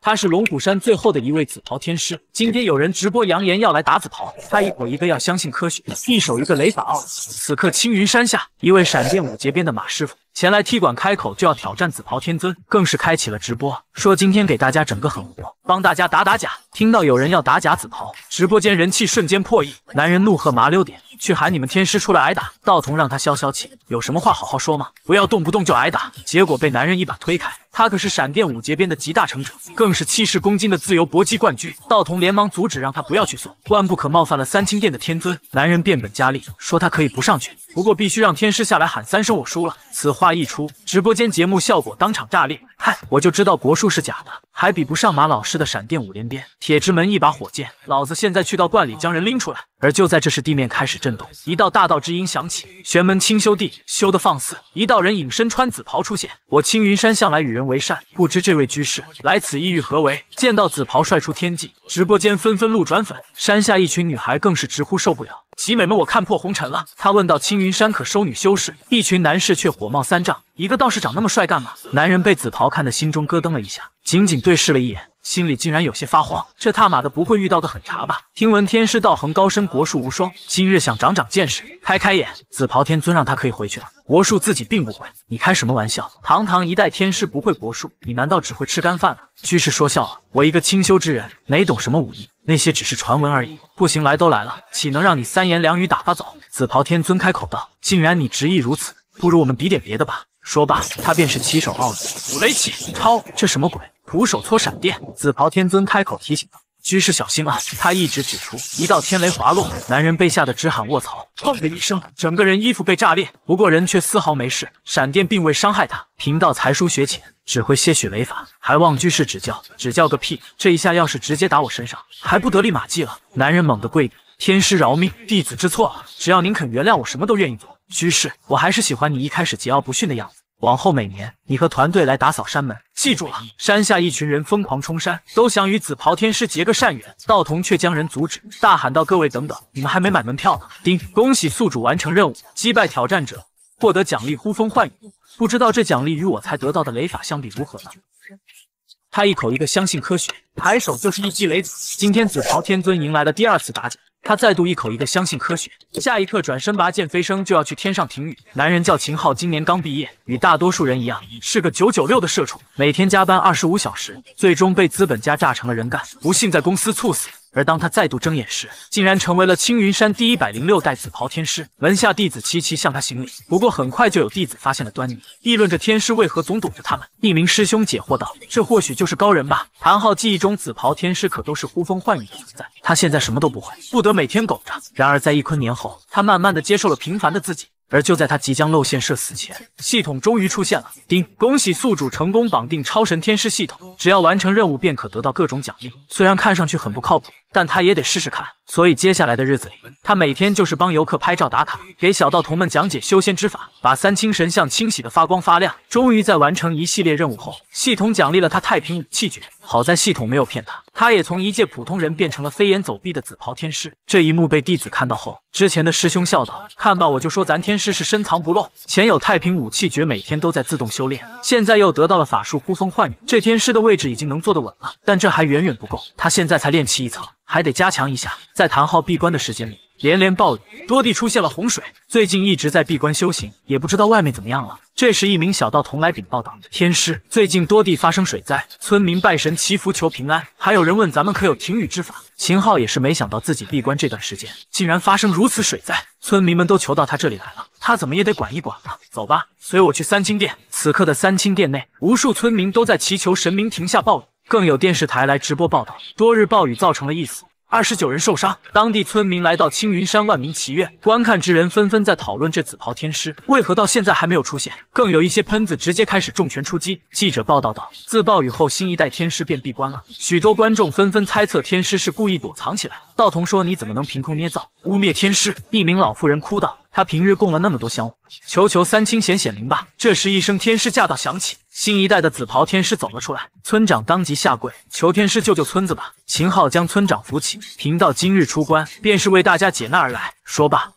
他是龙虎山最后的一位紫袍天师。今天有人直播扬言要来打紫袍，他一口一个要相信科学，一手一个雷法奥。此刻青云山下，一位闪电五阶边的马师傅前来踢馆，开口就要挑战紫袍天尊，更是开启了直播，说今天给大家整个狠活，帮大家打打假。听到有人要打假紫袍，直播间人气瞬间破亿，男人怒喝麻溜点，去喊你们天师出来挨打。道童让他消消气，有什么话好好说嘛，不要动不动就挨打。结果被男人一把推开，他可是闪电五阶边的极大成者，更是气势攻金的自由搏击冠军。道童连忙阻止，让他不要去送，万不可冒犯了三清殿的天尊。男人变本加厉，说他可以不上去，不过必须让天师下来喊3声我输了。此话一出，直播间节目效果当场炸裂。嗨，我就知道国术是假的，还比不上马老师的闪电五连鞭。铁之门一把火箭，老子现在去到观里将人拎出来。而就在这时，地面开始震动，一道大道之音响起，玄门清修地修得放肆。一道人影身穿紫袍出现，我青云山向来与人为善，不知这位居士来此意欲何为？见到紫袍帅出天际，直播间纷纷路转粉，山下一群女孩更是直呼受不了。集美们，我看破红尘了。他问道：青云山可收女修士？一群男士却火冒三丈，一个道士长那么帅干嘛？男人被紫袍看得心中咯噔了一下，仅仅对视了一眼，心里竟然有些发慌。这他妈的不会遇到个狠茬吧？听闻天师道行高深，国术无双，今日想长长见识，开眼。紫袍天尊让他可以回去了，国术自己并不会。你开什么玩笑？堂堂一代天师不会国术，你难道只会吃干饭了？居士说笑了，我一个清修之人，哪懂什么武艺？那些只是传闻而已。不行，来都来了，岂能让你三言两语打发走？紫袍天尊开口道：既然你执意如此，不如我们比点别的吧。说罢，他便是起手奥子五雷起超，这什么鬼？徒手搓闪电。紫袍天尊开口提醒道：居士小心啊！他一指指出，一道天雷滑落，男人被吓得直喊卧槽！砰的一声，整个人衣服被炸裂，不过人却丝毫没事，闪电并未伤害他。贫道才疏学浅，只会些许雷法，还望居士指教。指教个屁！这一下要是直接打我身上，还不得立马祭了？男人猛地跪地：天师饶命，弟子知错了，只要您肯原谅我，什么都愿意做。居士，我还是喜欢你一开始桀骜不驯的样子。往后每年你和团队来打扫山门，记住了。山下一群人疯狂冲山，都想与紫袍天师结个善缘。道童却将人阻止，大喊道：各位等等，你们还没买门票呢。丁，恭喜宿主完成任务，击败挑战者，获得奖励呼风唤雨。不知道这奖励与我才得到的雷法相比如何呢？他一口一个相信科学，抬手就是一击雷子。今天紫袍天尊迎来了第2次打假，他再度一口一个相信科学，下一刻转身拔剑飞升，就要去天上停雨。男人叫秦昊，今年刚毕业，与大多数人一样，是个996的社畜，每天加班25小时，最终被资本家榨成了人干，不幸在公司猝死。而当他再度睁眼时，竟然成为了青云山第106代紫袍天师。门下弟子齐齐向他行礼，不过很快就有弟子发现了端倪，议论着天师为何总躲着他们。一名师兄解惑道：这或许就是高人吧。谭浩记忆中紫袍天师可都是呼风唤雨的存在，他现在什么都不会，不得每天苟着。然而在1坤年后，他慢慢的接受了平凡的自己。而就在他即将露馅社死前，系统终于出现了。丁，恭喜宿主成功绑定超神天师系统，只要完成任务便可得到各种奖励。虽然看上去很不靠谱，但他也得试试看。所以接下来的日子里，他每天就是帮游客拍照打卡，给小道童们讲解修仙之法，把三清神像清洗得发光发亮。终于在完成一系列任务后，系统奖励了他太平武器诀。好在系统没有骗他，他也从一介普通人变成了飞檐走壁的紫袍天师。这一幕被弟子看到后，之前的师兄笑道：看吧，我就说咱天师是深藏不露，前有太平武器诀，每天都在自动修炼，现在又得到了法术呼风唤雨，这天师的位置已经能坐得稳了。但这还远远不够，他现在才练气1层，还得加强一下。在谭浩闭关的时间里，连连暴雨，多地出现了洪水。最近一直在闭关修行，也不知道外面怎么样了。这时一名小道童来禀报道：天师，最近多地发生水灾，村民拜神祈福求平安，还有人问咱们可有停雨之法。秦昊也是没想到自己闭关这段时间竟然发生如此水灾，村民们都求到他这里来了，他怎么也得管一管了。走吧，随我去三清殿。此刻的三清殿内，无数村民都在祈求神明停下暴雨，更有电视台来直播报道，多日暴雨造成了1死29人受伤。当地村民来到青云山万民祈愿，观看之人纷纷在讨论这紫袍天师为何到现在还没有出现，更有一些喷子直接开始重拳出击。记者报道道，自暴雨后新一代天师便闭关了，许多观众纷纷猜测天师是故意躲藏起来。道童说：你怎么能凭空捏造污蔑天师？一名老妇人哭道：他平日供了那么多香火，求求三清显显灵吧。这时一声天师驾到响起，新一代的紫袍天师走了出来，村长当即下跪求天师救救村子吧。秦昊将村长扶起，贫道今日出关便是为大家解难而来。说罢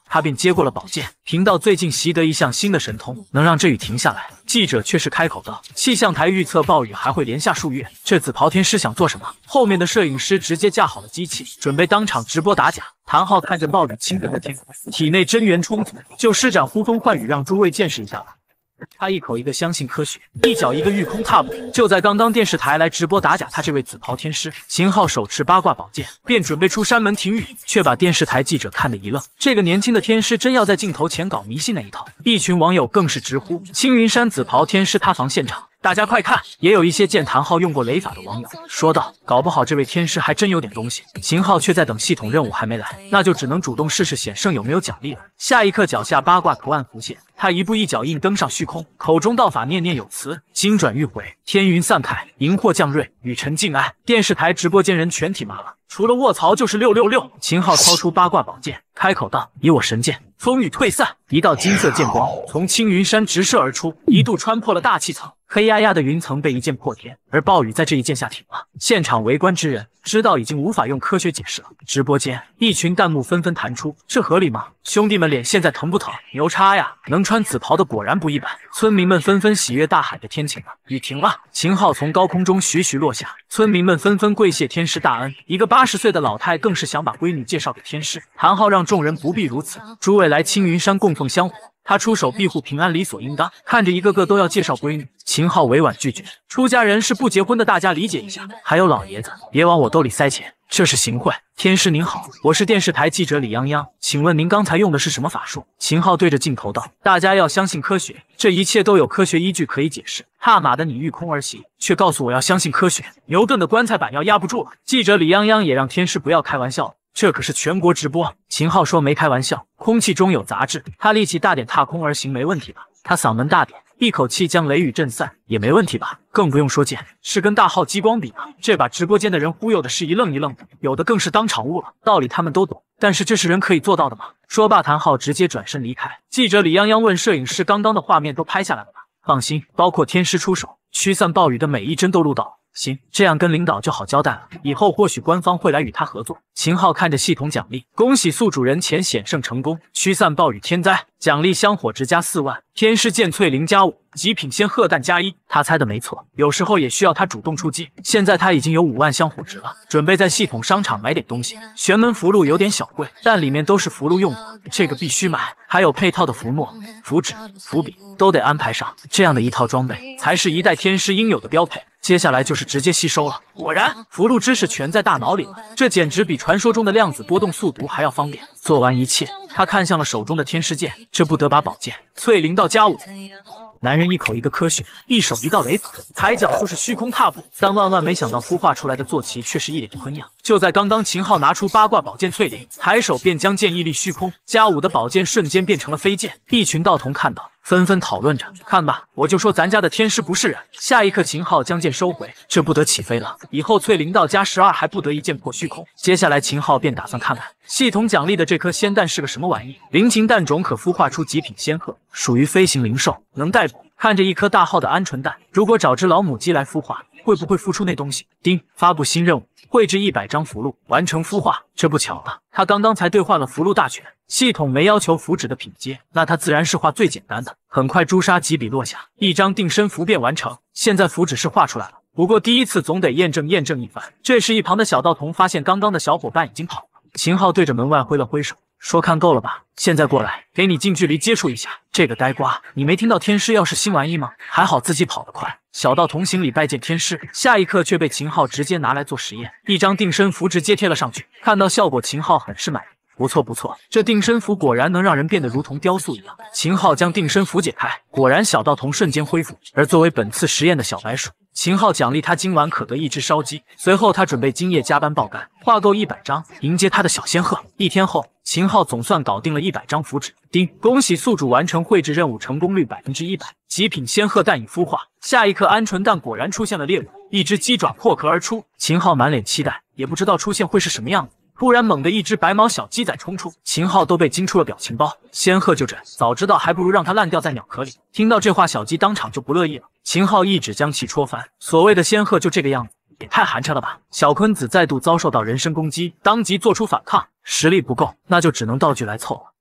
他便接过了宝剑。贫道最近习得一项新的神通，能让这雨停下来。记者却是开口道：“气象台预测暴雨还会连下数月，这紫袍天师想做什么？”后面的摄影师直接架好了机器，准备当场直播打假。谭浩看着暴雨倾盆的天空，体内真元充足，就施展呼风唤雨，让诸位见识一下吧。他一口一个相信科学，一脚一个御空踏步。就在刚刚电视台来直播打假他这位紫袍天师，秦昊手持八卦宝剑，便准备出山门停雨，却把电视台记者看得一愣。这个年轻的天师真要在镜头前搞迷信那一套，一群网友更是直呼青云山紫袍天师塌房现场。大家快看！也有一些见谭浩用过雷法的网友说道：“搞不好这位天师还真有点东西。”秦昊却在等系统任务还没来，那就只能主动试试险胜有没有奖励了。下一刻，脚下八卦图案浮现，他一步一脚印登上虚空，口中道法念念有词，金转玉回，天云散开，荧惑降瑞，雨尘静安。电视台直播间人全体麻了，除了卧槽就是666。秦昊掏出八卦宝剑，开口道：“以我神剑，风雨退散。”一道金色剑光从青云山直射而出，一度穿破了大气层。黑压压的云层被一剑破天，而暴雨在这一剑下停了。现场围观之人知道已经无法用科学解释了。直播间一群弹幕纷纷弹出：“这合理吗？兄弟们脸现在疼不疼？牛叉呀！能穿紫袍的果然不一般。”村民们纷纷喜悦大海的天晴了，雨停了。秦昊从高空中徐徐落下，村民们纷纷跪谢天师大恩。一个80岁的老太更是想把闺女介绍给天师。谭浩让众人不必如此，诸位来青云山供奉香火。他出手庇护平安，理所应当。看着一个个都要介绍闺女，秦昊委婉拒绝。出家人是不结婚的，大家理解一下。还有老爷子，别往我兜里塞钱，这是行贿。天师您好，我是电视台记者李泱泱，请问您刚才用的是什么法术？秦昊对着镜头道：“大家要相信科学，这一切都有科学依据可以解释。他妈的，你御空而行，却告诉我要相信科学，牛顿的棺材板要压不住了。”记者李泱泱也让天师不要开玩笑了。这可是全国直播。秦昊说没开玩笑，空气中有杂质，他力气大点踏空而行没问题吧？他嗓门大点，一口气将雷雨震散也没问题吧？更不用说剑，是跟大号激光比吗？这把直播间的人忽悠的是一愣一愣的，有的更是当场悟了。道理他们都懂，但是这是人可以做到的吗？说罢，谭浩直接转身离开。记者李泱泱问摄影师：“刚刚的画面都拍下来了吗？”放心，包括天师出手驱散暴雨的每一帧都录到了。行，这样跟领导就好交代了，以后或许官方会来与他合作。秦昊看着系统奖励，恭喜宿主人前险胜成功，驱散暴雨天灾，奖励香火值加4万，天师剑淬灵加5，极品仙鹤蛋加1。他猜的没错，有时候也需要他主动出击。现在他已经有5万香火值了，准备在系统商场买点东西。玄门符箓有点小贵，但里面都是符箓用的，这个必须买。还有配套的符墨、符纸、符笔都得安排上，这样的一套装备才是一代天师应有的标配。接下来就是直接吸收了。果然，符箓知识全在大脑里了，这简直比传说中的量子波动速读还要方便。做完一切，他看向了手中的天师剑，这不得把宝剑淬灵到加5。男人一口一个科学，一手一道雷法，抬脚就是虚空踏步，但万万没想到孵化出来的坐骑却是一脸昆样。就在刚刚，秦昊拿出八卦宝剑淬灵，抬手便将剑屹立虚空，加5的宝剑瞬间变成了飞剑。一群道童看到，纷纷讨论着：“看吧，我就说咱家的天师不是人。”下一刻，秦昊将剑收回，这不得起飞了，以后淬灵到加12还不得一剑破虚空。接下来，秦昊便打算看看系统奖励的这颗仙蛋是个什么玩意。灵禽蛋种可孵化出极品仙鹤，属于飞行灵兽，能带捕。看着一颗大号的鹌鹑蛋，如果找只老母鸡来孵化，会不会孵出那东西？丁，发布新任务，绘制100张符箓，完成孵化。这不巧了，他刚刚才兑换了符箓大全，系统没要求符纸的品阶，那他自然是画最简单的。很快，朱砂几笔落下，一张定身符便完成。现在符纸是画出来了，不过第一次总得验证一番。这时，一旁的小道童发现刚刚的小伙伴已经跑了。秦昊对着门外挥了挥手，说：“看够了吧？现在过来，给你近距离接触一下。”这个呆瓜，你没听到天师要是新玩意吗？还好自己跑得快。小道童行礼拜见天师，下一刻却被秦昊直接拿来做实验，一张定身符直接贴了上去。看到效果，秦昊很是满意。不错不错，这定身符果然能让人变得如同雕塑一样。秦昊将定身符解开，果然小道童瞬间恢复。而作为本次实验的小白鼠，秦昊奖励他今晚可得一只烧鸡。随后他准备今夜加班爆肝，画够100张，迎接他的小仙鹤。1天后，秦昊总算搞定了100张符纸。丁，恭喜宿主完成绘制任务，成功率100%，极品仙鹤蛋已孵化。下一刻，鹌鹑蛋果然出现了猎物，一只鸡爪破壳而出。秦昊满脸期待，也不知道出现会是什么样子。突然，猛地一只白毛小鸡仔冲出，秦昊都被惊出了表情包。仙鹤就这，早知道还不如让它烂掉在鸟壳里。听到这话，小鸡当场就不乐意了。秦昊一指将其戳翻。所谓的仙鹤就这个样子，也太寒碜了吧！小坤子再度遭受到人身攻击，当即做出反抗，实力不够，那就只能道具来凑了。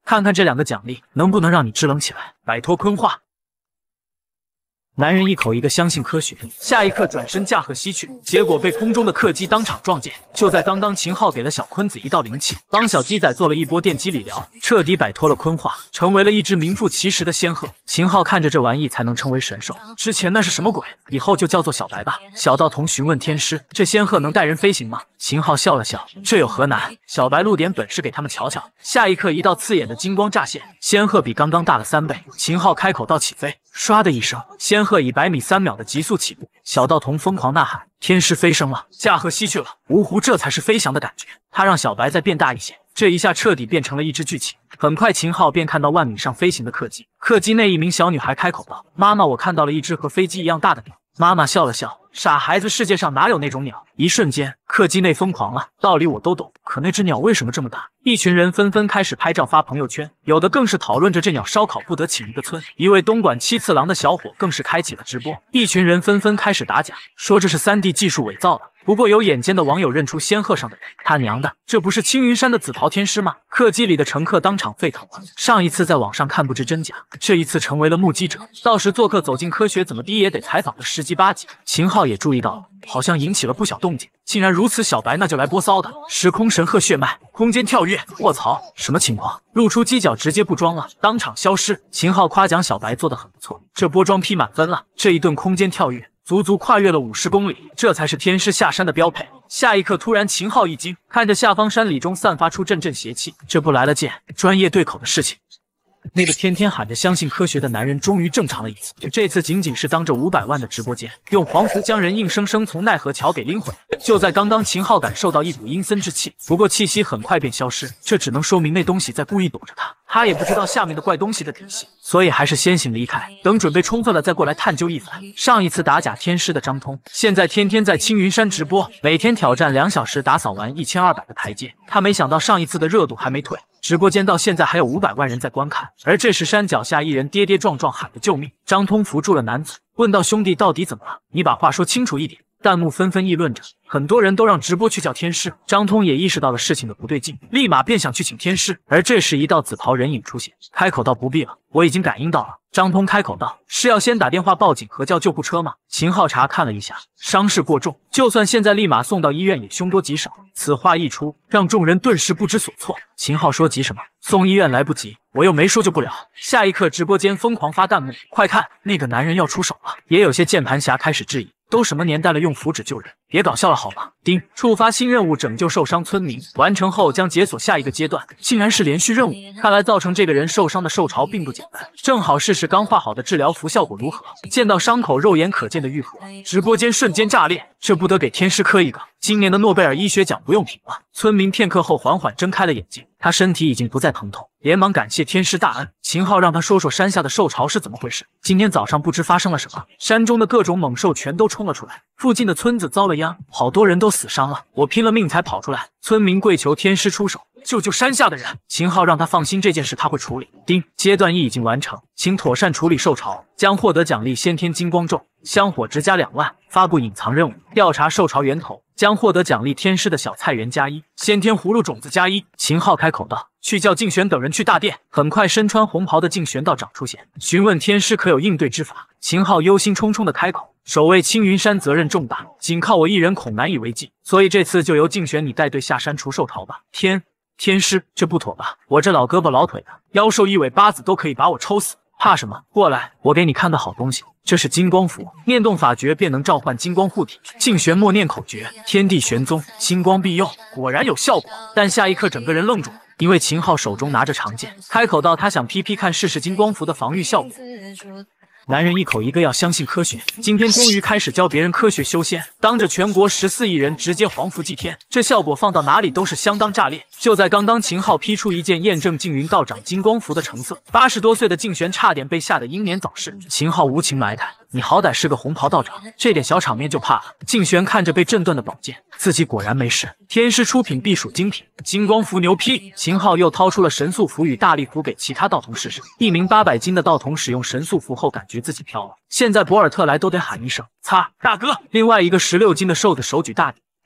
看看这2个奖励能不能让你支棱起来，摆脱坤化。男人一口一个相信科学，下一刻转身驾鹤西去，结果被空中的客机当场撞见。就在刚刚，秦昊给了小坤子一道灵气，帮小鸡仔做了一波电击理疗，彻底摆脱了坤化，成为了一只名副其实的仙鹤。秦昊看着这玩意才能称为神兽，之前那是什么鬼？以后就叫做小白吧。小道童询问天师：“这仙鹤能带人飞行吗？”秦昊笑了笑：“这有何难？小白露点本事给他们瞧瞧。”下一刻，一道刺眼的金光乍现，仙鹤比刚刚大了3倍。秦昊开口道：“起飞！”唰的一声，仙鹤以100米3秒的急速起步，小道童疯狂呐喊：“天师飞升了，驾鹤西去了！”芜湖这才是飞翔的感觉。他让小白再变大一些，这一下彻底变成了一只巨禽。很快，秦昊便看到万米上飞行的客机，客机内一名小女孩开口道：“妈妈，我看到了一只和飞机一样大的鸟。”妈妈笑了笑：“傻孩子，世界上哪有那种鸟？”一瞬间，客机内疯狂了。道理我都懂，可那只鸟为什么这么大？一群人纷纷开始拍照发朋友圈，有的更是讨论着这鸟烧烤不得请一个村。一位东莞七次郎的小伙更是开启了直播，一群人纷纷开始打假，说这是3D 技术伪造的。不过有眼尖的网友认出仙鹤上的人，他娘的，这不是青云山的紫袍天师吗？客机里的乘客当场沸腾了。上一次在网上看不知真假，这一次成为了目击者。到时做客走进科学，怎么地也得采访个10集8集。秦昊也注意到了，好像引起了不小动静。竟然如此小白，那就来波骚的。时空神鹤血脉，空间跳跃，卧槽，什么情况？露出犄角直接不装了，当场消失。秦昊夸奖小白做得很不错，这波装批满分了。这一顿空间跳跃，足足跨越了50公里，这才是天师下山的标配。下一刻，突然秦昊一惊，看着下方山里中散发出阵阵邪气，这不来了件专业对口的事情。那个天天喊着相信科学的男人终于正常了一次，这次仅仅是当着500万的直播间，用黄符将人硬生生从奈何桥给拎回来。就在刚刚，秦昊感受到一股阴森之气，不过气息很快便消失，这只能说明那东西在故意躲着他。他也不知道下面的怪东西的底细，所以还是先行离开，等准备充分了再过来探究一番。上一次打假天师的张通，现在天天在青云山直播，每天挑战2小时打扫完1200个台阶。他没想到上一次的热度还没退，直播间到现在还有500万人在观看。而这时山脚下一人跌跌撞撞喊着救命，张通扶住了男子，问道：“兄弟，到底怎么了？你把话说清楚一点。”弹幕纷纷议论着，很多人都让直播去叫天师。张通也意识到了事情的不对劲，立马便想去请天师。而这时一道紫袍人影出现，开口道：“不必了，我已经感应到了。”张通开口道：“是要先打电话报警和叫救护车吗？”秦昊查看了一下，伤势过重，就算现在立马送到医院也凶多吉少。此话一出，让众人顿时不知所措。秦昊说：“急什么？送医院来不及，我又没说救不了。”下一刻，直播间疯狂发弹幕：“快看，那个男人要出手了！”也有些键盘侠开始质疑。都什么年代了，用符纸救人，别搞笑了好吗？丁，触发新任务，拯救受伤村民，完成后将解锁下一个阶段，竟然是连续任务。看来造成这个人受伤的受潮并不简单，正好试试刚画好的治疗符效果如何。见到伤口肉眼可见的愈合，直播间瞬间炸裂，这不得给天师磕一个！今年的诺贝尔医学奖不用评了。村民片刻后缓缓睁开了眼睛，他身体已经不再疼痛，连忙感谢天师大恩。秦昊让他说说山下的受潮是怎么回事。今天早上不知发生了什么，山中的各种猛兽全都冲了出来，附近的村子遭了殃，好多人都死伤了，我拼了命才跑出来。村民跪求天师出手，救救山下的人。秦昊让他放心，这件事他会处理。丁，阶段1已经完成，请妥善处理受潮，将获得奖励先天金光咒、香火值加2万。发布隐藏任务，调查受潮源头，将获得奖励天师的小菜园加1，先天葫芦种子加1。秦昊开口道：“去叫敬玄等人去大殿。”很快，身穿红袍的敬玄道长出现，询问天师可有应对之法。秦昊忧心忡忡的开口：“守卫青云山责任重大，仅靠我一人恐难以为继，所以这次就由敬玄你带队下山除受潮吧。”天师，这不妥吧？我这老胳膊老腿的，妖兽一尾巴子都可以把我抽死，怕什么？过来，我给你看个好东西。这是金光符，念动法诀便能召唤金光护体。敬玄默念口诀，天地玄宗，金光庇佑，果然有效果。但下一刻，整个人愣住，因为秦昊手中拿着长剑，开口道：“他想劈看试试金光符的防御效果。”男人一口一个要相信科学，今天终于开始教别人科学修仙，当着全国14亿人直接黄符祭天，这效果放到哪里都是相当炸裂。就在刚刚，秦昊批出一件验证静云道长金光符的成色，80多岁的敬玄差点被吓得英年早逝。秦昊无情埋汰：“你好歹是个红袍道长，这点小场面就怕了。”敬玄看着被震断的宝剑，自己果然没事。天师出品必属精品，金光符牛批！秦昊又掏出了神速符与大力符给其他道童试试。一名800斤的道童使用神速符后，感觉自己飘了，现在博尔特来都得喊一声“擦，大哥”。另外一个16斤的瘦子手举大鼎，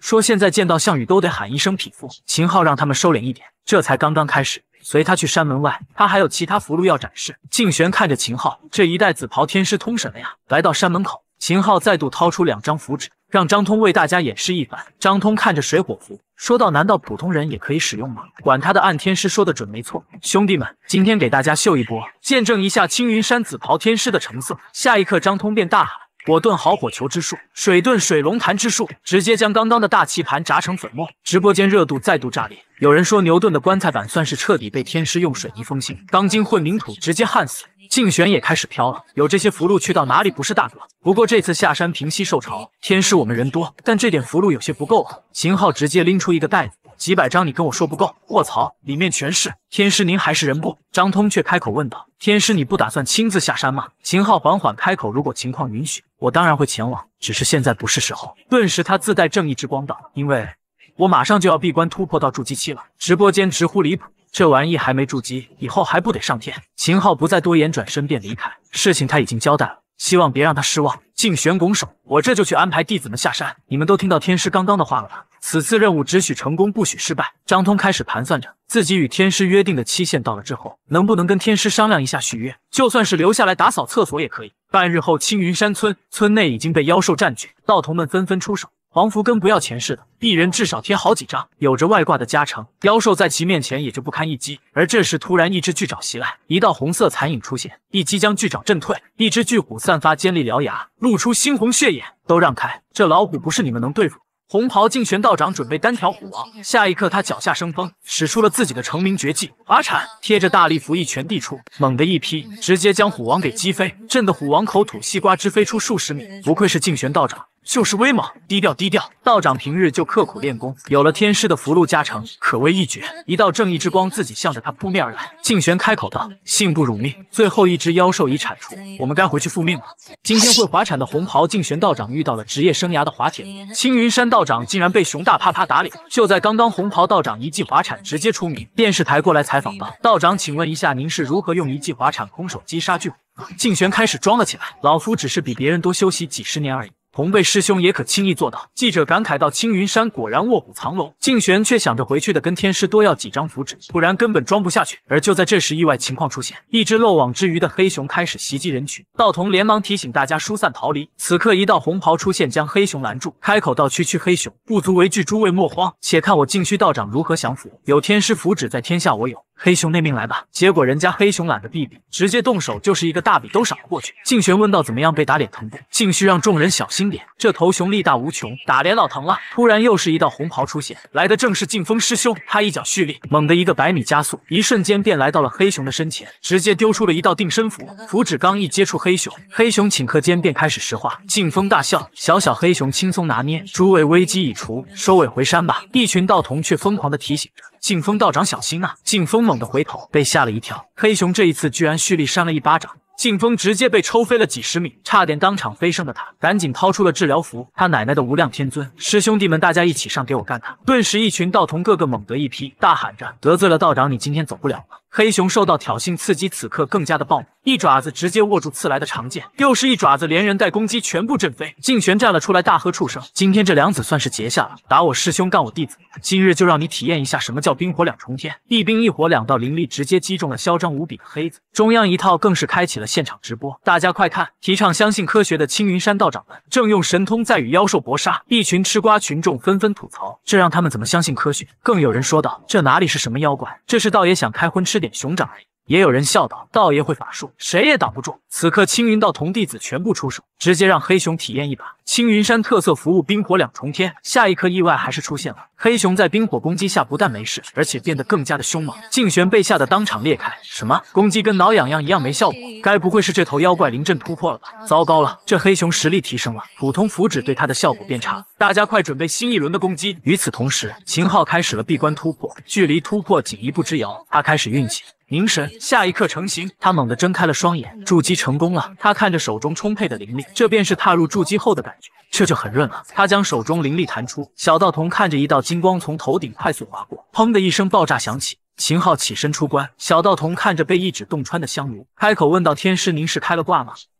说现在见到项羽都得喊一声匹夫。秦昊让他们收敛一点，这才刚刚开始。随他去山门外，他还有其他符箓要展示。敬玄看着秦昊，这一代紫袍天师通神了呀！来到山门口，秦昊再度掏出2张符纸，让张通为大家演示一番。张通看着水火符，说道：“难道普通人也可以使用吗？”管他的，暗天师说的准没错。兄弟们，今天给大家秀一波，见证一下青云山紫袍天师的成色。下一刻，张通便大喊：“火遁好火球之术，水遁水龙潭之术！”直接将刚刚的大棋盘炸成粉末。直播间热度再度炸裂。有人说牛顿的棺材板算是彻底被天师用水泥封心，钢筋混凝土直接焊死。竞选也开始飘了，有这些符箓去到哪里不是大哥？不过这次下山平息受潮，天师我们人多，但这点符箓有些不够啊。秦昊直接拎出一个袋子，几百张，你跟我说不够？卧槽，里面全是！天师您还是人不？张通却开口问道：“天师你不打算亲自下山吗？”秦昊缓缓开口：“如果情况允许，我当然会前往，只是现在不是时候。”顿时他自带正义之光道：“因为我马上就要闭关突破到筑基期了。”直播间直呼离谱，这玩意还没筑基，以后还不得上天？秦昊不再多言，转身便离开。事情他已经交代了，希望别让他失望。竞选拱手：“我这就去安排弟子们下山。你们都听到天师刚刚的话了吧？此次任务只许成功，不许失败。”张通开始盘算着，自己与天师约定的期限到了之后，能不能跟天师商量一下续约？就算是留下来打扫厕所也可以。半日后，青云山村内已经被妖兽占据，道童们纷纷出手。黄符跟不要钱似的，一人至少贴好几张，有着外挂的加成，妖兽在其面前也就不堪一击。而这时，突然一只巨爪袭来，一道红色残影出现，一击将巨爪震退。一只巨虎散发尖利獠牙，露出猩红血眼，都让开！这老虎不是你们能对付。红袍竞玄道长准备单挑虎王，下一刻他脚下生风，使出了自己的成名绝技滑铲，贴着大力符一拳递出，猛地一劈，直接将虎王给击飞，震得虎王口吐西瓜汁飞出数十米。不愧是竞玄道长，就是威猛，低调低调。道长平日就刻苦练功，有了天师的符箓加成，可谓一绝。一道正义之光自己向着他扑面而来。竞玄开口道：“幸不辱命，最后一只妖兽已铲除，我们该回去复命了。”今天会滑铲的红袍竞玄道长遇到了职业生涯的滑铁卢，青云山道长竟然被熊大啪啪打脸。就在刚刚，红袍道长一记滑铲直接出名。电视台过来采访道：“道长，请问一下，您是如何用一记滑铲空手击杀巨虎？”竞玄开始装了起来：“老夫只是比别人多修习几十年而已。”同辈师兄也可轻易做到。记者感慨到：“青云山果然卧虎藏龙。”竞玄却想着回去的跟天师多要几张符纸，不然根本装不下去。而就在这时，意外情况出现，一只漏网之鱼的黑熊开始袭击人群。道童连忙提醒大家疏散逃离。此刻，一道红袍出现，将黑熊拦住，开口道：“区区黑熊，不足为惧，诸位莫慌，且看我净虚道长如何降服。有天师符纸在天下，我有。”黑熊内命来吧！结果人家黑熊懒得避避，直接动手就是一个大笔都闪了过去。竞玄问道：“怎么样？被打脸疼不？”竞须让众人小心点，这头熊力大无穷，打脸老疼了。突然又是一道红袍出现，来的正是劲风师兄。他一脚蓄力，猛地一个100米加速，一瞬间便来到了黑熊的身前，直接丢出了一道定身符。符纸刚一接触黑熊，黑熊顷刻间便开始石化。劲风大笑，小小黑熊轻松拿捏，诸位危机已除，收尾回山吧。一群道童却疯狂地提醒着。劲风道长小心啊！劲风猛地回头，被吓了一跳。黑熊这一次居然蓄力扇了一巴掌，劲风直接被抽飞了几十米，差点当场飞升的他，赶紧掏出了治疗符。他奶奶的无量天尊！师兄弟们，大家一起上，给我干他！顿时，一群道童个个猛得一批，大喊着：“得罪了道长，你今天走不了了！”黑熊受到挑衅刺激，此刻更加的暴怒，一爪子直接握住刺来的长剑，又是一爪子连人带攻击全部震飞。竞玄站了出来，大喝：“畜生！今天这两子算是结下了，打我师兄，干我弟子，今日就让你体验一下什么叫冰火两重天！”一冰一火两道灵力直接击中了嚣张无比的黑子。中央一套更是开启了现场直播，大家快看！提倡相信科学的青云山道长们正用神通在与妖兽搏杀，一群吃瓜群众纷纷吐槽，这让他们怎么相信科学？更有人说道：“这哪里是什么妖怪，这是道爷想开荤吃点熊掌而已。”也有人笑道：“道爷会法术，谁也挡不住。”此刻青云道童弟子全部出手，直接让黑熊体验一把青云山特色服务冰火两重天。下一刻，意外还是出现了，黑熊在冰火攻击下不但没事，而且变得更加的凶猛。竞玄被吓得当场裂开，什么攻击跟挠痒痒一样没效果？该不会是这头妖怪临阵突破了吧？糟糕了，这黑熊实力提升了，普通符纸对他的效果变差。大家快准备新一轮的攻击！与此同时，秦昊开始了闭关突破，距离突破仅一步之遥，他开始运气。凝神，下一刻成型，他猛地睁开了双眼，筑基成功了。他看着手中充沛的灵力，这便是踏入筑基后的感觉，这就很润了。他将手中灵力弹出，小道童看着一道金光从头顶快速划过，砰的一声爆炸响起。秦昊起身出关，小道童看着被一指洞穿的香炉，开口问道：“天师，您是开了挂吗？”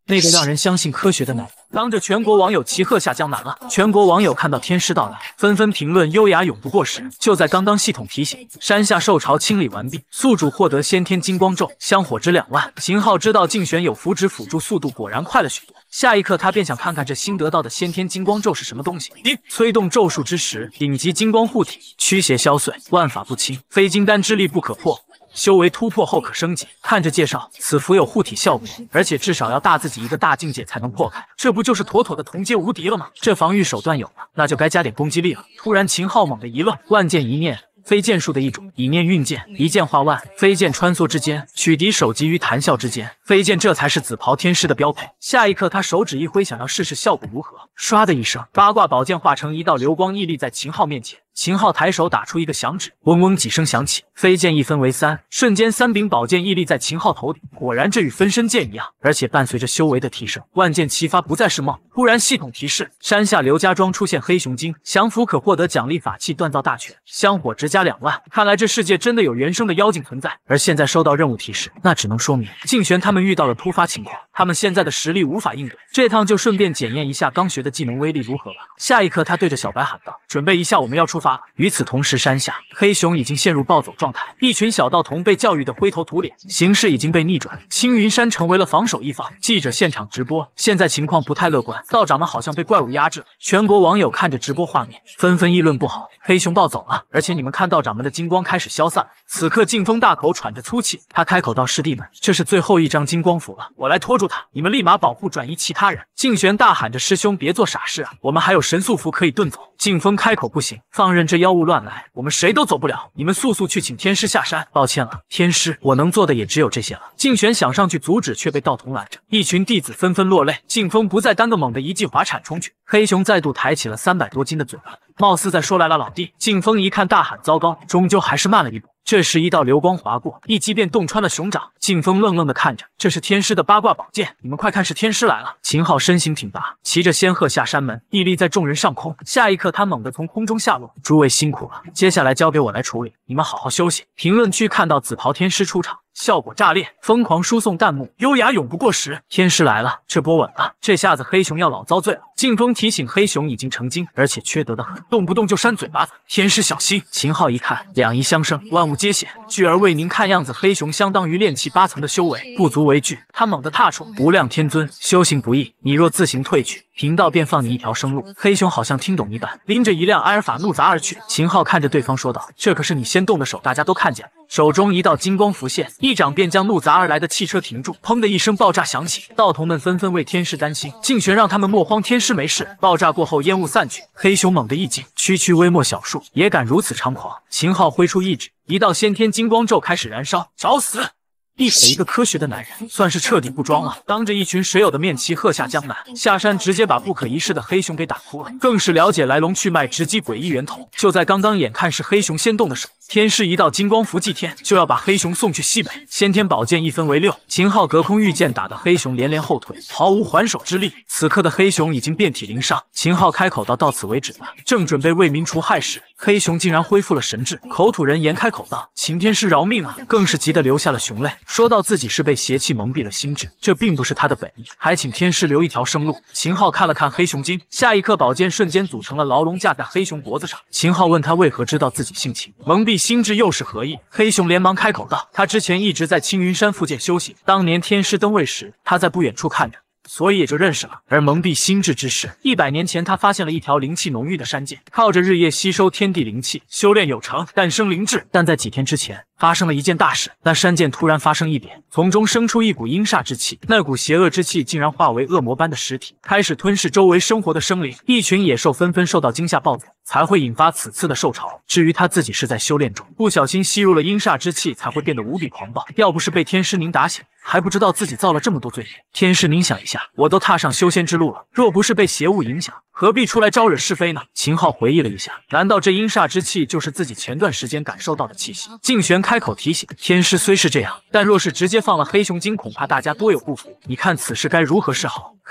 那个让人相信科学的男人，当着全国网友齐喝下江南了。全国网友看到天师到来，纷纷评论优雅永不过时。就在刚刚，系统提醒山下受潮清理完毕，宿主获得先天金光咒，香火值2万。秦昊知道竞选有符纸辅助，速度果然快了许多。下一刻，他便想看看这新得到的先天金光咒是什么东西。催动咒术之时，顶级金光护体，驱邪消碎，万法不侵，非金丹之力不可破。修为突破后可升级。看着介绍，此符有护体效果，而且至少要大自己一个大境界才能破开，这不就是妥妥的同阶无敌了吗？这防御手段有了，那就该加点攻击力了。突然，秦昊猛地一愣，万剑一念。飞剑术的一种，以念运剑，一剑化万，飞剑穿梭之间，取敌首级于谈笑之间。飞剑这才是紫袍天师的标配。下一刻，他手指一挥，想要试试效果如何。唰的一声，八卦宝剑化成一道流光屹立在秦昊面前。秦昊抬手打出一个响指，嗡嗡几声响起，飞剑一分为3，瞬间3柄宝剑屹立在秦昊头顶。果然，这与分身剑一样，而且伴随着修为的提升，万剑齐发不再是梦。突然，系统提示：山下刘家庄出现黑熊精，降服可获得奖励法器锻造大全，香火值加2万。看来这世界真的有原生的妖精存在。而现在收到任务提示，那只能说明竞选他们遇到了突发情况，他们现在的实力无法应对。这趟就顺便检验一下刚学的技能威力如何吧。下一刻，他对着小白喊道：“准备一下，我们要出发。”与此同时，山下黑熊已经陷入暴走状态，一群小道童被教育的灰头土脸，形势已经被逆转，青云山成为了防守一方。记者现场直播，现在情况不太乐观，道长们好像被怪物压制了。全国网友看着直播画面，纷纷议论不好，黑熊暴走了，而且你们看道长们的金光开始消散。此刻，劲风大口喘着粗气，他开口道：“师弟们，这是最后一张金光符了，我来拖住他，你们立马保护转移其他人。”竞玄大喊着：“师兄，别做傻事啊，我们还有神速符可以遁走。”劲风开口：“不行，放任这妖物乱来，我们谁都走不了。你们速速去请天师下山。”抱歉了，天师，我能做的也只有这些了。竞玄想上去阻止，却被道童拦着。一群弟子纷纷落泪。劲风不再耽搁，猛地一记滑铲冲去。黑熊再度抬起了300多斤的嘴巴，貌似在说：“来了，老弟。”劲风一看，大喊：“糟糕！”终究还是慢了一步。这时，一道流光划过，一击便洞穿了熊掌。劲风愣愣地看着，这是天师的八卦宝剑，你们快看，是天师来了！秦昊身形挺拔，骑着仙鹤下山门，屹立在众人上空。下一刻，他猛地从空中下落。诸位辛苦了，接下来交给我来处理，你们好好休息。评论区看到紫袍天师出场，效果炸裂，疯狂输送弹幕，优雅永不过时。天师来了，这波稳了，这下子黑熊要老遭罪了。劲风提醒黑熊已经成精，而且缺德的很，动不动就扇嘴巴子。天师小心！秦昊一看，两仪相生，万物皆显，聚而为凝。看样子黑熊相当于炼气8层的修为，不足为惧。他猛地踏出，无量天尊，修行不易，你若自行退去，贫道便放你一条生路。黑熊好像听懂一般，拎着一辆阿尔法怒砸而去。秦昊看着对方说道：“这可是你先动的手，大家都看见了。”手中一道金光浮现，一掌便将怒砸而来的汽车停住。砰的一声爆炸响起，道童们纷纷为天师担心，竞选让他们莫慌，天师没事。爆炸过后，烟雾散去，黑熊猛地一惊，区区微末小术也敢如此猖狂。秦昊挥出一指，一道先天金光咒开始燃烧，找死！一个科学的男人，算是彻底不装了。当着一群水友的面齐喝下江南，下山直接把不可一世的黑熊给打哭了，更是了解来龙去脉，直击诡异源头。就在刚刚，眼看是黑熊先动的手，天师一道金光符祭天，就要把黑熊送去西北。先天宝剑一分为6，秦昊隔空御剑打得黑熊连连后退，毫无还手之力。此刻的黑熊已经遍体鳞伤。秦昊开口道：“到此为止吧。”正准备为民除害时，黑熊竟然恢复了神智，口吐人言，开口道：“秦天师饶命啊！”更是急得流下了熊泪，说到自己是被邪气蒙蔽了心智，这并不是他的本意，还请天师留一条生路。秦昊看了看黑熊精，下一刻宝剑瞬间组成了牢笼，架在黑熊脖子上。秦昊问他为何知道自己性情，蒙蔽心智又是何意？黑熊连忙开口道：“他之前一直在青云山附近修行，当年天师登位时，他在不远处看着，所以也就认识了。而蒙蔽心智之事，100年前他发现了一条灵气浓郁的山涧，靠着日夜吸收天地灵气，修炼有成，诞生灵智。但在几天之前，发生了一件大事，那山涧突然发生异变，从中生出一股阴煞之气，那股邪恶之气竟然化为恶魔般的尸体，开始吞噬周围生活的生灵。一群野兽纷纷受到惊吓暴走，才会引发此次的兽潮。至于他自己是在修炼中，不小心吸入了阴煞之气，才会变得无比狂暴。要不是被天师您打醒，还不知道自己造了这么多罪孽。天师您想一下，我都踏上修仙之路了，若不是被邪物影响，何必出来招惹是非呢？秦昊回忆了一下，难道这阴煞之气就是自己前段时间感受到的气息？竞玄开口提醒，天师虽是这样，但若是直接放了黑熊精，恐怕大家多有不服。你看此事该如何是好？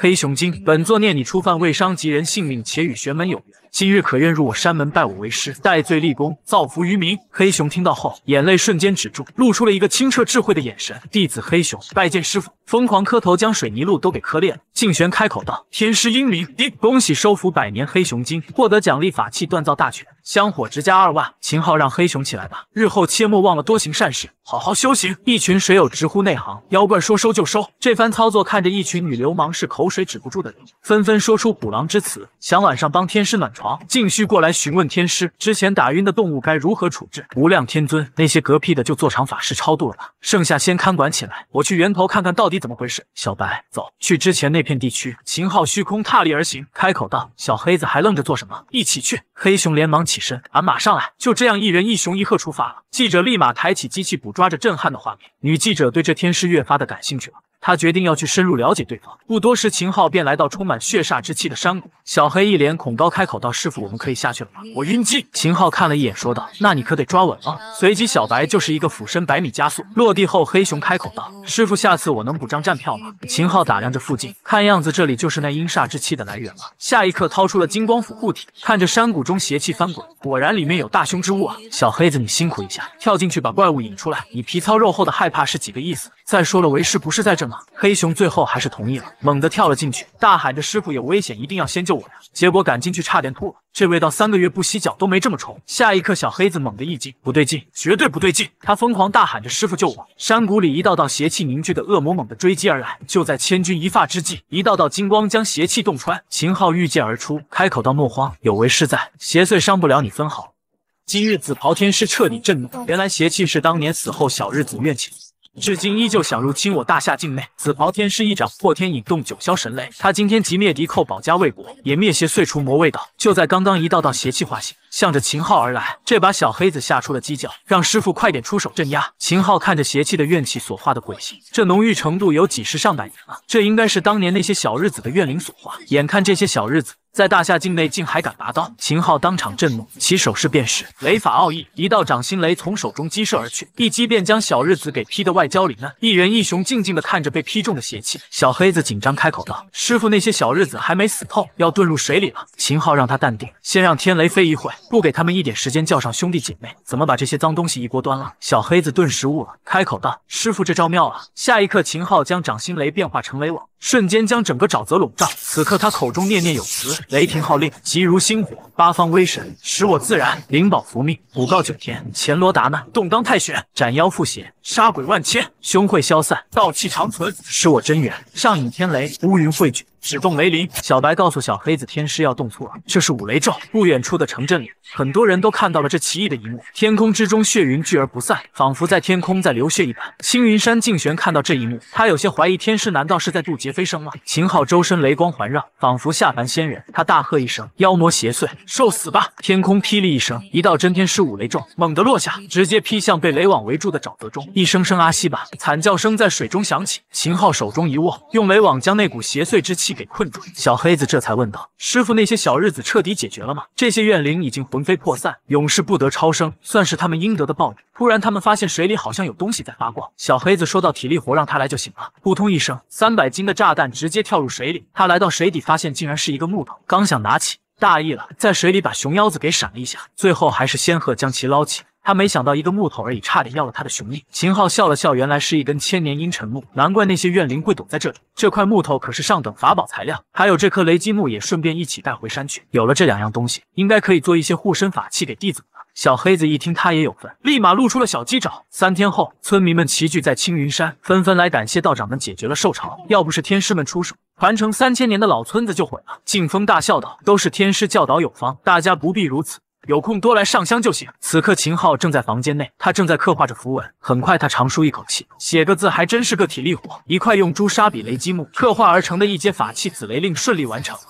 黑熊精，本作念你触犯未伤及人性命，且与玄门有缘，今日可愿入我山门拜我为师，戴罪立功，造福于民。黑熊听到后，眼泪瞬间止住，露出了一个清澈智慧的眼神。弟子黑熊拜见师傅，疯狂磕头，将水泥路都给磕裂了。静玄开口道：“天师英明，恭喜收服百年黑熊精，获得奖励法器锻造大全，香火直加2万。秦昊让黑熊起来吧，日后切莫忘了多行善事，好好修行。”一群水友直呼内行，妖怪说收就收。这番操作看着一群女流氓是口水止不住的流，纷纷说出虎狼之词，想晚上帮天师暖床。静虚过来询问天师，之前打晕的动物该如何处置？无量天尊，那些嗝屁的就做场法事超度了吧，剩下先看管起来，我去源头看看到底怎么回事。小白，走去之前那片地区。秦昊虚空踏力而行，开口道：“小黑子还愣着做什么？一起去！”黑熊连忙起身，俺马上来。就这样，一人一熊一鹤出发了。记者立马抬起机器捕抓着震撼的画面。女记者对这天师越发的感兴趣了。他决定要去深入了解对方。不多时，秦昊便来到充满血煞之气的山谷。小黑一脸恐高，开口道：“师傅，我们可以下去了吗？我晕机。”秦昊看了一眼，说道：“那你可得抓稳了。”随即，小白就是一个俯身100米加速。落地后，黑熊开口道：“师傅，下次我能补张站票吗？”秦昊打量着附近，看样子这里就是那阴煞之气的来源了。下一刻，掏出了金光斧护体，看着山谷中邪气翻滚，果然里面有大凶之物啊！小黑子，你辛苦一下，跳进去把怪物引出来。你皮糙肉厚的害怕是几个意思？再说了，为师不是在这吗？黑熊最后还是同意了，猛地跳了进去，大喊着：“师傅有危险，一定要先救我呀！”结果赶进去差点吐了，这味道3个月不洗脚都没这么冲。下一刻，小黑子猛地一惊，不对劲，绝对不对劲！他疯狂大喊着：“师傅救我！”山谷里一道道邪气凝聚的恶魔猛地追击而来，就在千钧一发之际，一道道金光将邪气洞穿。秦昊御剑而出，开口道：“莫慌，有为师在，邪祟伤不了你分毫。”今日紫袍天师彻底震怒，原来邪气是当年死后小日子怨气，至今依旧想入侵我大夏境内。紫袍天师一掌破天引动九霄神雷，他今天即灭敌寇，保家卫国，也灭邪祟除魔卫道。就在刚刚，一道道邪气化形，向着秦昊而来。这把小黑子吓出了鸡叫，让师傅快点出手镇压。秦昊看着邪气的怨气所化的鬼形，这浓郁程度有几十上百年了，这应该是当年那些小日子的怨灵所化。眼看这些小日子在大夏境内竟还敢拔刀，秦昊当场震怒，其手势便是雷法奥义，一道掌心雷从手中击射而去，一击便将小日子给劈得外焦里嫩。一人一熊静静地看着被劈中的邪气，小黑子紧张开口道：“师傅，那些小日子还没死透，要遁入水里了。”秦昊让他淡定，先让天雷飞一会，不给他们一点时间叫上兄弟姐妹，怎么把这些脏东西一锅端了？小黑子顿时悟了，开口道：“师傅，这招妙啊！”下一刻，秦昊将掌心雷变化成雷网，瞬间将整个沼泽笼罩。此刻他口中念念有词：“雷霆号令，急如星火，八方威神，使我自然，灵宝福命，普告九天，乾罗达难，动当泰玄，斩妖缚邪，杀鬼万千，凶秽消散，道气长存，使我真元，上引天雷，乌云汇聚，只动雷灵。”小白告诉小黑子，天师要动粗了，这是五雷咒。不远处的城镇里，很多人都看到了这奇异的一幕，天空之中血云聚而不散，仿佛在天空在流血一般。青云山静玄看到这一幕，他有些怀疑天师难道是在渡劫飞升吗？秦昊周身雷光环绕，仿佛下凡仙人，他大喝一声：“妖魔邪祟，受死吧！”天空霹雳一声，一道真天师五雷咒猛地落下，直接劈向被雷网围住的沼泽中，一声声阿西吧惨叫声在水中响起。秦昊手中一握，用雷网将那股邪祟之气给困住。小黑子这才问道：“师傅，那些小日子彻底解决了吗？”这些怨灵已经魂飞魄散，永世不得超生，算是他们应得的报应。突然，他们发现水里好像有东西在发光。小黑子说到：“体力活让他来就行了。”扑通一声，300斤的炸弹直接跳入水里。他来到水底，发现竟然是一个木头，刚想拿起，大意了，在水里把熊腰子给闪了一下，最后还是仙鹤将其捞起。他没想到一个木头而已，差点要了他的雄命。秦昊笑了笑，原来是一根千年阴沉木，难怪那些怨灵会躲在这里。这块木头可是上等法宝材料，还有这颗雷击木也顺便一起带回山去。有了这2样东西，应该可以做一些护身法器给弟子了。小黑子一听他也有份，立马露出了小鸡爪。3天后，村民们齐聚在青云山，纷纷来感谢道长们解决了兽潮。要不是天师们出手，传承3000年的老村子就毁了。劲风大笑道：“都是天师教导有方，大家不必如此。有空多来上香就行。”此刻秦昊正在房间内，他正在刻画着符文。很快他长舒一口气，写个字还真是个体力活。一块用朱砂笔雷击木刻画而成的一阶法器紫雷令顺利完成。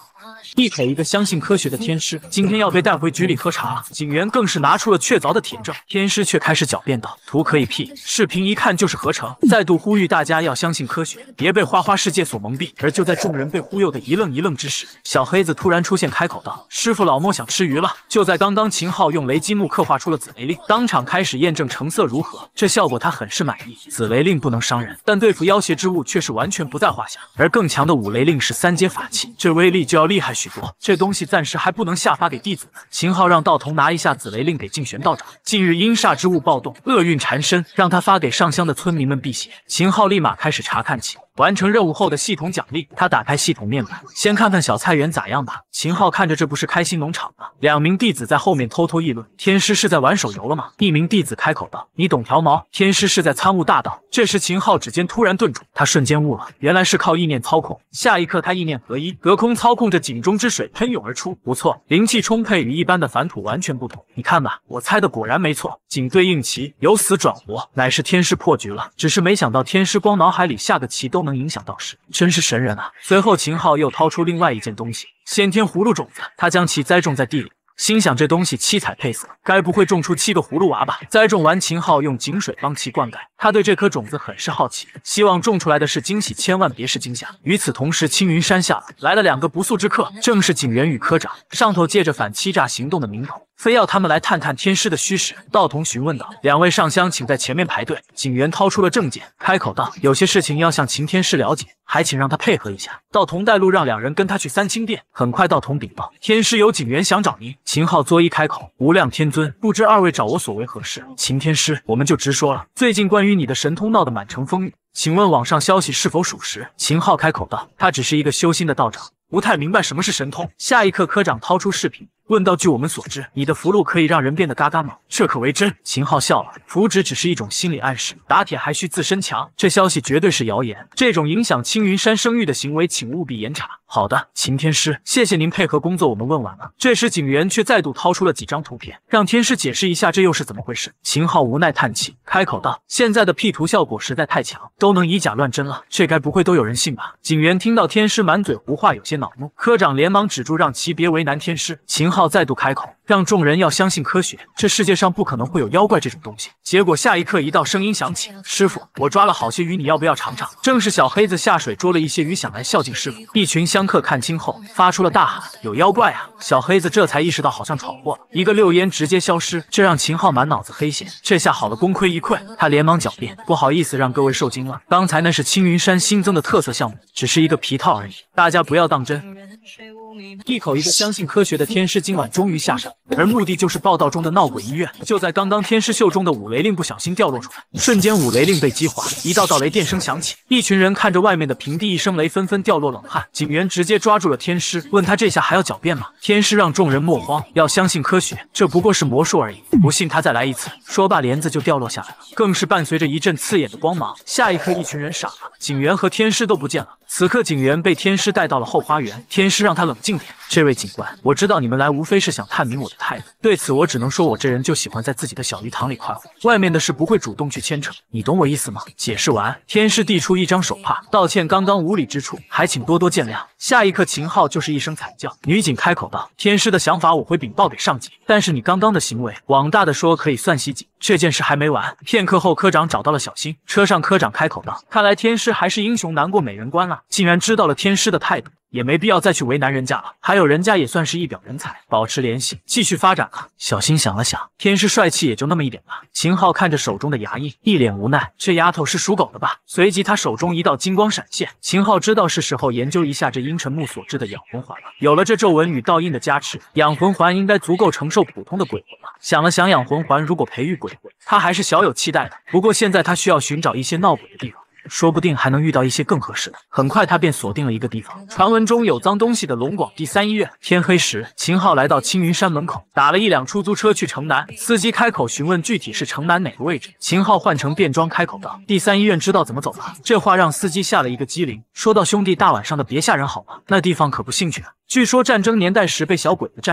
一腿一个相信科学的天师，今天要被带回局里喝茶。警员更是拿出了确凿的铁证，天师却开始狡辩道：“图可以 P， 视频一看就是合成。”再度呼吁大家要相信科学，别被花花世界所蒙蔽。而就在众人被忽悠的一愣一愣之时，小黑子突然出现，开口道：“师傅，老莫想吃鱼了。”就在刚刚，秦昊用雷击木刻画出了紫雷令，当场开始验证成色如何。这效果他很是满意。紫雷令不能伤人，但对付妖邪之物却是完全不在话下。而更强的五雷令是3阶法器，这威力就要厉害许多。这东西暂时还不能下发给弟子们。秦昊让道童拿一下紫雷令给净玄道长。近日阴煞之物暴动，厄运缠身，让他发给上香的村民们辟邪。秦昊立马开始查看起完成任务后的系统奖励。他打开系统面板，先看看小菜园咋样吧。秦昊看着，这不是开心农场吗？2名弟子在后面偷偷议论：“天师是在玩手游了吗？”一名弟子开口道：“你懂条毛，天师是在参悟大道。”这时秦昊指尖突然顿住，他瞬间悟了，原来是靠意念操控。下一刻他意念合一，隔空操控着井中之水喷涌而出。不错，灵气充沛，与一般的凡土完全不同。你看吧，我猜的果然没错，井对应奇，由死转活，乃是天师破局了。只是没想到天师光脑海里下个棋都能影响到时，真是神人啊！随后秦昊又掏出另外一件东西，先天葫芦种子，他将其栽种在地里。心想这东西七彩配色，该不会种出7个葫芦娃吧？栽种完，秦昊用井水帮其灌溉。他对这颗种子很是好奇，希望种出来的是惊喜，千万别是惊吓。与此同时，青云山下来了2个不速之客，正是警员与科长，上头借着反欺诈行动的名头，非要他们来探探天师的虚实。道童询问道：“2位上香，请在前面排队。”警员掏出了证件，开口道：“有些事情要向秦天师了解，还请让他配合一下。”道童带路，让2人跟他去三清殿。很快，道童禀报：“天师有警员想找您。”秦昊作揖开口：“无量天尊，不知2位找我所为何事？”秦天师，我们就直说了，最近关于你的神通闹得满城风雨，请问网上消息是否属实？秦昊开口道：“他只是一个修心的道长，不太明白什么是神通。”下一刻，科长掏出视频，问道：“据我们所知，你的符箓可以让人变得嘎嘎毛，这可为真？”秦昊笑了，符纸只是一种心理暗示，打铁还需自身强，这消息绝对是谣言。这种影响青云山声誉的行为，请务必严查。好的，秦天师，谢谢您配合工作，我们问完了。这时警员却再度掏出了几张图片，让天师解释一下这又是怎么回事。秦昊无奈叹气，开口道：“现在的 P 图效果实在太强，都能以假乱真了，这该不会都有人信吧？”警员听到天师满嘴胡话，有些恼怒。科长连忙止住，让其别为难天师。秦昊再度开口，让众人要相信科学，这世界上不可能会有妖怪这种东西。结果下一刻，一道声音响起：“师傅，我抓了好些鱼，你要不要尝尝？”正是小黑子下水捉了一些鱼，想来孝敬师傅。一群香客看清后，发出了大喊：“有妖怪啊！”小黑子这才意识到好像闯祸了，一个溜烟直接消失，这让秦昊满脑子黑线。这下好了，功亏一篑，他连忙狡辩：“不好意思，让各位受惊了，刚才那是青云山新增的特色项目，只是一个皮套而已，大家不要当真。”一口一个相信科学的天师今晚终于下山，而目的就是报道中的闹鬼医院。就在刚刚，天师袖中的五雷令不小心掉落出来，瞬间五雷令被击滑，一道道雷电声响起。一群人看着外面的平地，一声雷，纷纷掉落冷汗。警员直接抓住了天师，问他这下还要狡辩吗？天师让众人莫慌，要相信科学，这不过是魔术而已，不信他再来一次。说罢，帘子就掉落下来了，更是伴随着一阵刺眼的光芒。下一刻，一群人傻了，警员和天师都不见了。此刻，警员被天师带到了后花园，天师让他冷静点。这位警官，我知道你们来无非是想探明我的态度，对此我只能说，我这人就喜欢在自己的小鱼塘里快活，外面的事不会主动去牵扯，你懂我意思吗？解释完，天师递出一张手帕，道歉刚刚无礼之处，还请多多见谅。下一刻，秦昊就是一声惨叫，女警开口道：“天师的想法我会禀报给上级，但是你刚刚的行为，往大的说可以算袭警。”这件事还没完，片刻后，科长找到了小新，车上科长开口道：“看来天师还是英雄难过美人关了，竟然知道了天师的态度。”也没必要再去为难人家了，还有人家也算是一表人才，保持联系，继续发展啊。小新想了想，天师帅气也就那么一点吧。秦昊看着手中的牙印，一脸无奈，这丫头是属狗的吧？随即他手中一道金光闪现，秦昊知道是时候研究一下这阴沉木所制的养魂环了。有了这皱纹与道印的加持，养魂环应该足够承受普通的鬼魂了。想了想，养魂环如果培育鬼魂，他还是小有期待的。不过现在他需要寻找一些闹鬼的地方，说不定还能遇到一些更合适的。很快，他便锁定了一个地方，传闻中有脏东西的龙广第3医院。天黑时，秦昊来到青云山门口，打了一辆出租车去城南。司机开口询问具体是城南哪个位置。秦昊换成便装开口道：“第3医院知道怎么走吧？”这话让司机吓了一个机灵，说道：“兄弟，大晚上的别吓人好吗？那地方可不兴趣啊。据说战争年代时被小鬼子占用过。”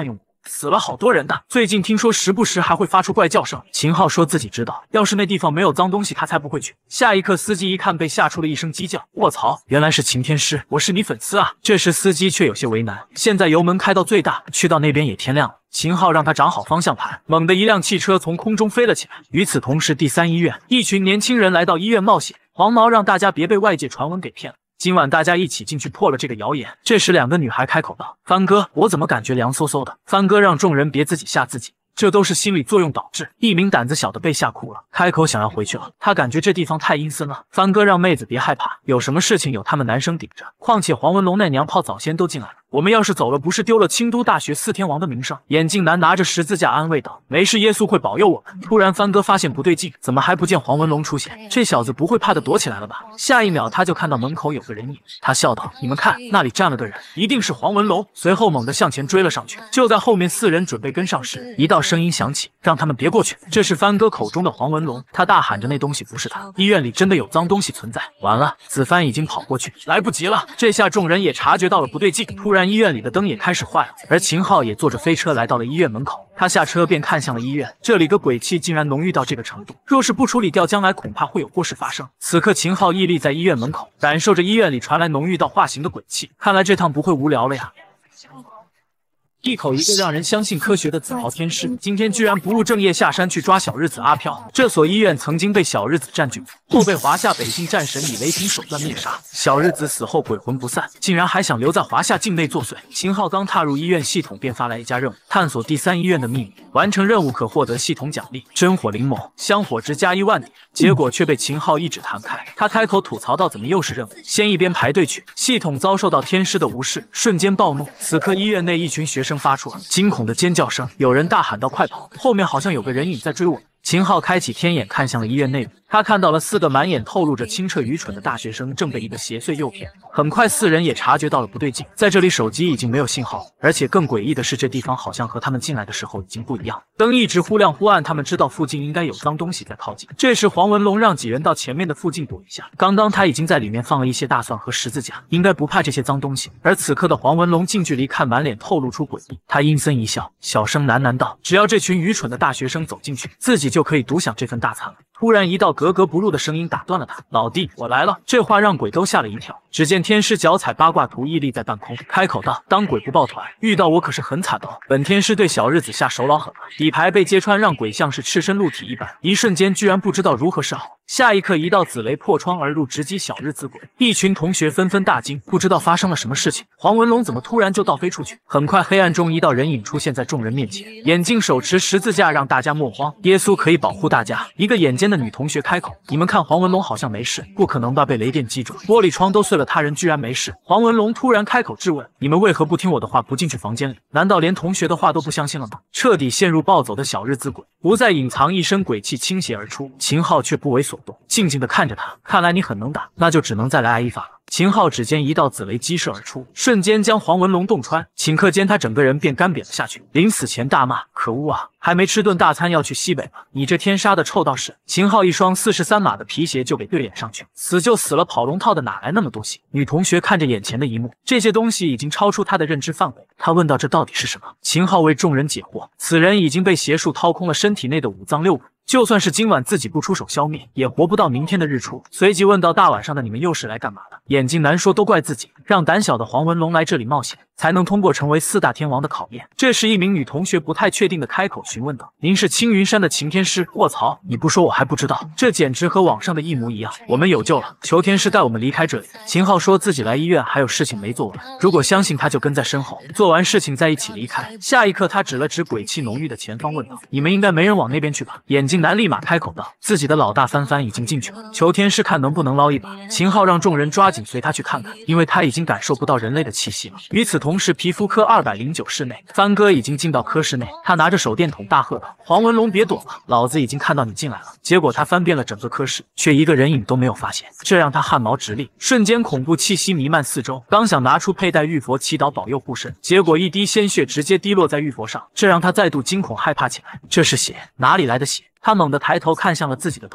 死了好多人的。最近听说时不时还会发出怪叫声。秦昊说自己知道，要是那地方没有脏东西，他才不会去。下一刻，司机一看，被吓出了一声鸡叫。卧槽，原来是擎天师，我是你粉丝啊！这时司机却有些为难，现在油门开到最大，去到那边也天亮了。秦昊让他掌好方向盘，猛地一辆汽车从空中飞了起来。与此同时，第三医院，一群年轻人来到医院冒险。黄毛让大家别被外界传闻给骗了。今晚大家一起进去破了这个谣言。这时，两个女孩开口道：“帆哥，我怎么感觉凉飕飕的？”帆哥让众人别自己吓自己。这都是心理作用导致。一名胆子小的被吓哭了，开口想要回去了。他感觉这地方太阴森了。帆哥让妹子别害怕，有什么事情有他们男生顶着。况且黄文龙那娘炮早先都进来了，我们要是走了，不是丢了清都大学4天王的名声？眼镜男拿着十字架安慰道：“没事，耶稣会保佑我们。”突然，帆哥发现不对劲，怎么还不见黄文龙出现？这小子不会怕的躲起来了吧？下一秒，他就看到门口有个人影，他笑道：“你们看，那里站了个人，一定是黄文龙。”随后猛地向前追了上去。就在后面4人准备跟上时，一道声音响起，让他们别过去。这是帆哥口中的黄文龙，他大喊着那东西不是他，医院里真的有脏东西存在。完了，子帆已经跑过去，来不及了。这下众人也察觉到了不对劲，突然医院里的灯也开始坏了，而秦昊也坐着飞车来到了医院门口。他下车便看向了医院，这里的鬼气竟然浓郁到这个程度，若是不处理掉，将来恐怕会有祸事发生。此刻秦昊屹立在医院门口，感受着医院里传来浓郁到化形的鬼气，看来这趟不会无聊了呀。一口一个让人相信科学的紫袍天师，今天居然不务正业下山去抓小日子阿飘。这所医院曾经被小日子占据，后被华夏北境战神以雷霆手段灭杀。小日子死后鬼魂不散，竟然还想留在华夏境内作祟。秦昊刚踏入医院，系统便发来一家任务：探索第3医院的秘密，完成任务可获得系统奖励真火灵猛，香火值加1万点。结果却被秦昊一指弹开。他开口吐槽道：“怎么又是任务？先一边排队去。”系统遭受到天师的无视，瞬间暴怒。此刻医院内一群学生发出了惊恐的尖叫声，有人大喊道：“快跑！后面好像有个人影在追我们！”秦昊开启天眼，看向了医院内部。他看到了4个满眼透露着清澈愚蠢的大学生正被一个邪祟诱骗。很快4人也察觉到了不对劲，在这里手机已经没有信号，而且更诡异的是，这地方好像和他们进来的时候已经不一样，灯一直忽亮忽暗，他们知道附近应该有脏东西在靠近。这时黄文龙让几人到前面的附近躲一下，刚刚他已经在里面放了一些大蒜和十字架，应该不怕这些脏东西。而此刻的黄文龙近距离看，满脸透露出诡异，他阴森一笑，小声喃喃道：“只要这群愚蠢的大学生走进去，自己就可以独享这份大餐了。”突然，一道格格不入的声音打断了他：“老弟，我来了。”这话让鬼都吓了一跳。只见天师脚踩八卦图屹立在半空，开口道：“当鬼不抱团，遇到我可是很惨的哦。”本天师对小日子下手老狠了，底牌被揭穿，让鬼像是赤身露体一般，一瞬间居然不知道如何是好。下一刻，一道紫雷破窗而入，直击小日子鬼。一群同学纷纷大惊，不知道发生了什么事情。黄文龙怎么突然就倒飞出去？很快，黑暗中一道人影出现在众人面前，眼睛手持十字架，让大家莫慌，耶稣可以保护大家。一个眼尖的女同学开口：“你们看，黄文龙好像没事。”不可能吧？被雷电击中，玻璃窗都碎了，他人居然没事。黄文龙突然开口质问：“你们为何不听我的话，不进去房间里？难道连同学的话都不相信了吗？”彻底陷入暴走的小日子鬼不再隐藏，一身鬼气倾泻而出。秦昊却不为所动，静静地看着他。看来你很能打，那就只能再来挨一发了。秦昊指尖一道紫雷激射而出，瞬间将黄文龙洞穿，顷刻间他整个人便干瘪了下去。临死前大骂：“可恶啊！还没吃顿大餐要去西北了，你这天杀的臭道士！”秦昊一双43码的皮鞋就给对脸上去，死就死了，跑龙套的哪来那么多血？女同学看着眼前的一幕，这些东西已经超出她的认知范围。她问道：“这到底是什么？”秦昊为众人解惑：此人已经被邪术掏空了身体内的5脏6腑。就算是今晚自己不出手消灭，也活不到明天的日出。随即问到：“大晚上的，你们又是来干嘛的？”眼镜男说：“都怪自己，让胆小的黄文龙来这里冒险，才能通过成为4大天王的考验。”这时，一名女同学不太确定的开口询问道：“您是青云山的擎天师？”卧槽，你不说我还不知道，这简直和网上的一模一样。我们有救了，求天师带我们离开这里。秦昊说自己来医院还有事情没做完，如果相信他就跟在身后，做完事情再一起离开。下一刻，他指了指鬼气浓郁的前方，问道：“你们应该没人往那边去吧？”眼镜男立马开口道：“自己的老大帆帆已经进去了，求天师看能不能捞一把。”秦昊让众人抓紧随他去看看，因为他已经感受不到人类的气息了。与此同时，皮肤科209室内，帆哥已经进到科室内，他拿着手电筒大喝道：“黄文龙别躲了，老子已经看到你进来了。”结果他翻遍了整个科室，却一个人影都没有发现，这让他汗毛直立，瞬间恐怖气息弥漫四周。刚想拿出佩戴玉佛祈祷保佑护身，结果一滴鲜血直接滴落在玉佛上，这让他再度惊恐害怕起来。这是血，哪里来的血？他猛地抬头看向了自己的头顶，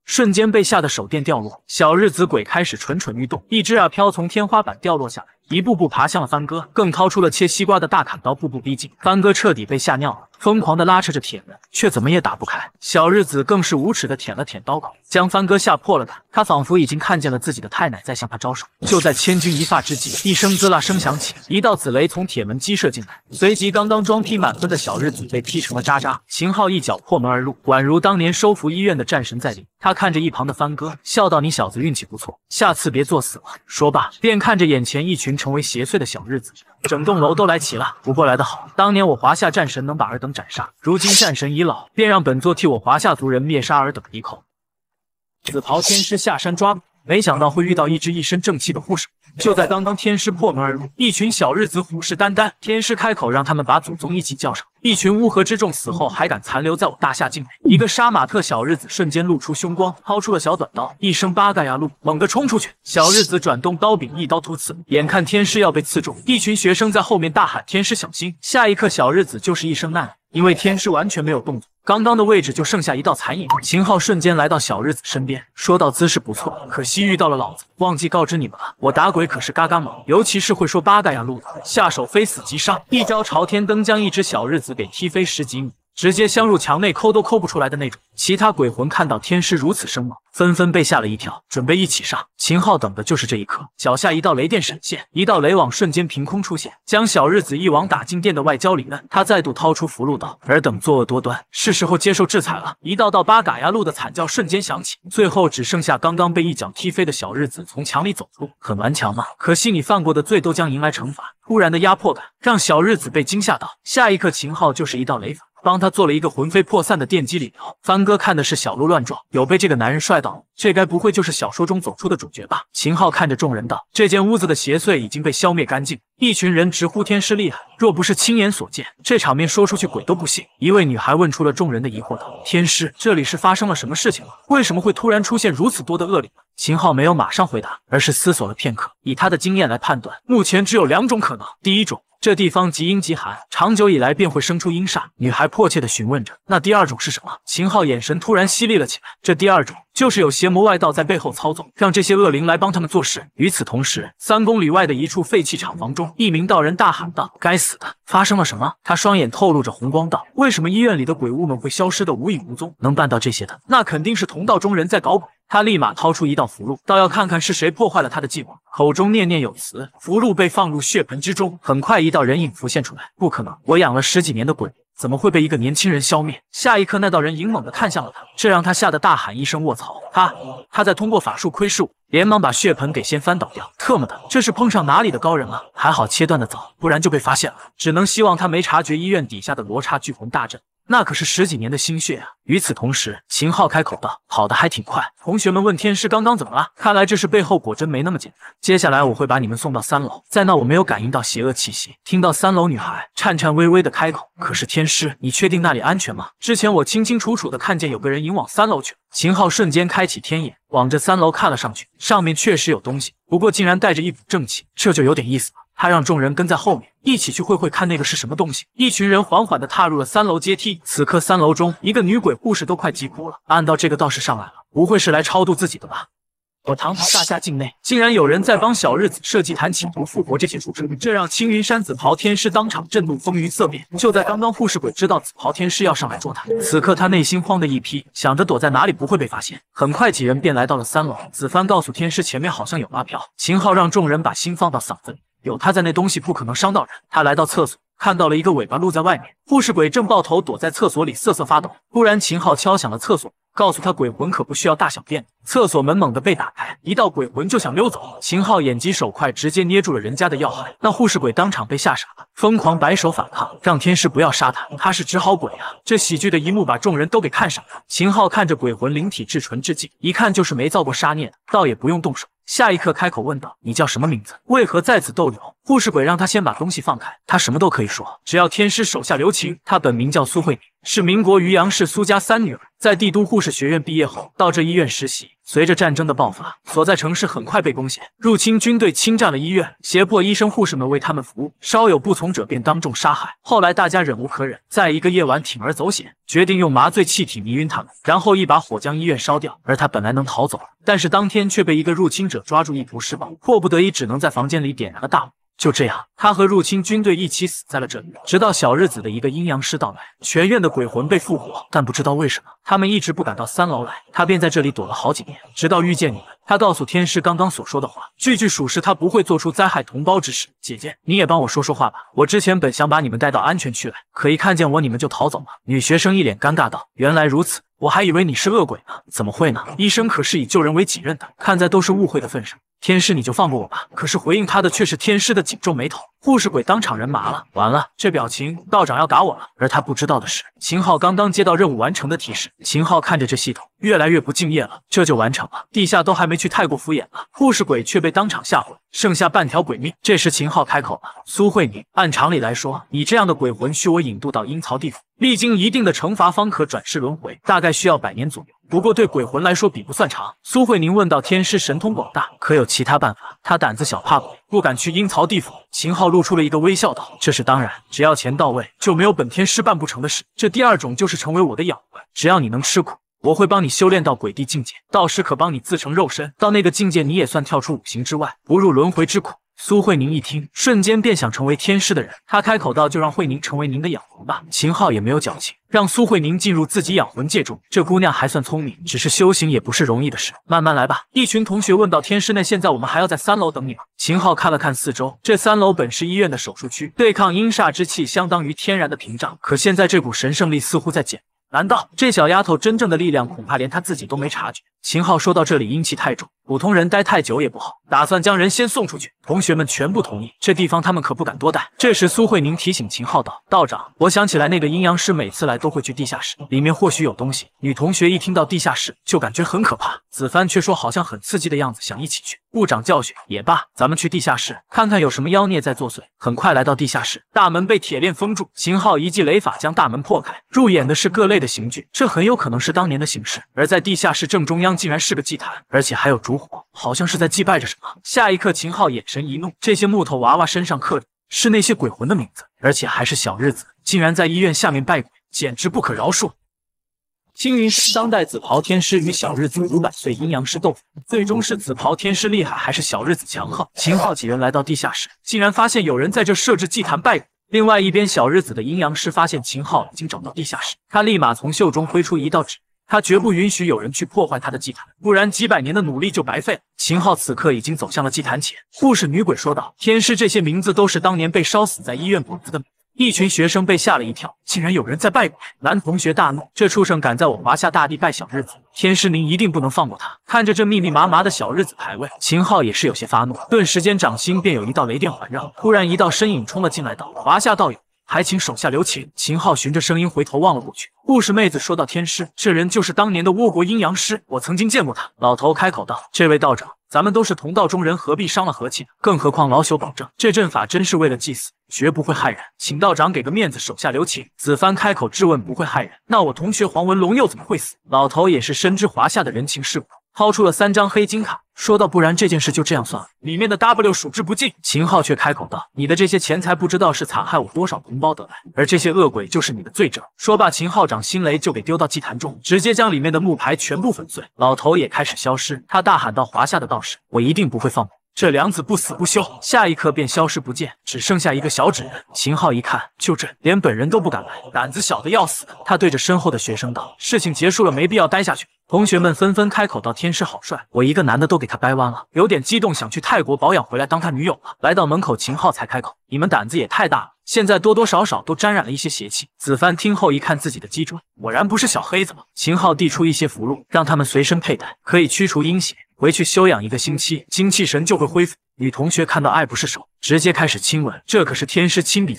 瞬间被吓得手电掉落。小日子鬼开始蠢蠢欲动，一只阿飘从天花板掉落下来，一步步爬向了帆哥，更掏出了切西瓜的大砍刀，步步逼近。帆哥彻底被吓尿了，疯狂的拉扯着铁门，却怎么也打不开。小日子更是无耻的舔了舔刀口，将帆哥吓破了胆。他仿佛已经看见了自己的太奶在向他招手。就在千钧一发之际，一声滋啦声响起，一道紫雷从铁门击射进来，随即刚刚装逼满分的小日子被劈成了渣渣。秦昊一脚破门而入，宛如当年收服医院的战神在临。他看着一旁的帆哥，笑道：“你小子运气不错，下次别作死了。”说罢，便看着眼前一群成为邪祟的小日子，整栋楼都来齐了。不过来得好，当年我华夏战神能把尔等斩杀，如今战神已老，便让本座替我华夏族人灭杀尔等一口。紫袍天师下山抓鬼，没想到会遇到一只一身正气的护士。就在刚刚，天师破门而入，一群小日子虎视眈眈。天师开口让他们把祖宗一起叫上。一群乌合之众死后还敢残留在我大夏境内，一个杀马特小日子瞬间露出凶光，掏出了小短刀，一声八嘎呀路，猛地冲出去。小日子转动刀柄，一刀突刺。眼看天师要被刺中，一群学生在后面大喊：“天师小心！”下一刻，小日子就是一声难，因为天师完全没有动作。刚刚的位置就剩下一道残影。秦昊瞬间来到小日子身边，说道：“姿势不错，可惜遇到了老子，忘记告知你们了，我打鬼可是嘎嘎猛，尤其是会说八嘎呀路的，下手非死即伤，一招朝天灯将一只小日子给踢飞10几米。”直接镶入墙内，抠都抠不出来的那种。其他鬼魂看到天师如此生猛，纷纷被吓了一跳，准备一起上。秦昊等的就是这一刻，脚下一道雷电闪现，一道雷网瞬间凭空出现，将小日子一网打进殿的外焦里嫩。他再度掏出符箓道：“尔等作恶多端，是时候接受制裁了。”一道道八嘎呀路的惨叫瞬间响起，最后只剩下刚刚被一脚踢飞的小日子从墙里走出。很顽强嘛，可惜你犯过的罪都将迎来惩罚。突然的压迫感让小日子被惊吓到，下一刻秦昊就是一道雷法，帮他做了一个魂飞魄散的电击理疗。帆哥看的是小鹿乱撞，有被这个男人帅到，这该不会就是小说中走出的主角吧？秦昊看着众人道：“这间屋子的邪祟已经被消灭干净。”一群人直呼天师厉害，若不是亲眼所见，这场面说出去鬼都不信。一位女孩问出了众人的疑惑道：“天师，这里是发生了什么事情了？为什么会突然出现如此多的恶灵？”秦昊没有马上回答，而是思索了片刻，以他的经验来判断，目前只有2种可能。第一种，这地方极阴极寒，长久以来便会生出阴煞。女孩迫切地询问着：“那第2种是什么？”秦昊眼神突然犀利了起来，这第2种就是有邪魔外道在背后操纵，让这些恶灵来帮他们做事。与此同时，3公里外的一处废弃厂房中，一名道人大喊道：“该死的，发生了什么？”他双眼透露着红光道：“为什么医院里的鬼物们会消失得无影无踪？能办到这些的，那肯定是同道中人在搞鬼。”他立马掏出一道符箓，倒要看看是谁破坏了他的计划。口中念念有词，符箓被放入血盆之中。很快，一道人影浮现出来。不可能，我养了10几年的鬼，怎么会被一个年轻人消灭？下一刻，那道人影猛地看向了他，这让他吓得大喊一声：“卧槽！”他在通过法术窥视我，连忙把血盆给先翻倒掉。特么的，这是碰上哪里的高人了？还好切断的早，不然就被发现了。只能希望他没察觉医院底下的罗刹聚魂大阵。那可是10几年的心血啊！与此同时，秦昊开口道：“跑得还挺快。”同学们问天师刚刚怎么了？看来这事背后果真没那么简单。接下来我会把你们送到3楼，在那我没有感应到邪恶气息。听到3楼女孩颤颤巍巍的开口：“可是天师，你确定那里安全吗？之前我清清楚楚的看见有个人引往3楼去。”秦昊瞬间开启天眼，往这3楼看了上去，上面确实有东西，不过竟然带着一股正气，这就有点意思了。他让众人跟在后面，一起去会看那个是什么东西。一群人缓缓地踏入了3楼阶梯。此刻3楼中，一个女鬼护士都快急哭了。按道这个道士上来了，不会是来超度自己的吧？我堂堂大夏境内，竟然有人在帮小日子设计坛企图复活这些畜生，这让青云山紫袍天师当场震怒，风云色变。就在刚刚，护士鬼知道紫袍天师要上来捉他，此刻他内心慌的一批，想着躲在哪里不会被发现。很快几人便来到了3楼。子帆告诉天师前面好像有阿飘，秦昊让众人把心放到嗓子里，有他在那东西不可能伤到人。他来到厕所，看到了一个尾巴露在外面，护士鬼正抱头躲在厕所里瑟瑟发抖。突然秦昊敲响了厕所，告诉他鬼魂可不需要大小便。厕所门猛地被打开，一道鬼魂就想溜走。秦昊眼疾手快，直接捏住了人家的要害。那护士鬼当场被吓傻了，疯狂摆手反抗，让天师不要杀他，他是只好鬼啊！这喜剧的一幕把众人都给看傻了。秦昊看着鬼魂灵体至纯至净，一看就是没造过杀孽的，倒也不用动手。下一刻开口问道：“你叫什么名字？为何在此逗留？”护士鬼让他先把东西放开，他什么都可以说，只要天师手下留情。他本名叫苏慧敏，是民国渔阳市苏家3女儿，在帝都护士学院毕业后，到这医院实习， 随着战争的爆发，所在城市很快被攻陷，入侵军队侵占了医院，胁迫医生护士们为他们服务，稍有不从者便当众杀害。后来大家忍无可忍，在一个夜晚铤而走险，决定用麻醉气体迷晕他们，然后一把火将医院烧掉。而他本来能逃走了，但是当天却被一个入侵者抓住，意图施暴，迫不得已只能在房间里点燃了大火。就这样，他和入侵军队一起死在了这里。直到小日子的一个阴阳师到来，全院的鬼魂被复活，但不知道为什么，他们一直不敢到3楼来。他便在这里躲了好几年，直到遇见你们。他告诉天师刚刚所说的话，句句属实，他不会做出灾害同胞之事。姐姐，你也帮我说说话吧。我之前本想把你们带到安全区来，可一看见我，你们就逃走吗？女学生一脸尴尬道：“原来如此。”我还以为你是恶鬼呢，怎么会呢？医生可是以救人为己任的，看在都是误会的份上，天师你就放过我吧。可是回应他的却是天师的紧皱眉头。护士鬼当场人麻了，完了，这表情，道长要打我了。而他不知道的是，秦昊刚刚接到任务完成的提示。秦昊看着这系统，越来越不敬业了，这就完成了，地下都还没去，太过敷衍了。护士鬼却被当场吓毁，剩下半条鬼命。这时秦昊开口了：“苏慧宁，按常理来说，你这样的鬼魂需我引渡到阴曹地府，历经一定的惩罚方可转世轮回，大概需要100年左右。不过对鬼魂来说比不算长。”苏慧宁问道：“天师神通广大，可有其他办法？”他胆子小怕鬼，不敢去阴曹地府。秦昊露出了一个微笑道：“这是当然，只要钱到位，就没有本天师办不成的事。这第二种就是成为我的养魂，只要你能吃苦，我会帮你修炼到鬼帝境界，到时可帮你自成肉身，到那个境界你也算跳出5行之外，不入轮回之苦。”苏慧宁一听，瞬间便想成为天师的人。他开口道：“就让慧宁成为您的养魂吧。”秦昊也没有矫情，让苏慧宁进入自己养魂界中。这姑娘还算聪明，只是修行也不是容易的事，慢慢来吧。一群同学问道：“天师，那现在我们还要在3楼等你吗？”秦昊看了看四周，这3楼本是医院的手术区，对抗阴煞之气相当于天然的屏障，可现在这股神圣力似乎在减。难道这小丫头真正的力量恐怕连她自己都没察觉？秦昊说到这里，阴气太重，普通人待太久也不好，打算将人先送出去。同学们全部同意，这地方他们可不敢多待。这时苏慧宁提醒秦昊道：“道长，我想起来那个阴阳师每次来都会去地下室，里面或许有东西。”女同学一听到地下室就感觉很可怕，子帆却说好像很刺激的样子，想一起去。部长教训也罢，咱们去地下室看看有什么妖孽在作祟。很快来到地下室，大门被铁链封住，秦昊一记雷法将大门破开，入眼的是各类的刑具，这很有可能是当年的刑室。而在地下室正中央竟然是个祭坛，而且还有烛火，好像是在祭拜着什么。下一刻秦昊眼神一怒，这些木头娃娃身上刻着是那些鬼魂的名字，而且还是小日子，竟然在医院下面拜鬼，简直不可饶恕。青云师当代紫袍天师与小日子500岁阴阳师斗法，最终是紫袍天师厉害还是小日子强横？秦昊几人来到地下室，竟然发现有人在这设置祭坛拜鬼。另外一边，小日子的阴阳师发现秦昊已经找到地下室，他立马从袖中挥出一道纸，他绝不允许有人去破坏他的祭坛，不然几百年的努力就白费了。秦昊此刻已经走向了祭坛前，护士女鬼说道：“天师，这些名字都是当年被烧死在医院鬼子的名字。”一群学生被吓了一跳，竟然有人在拜鬼。男同学大怒：“这畜生敢在我华夏大地拜小日子，天师您一定不能放过他！”看着这密密麻麻的小日子牌位，秦昊也是有些发怒，顿时间掌心便有一道雷电环绕。突然一道身影冲了进来，道：“华夏道友，还请手下留情。”秦昊循着声音回头望了过去，护士妹子说道：“天师，这人就是当年的倭国阴阳师，我曾经见过他。”老头开口道：“这位道长，咱们都是同道中人，何必伤了和气呢？更何况老朽保证，这阵法真是为了祭祀，绝不会害人，请道长给个面子，手下留情。”子帆开口质问：“不会害人，那我同学黄文龙又怎么会死？”老头也是深知华夏的人情世故，掏出了3张黑金卡，说道：“不然这件事就这样算了，里面的 W 数之不尽。”秦昊却开口道：“你的这些钱财不知道是残害我多少同胞得来，而这些恶鬼就是你的罪证。”说罢，秦昊掌心雷就给丢到祭坛中，直接将里面的木牌全部粉碎。老头也开始消失，他大喊道：“华夏的道士，我一定不会放过这两子不死不休！”下一刻便消失不见，只剩下一个小纸人。秦昊一看，就这，连本人都不敢来，胆子小的要死。他对着身后的学生道：“事情结束了，没必要待下去。”同学们纷纷开口道：“天师好帅，我一个男的都给他掰弯了。”有点激动，想去泰国保养回来当他女友了。来到门口，秦昊才开口：“你们胆子也太大了，现在多多少少都沾染了一些邪气。”子帆听后一看自己的脊椎，果然不是小黑子吗？秦昊递出一些符箓，让他们随身佩戴，可以驱除阴邪，回去休养1个星期，精气神就会恢复。女同学看到爱不释手，直接开始亲吻，这可是天师亲笔签名，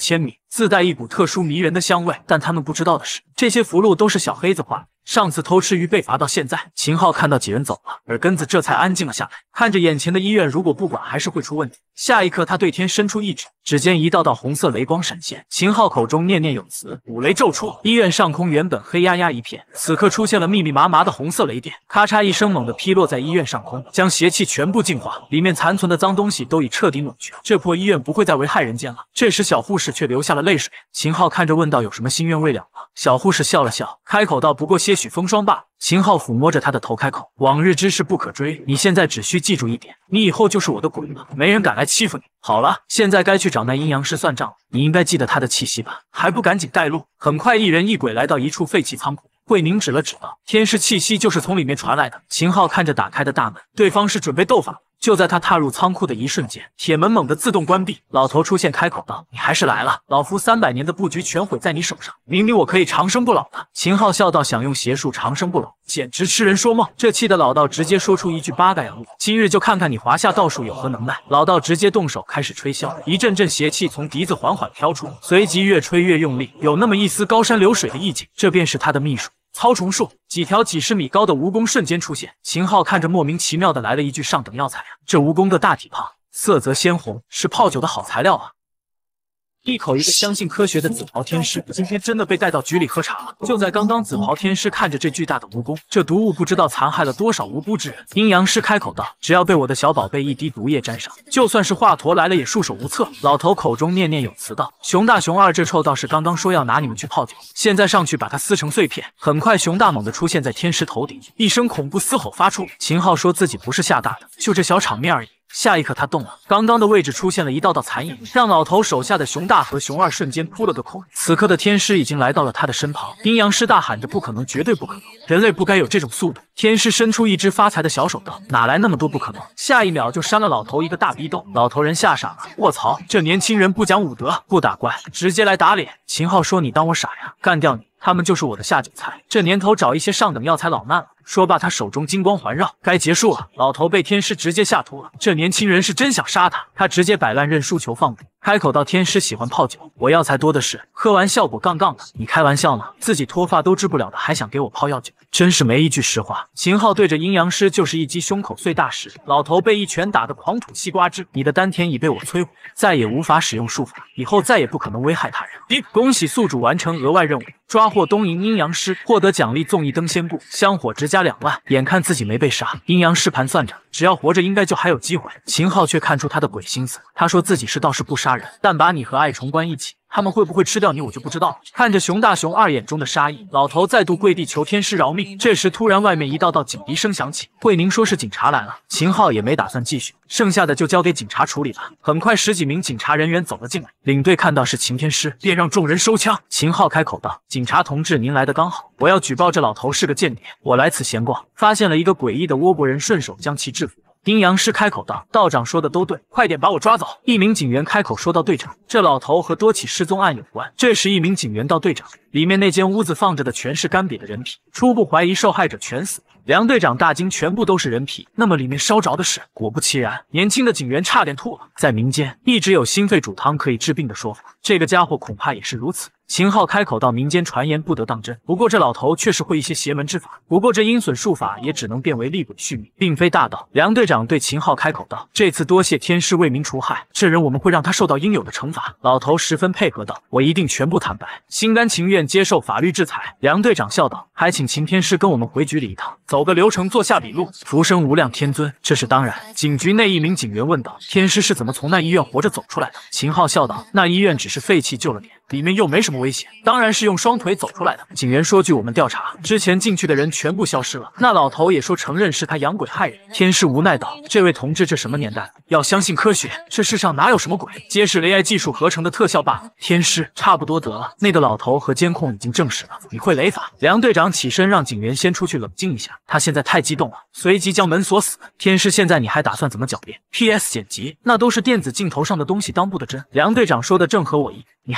自带一股特殊迷人的香味。但他们不知道的是，这些符箓都是小黑子画的。上次偷吃鱼被罚到现在，秦昊看到几人走了，耳根子这才安静了下来。看着眼前的医院，如果不管，还是会出问题。下一刻，他对天伸出一指，指尖一道道红色雷光闪现。秦昊口中念念有词，五雷骤出。医院上空原本黑压压一片，此刻出现了密密麻麻的红色雷电，咔嚓一声猛地劈落在医院上空，将邪气全部净化，里面残存的脏东西都已彻底抹去。这破医院不会再危害人间了。这时，小护士却流下了泪水。秦昊看着问道：“有什么心愿未了吗？”小护士笑了笑，开口道：“不过些许风霜罢了。”秦昊抚摸着他的头，开口：“往日之事不可追，你现在只需记住一点，你以后就是我的鬼了，没人敢来欺负你。好了，现在该去找那阴阳师算账了。你应该记得他的气息吧？还不赶紧带路！”很快，一人一鬼来到一处废弃仓库。慧宁指了指道：“天师气息就是从里面传来的。”秦昊看着打开的大门，对方是准备斗法了。就在他踏入仓库的一瞬间，铁门猛地自动关闭。老头出现，开口道：“你还是来了，老夫300年的布局全毁在你手上。明明我可以长生不老的。”秦昊笑道：“想用邪术长生不老，简直痴人说梦。”这气的老道直接说出一句八嘎洋路，今日就看看你华夏道术有何能耐。老道直接动手开始吹箫，一阵阵邪气从笛子缓缓飘出，随即越吹越用力，有那么一丝高山流水的意境。这便是他的秘术。操虫术，几条几十米高的蜈蚣瞬间出现。秦昊看着莫名其妙的来了一句：“上等药材啊！”这蜈蚣的大体胖，色泽鲜红，是泡酒的好材料啊！一口一个相信科学的紫袍天师，今天真的被带到局里喝茶了。就在刚刚，紫袍天师看着这巨大的蜈蚣，这毒物不知道残害了多少无辜之人。阴阳师开口道：“只要被我的小宝贝一滴毒液沾上，就算是华佗来了也束手无策。”老头口中念念有词道：“熊大熊二，这臭道士刚刚说要拿你们去泡酒，现在上去把它撕成碎片。”很快，熊大猛地出现在天师头顶，一声恐怖嘶吼发出。秦昊说自己不是吓大的，就这小场面而已。下一刻，他动了，刚刚的位置出现了一道道残影，让老头手下的熊大和熊二瞬间扑了个空。此刻的天师已经来到了他的身旁，阴阳师大喊着：“不可能，绝对不可能！人类不该有这种速度！”天师伸出一只发财的小手道：“哪来那么多不可能？”下一秒就扇了老头一个大逼斗，老头人吓傻了。卧槽，这年轻人不讲武德，不打怪，直接来打脸。秦昊说：“你当我傻呀？干掉你！他们就是我的下酒菜。这年头找一些上等药材老难了。”说罢，他手中金光环绕，该结束了。老头被天师直接吓秃了，这年轻人是真想杀他。他直接摆烂认输求放毒，开口道：“天师喜欢泡酒，我药材多的是，喝完效果杠杠的。你开玩笑呢？自己脱发都治不了的，还想给我泡药酒，真是没一句实话。”秦昊对着阴阳师就是一击胸口碎大石，老头被一拳打得狂吐西瓜汁。你的丹田已被我摧毁，再也无法使用术法，以后再也不可能危害他人。恭喜宿主完成额外任务，抓获东瀛阴阳师，获得奖励纵一灯仙布，香火直加2万。眼看自己没被杀，阴阳师盘算着，只要活着应该就还有机会。秦昊却看出他的鬼心思，他说自己是道士不杀人，但把你和爱虫关一起，他们会不会吃掉你我就不知道了。看着熊大熊二眼中的杀意，老头再度跪地求天师饶命。这时突然外面一道道警笛声响起，慧宁说是警察来了。秦昊也没打算继续，剩下的就交给警察处理吧。很快10几名警察人员走了进来，领队看到是秦天师，便让众人收枪。秦昊开口道：“警察同志，您来的刚好，我要举报这老头是个间谍。我来此闲逛，发现了一个诡异的倭国人，顺手将其制服。”阴阳师开口道：“道长说的都对，快点把我抓走。”一名警员开口说道：“队长，这老头和多起失踪案有关。”这时一名警员道：“队长，里面那间屋子放着的全是干瘪的人皮，初步怀疑受害者全死。”梁队长大惊，全部都是人皮，那么里面烧着的是？果不其然，年轻的警员差点吐了。在民间一直有心肺煮汤可以治病的说法，这个家伙恐怕也是如此。秦昊开口道：“民间传言不得当真，不过这老头确实会一些邪门之法，不过这阴损术法也只能变为厉鬼续命，并非大道。”梁队长对秦昊开口道：“这次多谢天师为民除害，这人我们会让他受到应有的惩罚。”老头十分配合道：“我一定全部坦白，心甘情愿接受法律制裁。”梁队长笑道：“还请秦天师跟我们回局里一趟，走个流程，做下笔录。”福生无量天尊，这是当然。警局内一名警员问道：“天师是怎么从那医院活着走出来的？”秦昊笑道：“那医院只是废弃旧了点，里面又没什么危险，当然是用双腿走出来的。”警员说：“据我们调查，之前进去的人全部消失了。”那老头也说承认是他养鬼害人。天师无奈道：“这位同志，这什么年代了？要相信科学，这世上哪有什么鬼，皆是雷 AI 技术合成的特效罢了。”天师，差不多得了。那个老头和监控已经证实了你会雷法。梁队长起身让警员先出去冷静一下，他现在太激动了，随即将门锁死。天师，现在你还打算怎么狡辩 ？PS 剪辑，那都是电子镜头上的东西，当不得真。梁队长说的正合我意，你还听懂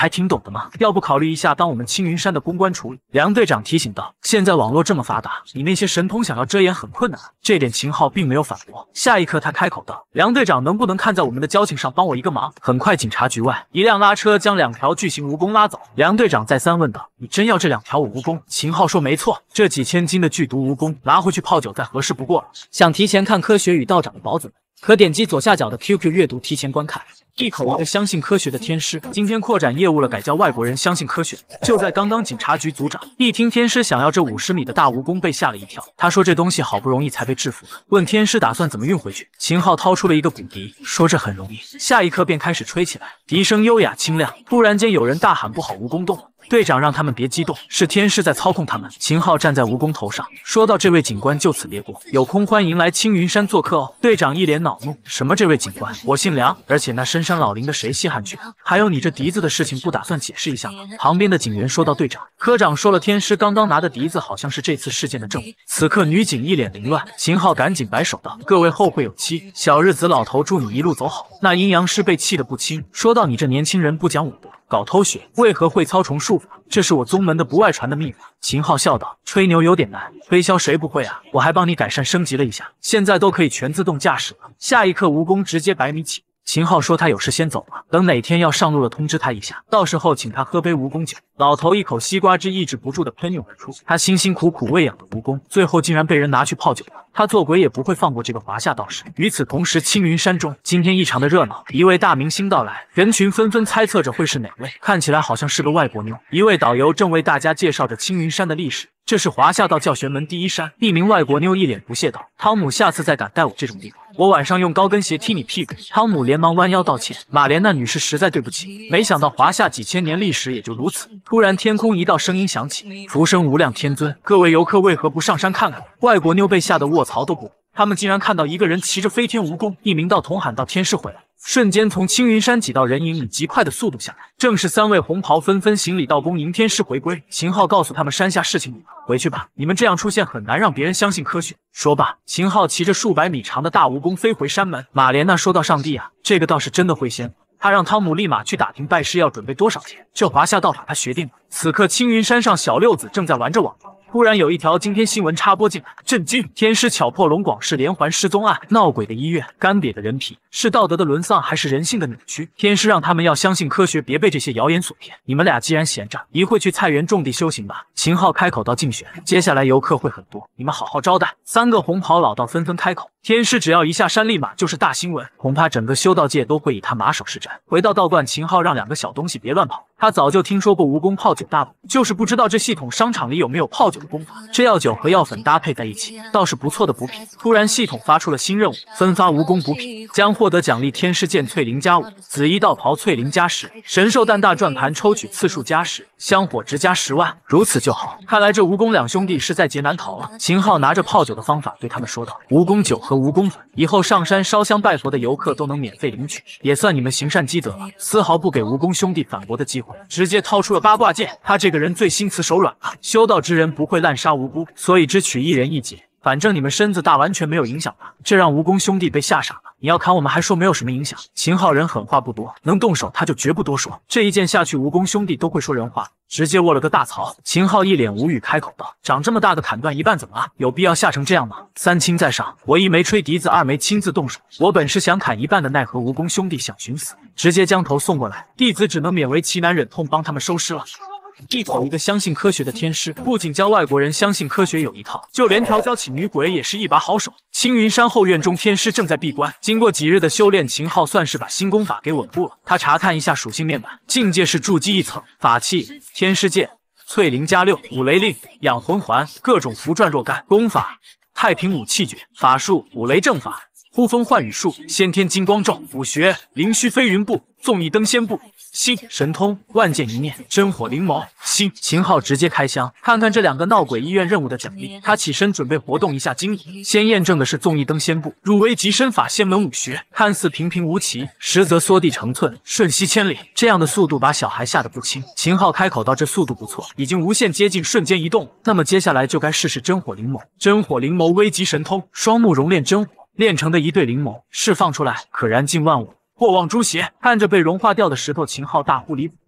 懂的吗？要不考虑一下当我们青云山的公关处理？梁队长提醒道。现在网络这么发达，你那些神通想要遮掩很困难。这点秦昊并没有反驳。下一刻他开口道：梁队长能不能看在我们的交情上帮我一个忙？很快警察局外，一辆拉车将2条巨型蜈蚣拉走。梁队长再三问道：你真要这2条蜈蚣？秦昊说没错，这几千斤的剧毒蜈蚣拿回去泡酒再合适不过了。想提前看科学与道长的宝子们，可点击左下角的 QQ 阅读提前观看。一口一个相信科学的天师，今天扩展业务了，改叫外国人相信科学。就在刚刚，警察局组长一听天师想要这50米的大蜈蚣，被吓了一跳。他说这东西好不容易才被制服，问天师打算怎么运回去。秦昊掏出了一个骨笛，说这很容易。下一刻便开始吹起来，笛声优雅清亮。突然间有人大喊不好，蜈蚣动了。队长让他们别激动，是天师在操控他们。秦昊站在蜈蚣头上，说道：“这位警官就此列过，有空欢迎来青云山做客哦。”队长一脸恼怒：“什么这位警官？我姓梁，而且那深山老林的谁稀罕去？还有你这笛子的事情，不打算解释一下吗？”旁边的警员说道：“队长，科长说了，天师刚刚拿的笛子好像是这次事件的证物。”此刻女警一脸凌乱，秦昊赶紧摆手道：“各位后会有期，小日子老头祝你一路走好。”那阴阳师被气得不轻，说道：“你这年轻人不讲武德，搞偷学，为何会操虫术法？这是我宗门的不外传的秘法。”秦昊笑道：“吹牛有点难，推销谁不会啊？我还帮你改善升级了一下，现在都可以全自动驾驶了。”下一刻，蜈蚣直接100米起。秦昊说他有事先走了，等哪天要上路了通知他一下，到时候请他喝杯蜈蚣酒。老头一口西瓜汁抑制不住的喷涌而出，他辛辛苦苦喂养的蜈蚣，最后竟然被人拿去泡酒了。他做鬼也不会放过这个华夏道士。与此同时，青云山中今天异常的热闹，一位大明星到来，人群纷纷猜测着会是哪位，看起来好像是个外国妞。一位导游正为大家介绍着青云山的历史。这是华夏道教玄门第一山。一名外国妞一脸不屑道：“汤姆，下次再敢带我这种地方，我晚上用高跟鞋踢你屁股。”汤姆连忙弯腰道歉：“马莲娜女士实在对不起，没想到华夏几千年历史也就如此。”突然天空一道声音响起：“福生无量天尊，各位游客为何不上山看看？”外国妞被吓得卧槽都不。他们竟然看到一个人骑着飞天蜈蚣，一名道童喊道：“天师回来！”瞬间从青云山挤到人影，以极快的速度下来。正是3位红袍纷纷行礼道恭迎天师回归。秦昊告诉他们山下事情了，回去吧，你们这样出现很难让别人相信科学。说罢，秦昊骑着数百米长的大蜈蚣飞回山门。马莲娜说道：“上帝啊，这个道士真的会仙。”他让汤姆立马去打听拜师要准备多少钱，这华夏道法他学定了。此刻青云山上，小六子正在玩着网游。突然有一条今天新闻插播进来，震惊！天师巧破龙广氏连环失踪案，闹鬼的医院，干瘪的人皮，是道德的沦丧还是人性的扭曲？天师让他们要相信科学，别被这些谣言所骗。你们俩既然闲着，一会去菜园种地修行吧。秦昊开口道：“竞选，接下来游客会很多，你们好好招待。”3个红袍老道纷纷开口：“天师只要一下山，立马就是大新闻，恐怕整个修道界都会以他马首是瞻。”回到道观，秦昊让2个小东西别乱跑。他早就听说过蜈蚣泡酒大补，就是不知道这系统商场里有没有泡酒的功法。这药酒和药粉搭配在一起，倒是不错的补品。突然，系统发出了新任务：分发蜈蚣补品，将获得奖励：天师剑淬灵+5，紫衣道袍淬灵+10，神兽蛋大转盘抽取次数+10，香火值+10万。如此就好。看来这蜈蚣2兄弟是在劫难逃了。秦昊拿着泡酒的方法对他们说道：“蜈蚣酒和蜈蚣粉，以后上山烧香拜佛的游客都能免费领取，也算你们行善积德了。”丝毫不给蜈蚣兄弟反驳的机会，直接掏出了八卦剑。他这个人最心慈手软了，修道之人不会滥杀无辜，所以只取一人一劫。反正你们身子大，完全没有影响吧？这让蜈蚣兄弟被吓傻了。你要砍我们，还说没有什么影响。秦昊人狠话不多，能动手他就绝不多说。这一剑下去，蜈蚣兄弟都会说人话，直接卧了个大槽。秦昊一脸无语，开口道：“长这么大个砍断一半怎么了？有必要吓成这样吗？”3清在上，我1没吹笛子，2没亲自动手。我本是想砍一半的，奈何蜈蚣兄弟想寻死，直接将头送过来，弟子只能勉为其难，忍痛帮他们收尸了。一口一个相信科学的天师，不仅教外国人相信科学有一套，就连调教起女鬼也是一把好手。青云山后院中，天师正在闭关，经过几日的修炼，秦昊算是把新功法给稳固了。他查看一下属性面板，境界是筑基1层，法器天师剑，淬灵+6，五雷令，养魂环，各种符篆若干。功法太平武器诀，法术五雷正法，呼风唤雨术，先天金光咒，武学灵虚飞云步，纵翼登仙步。心神通，万剑一念，真火灵眸。心秦昊直接开箱，看看这2个闹鬼医院任务的奖励。他起身准备活动一下精力，先验证的是纵翼登仙步，入微极身法仙门武学，看似平平无奇，实则缩地成寸，瞬息千里。这样的速度把小孩吓得不轻。秦昊开口道：“这速度不错，已经无限接近瞬间移动。那么接下来就该试试真火灵眸。真火灵眸，微极神通，双目熔炼真火，炼成的一对灵眸释放出来，可燃尽万物。”破望诛邪，看着被融化掉的石头，秦昊大呼离谱。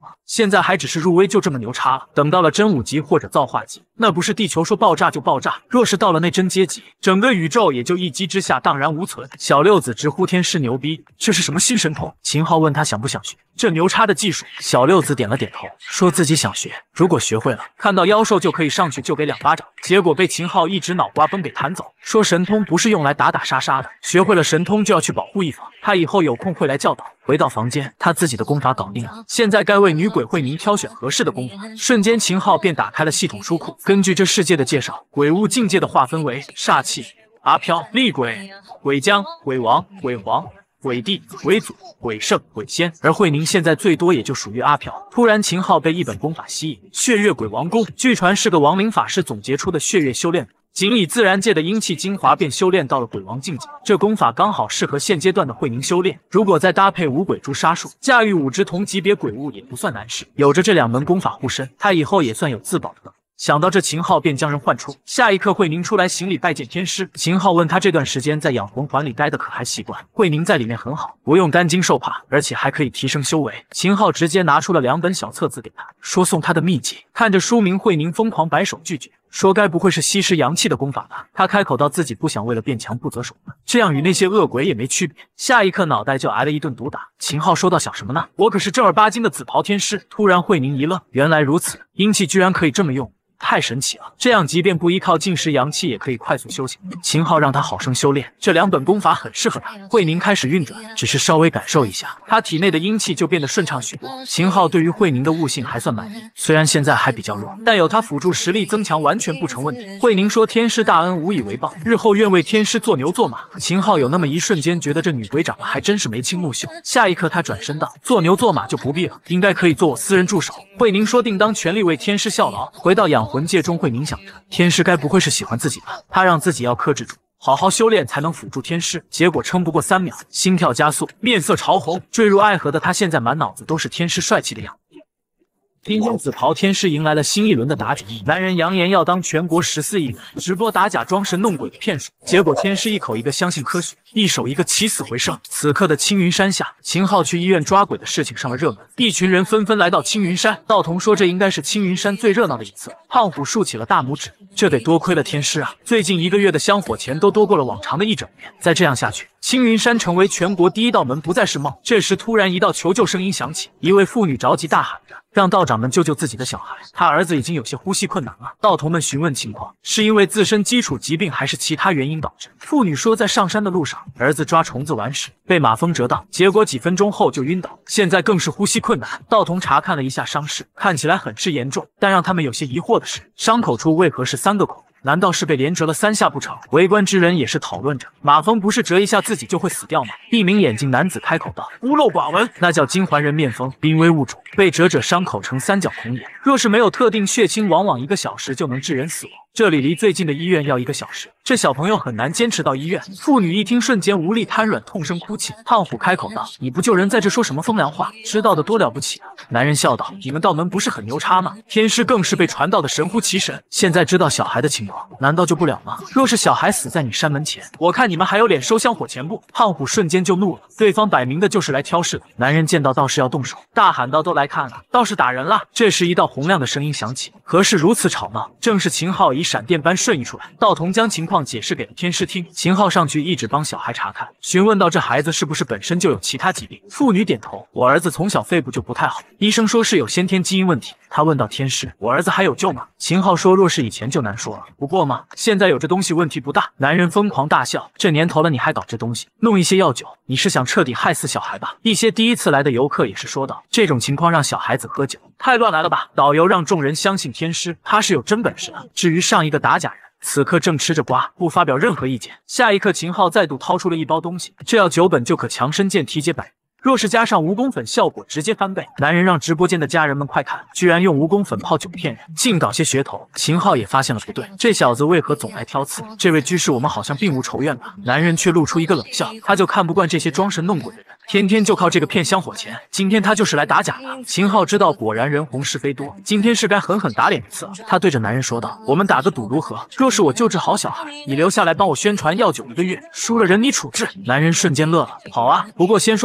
吗？现在还只是入微就这么牛叉了，等到了真5级或者造化级，那不是地球说爆炸就爆炸，若是到了那真阶级，整个宇宙也就一击之下荡然无存。小六子直呼天师牛逼，这是什么新神通？秦昊问他想不想学这牛叉的技术，小六子点了点头，说自己想学，如果学会了，看到妖兽就可以上去就给2巴掌。结果被秦昊一直脑瓜崩给弹走，说神通不是用来打打杀杀的，学会了神通就要去保护一方，他以后有空会来教导。回到房间，他自己的功法搞定了，现在该为女鬼慧宁挑选合适的功法。瞬间秦昊便打开了系统书库，根据这世界的介绍，鬼物境界的划分为煞气、阿飘、厉鬼、鬼将、鬼王、鬼皇、鬼帝、鬼祖、鬼圣、鬼仙，而慧宁现在最多也就属于阿飘。突然秦昊被一本功法吸引，血月鬼王功，据传是个亡灵法师总结出的血月修炼法，仅以自然界的阴气精华便修炼到了鬼王境界，这功法刚好适合现阶段的慧宁修炼。如果再搭配五鬼诛杀术，驾驭5只同级别鬼物也不算难事。有着这2门功法护身，他以后也算有自保的能力。想到这，秦昊便将人唤出。下一刻，慧宁出来行礼拜见天师。秦昊问他这段时间在养魂环里待的可还习惯？慧宁在里面很好，不用担惊受怕，而且还可以提升修为。秦昊直接拿出了2本小册子给他，说送他的秘籍。看着书名，慧宁疯狂摆手拒绝，说该不会是吸食阳气的功法吧？他开口道自己不想为了变强不择手段，这样与那些恶鬼也没区别。下一刻脑袋就挨了一顿毒打。秦昊说道想什么呢？我可是正儿八经的紫袍天师。突然慧宁一愣，原来如此，阴气居然可以这么用。太神奇了，这样即便不依靠进食阳气也可以快速修行。秦昊让他好生修炼，这2本功法很适合他。慧宁开始运转，只是稍微感受一下，他体内的阴气就变得顺畅许多。秦昊对于慧宁的悟性还算满意，虽然现在还比较弱，但有他辅助实力增强完全不成问题。慧宁说天师大恩无以为报，日后愿为天师做牛做马。秦昊有那么一瞬间觉得这女鬼长得还真是眉清目秀。下一刻他转身道，做牛做马就不必了，应该可以做我私人助手。慧宁说定当全力为天师效劳。回到养魂界中，慧宁想着天师该不会是喜欢自己吧，他让自己要克制住，好好修炼才能辅助天师。结果撑不过3秒，心跳加速，面色潮红，坠入爱河的他现在满脑子都是天师帅气的样子。今天紫袍天师迎来了新一轮的打假，男人扬言要当全国14亿人直播打假装神弄鬼的骗术，结果天师一口一个相信科学，一手一个起死回生。此刻的青云山下，秦昊去医院抓鬼的事情上了热门，一群人纷纷来到青云山。道童说这应该是青云山最热闹的一次。胖虎竖起了大拇指，这得多亏了天师啊，最近1个月的香火钱都多过了往常的1整年，再这样下去，青云山成为全国第一道门不再是梦。这时突然一道求救声音响起，一位妇女着急大喊着让道长们救救自己的小孩，他儿子已经有些呼吸困难了。道童们询问情况，是因为自身基础疾病还是其他原因导致？妇女说在上山的路上，儿子抓虫子玩时被马蜂蛰到，结果几分钟后就晕倒，现在更是呼吸困难。道童查看了一下伤势，看起来很是严重，但让他们有些疑惑的是，伤口处为何是3个孔？难道是被连折了3下不成？围观之人也是讨论着，马蜂不是折一下自己就会死掉吗？一名眼镜男子开口道，孤陋寡闻，那叫金环人面蜂，濒危物种，被蛰者伤口呈3角孔眼，若是没有特定血清，往往1个小时就能致人死亡。这里离最近的医院要1个小时，这小朋友很难坚持到医院。妇女一听，瞬间无力瘫软，痛声哭泣。胖虎开口道：“你不救人，在这说什么风凉话？知道的多了不起啊！”男人笑道：“你们道门不是很牛叉吗？天师更是被传道的神乎其神，现在知道小孩的情况，难道救不了吗？若是小孩死在你山门前，我看你们还有脸收香火钱不？”胖虎瞬间就怒了，对方摆明的就是来挑事的。男人见到道士要动手，大喊道：“都来看了，道士打人了！”这时一道洪亮的声音响起，何事如此吵闹？正是秦昊以闪电般瞬移出来。道童将情况解释给了天师听，秦昊上去一直帮小孩查看，询问到这孩子是不是本身就有其他疾病。妇女点头，我儿子从小肺部就不太好，医生说是有先天基因问题。他问到天师，我儿子还有救吗？秦昊说若是以前就难说了，不过嘛，现在有这东西问题不大。男人疯狂大笑，这年头了你还搞这东西，弄一些药酒，你是想彻底害死小孩吧？一些第一次来的游客也是说道，这种情况让小孩子喝酒太乱来了吧？导游让众人相信天师，他是有真本事的。至于上一个打假人，此刻正吃着瓜，不发表任何意见。下一刻，秦昊再度掏出了一包东西，这药9本就可强身健体解百人，若是加上蜈蚣粉，效果直接翻倍。男人让直播间的家人们快看，居然用蜈蚣粉泡酒骗人，净搞些噱头。秦昊也发现了不对，这小子为何总来挑刺？这位居士，我们好像并无仇怨吧？男人却露出一个冷笑，他就看不惯这些装神弄鬼的人，天天就靠这个骗香火钱。今天他就是来打假的。秦昊知道，果然人红是非多，今天是该狠狠打脸一次了。他对着男人说道：“我们打个赌如何？若是我救治好小孩，你留下来帮我宣传药酒1个月，输了人你处置。”男人瞬间乐了：“好啊，不过先说好你得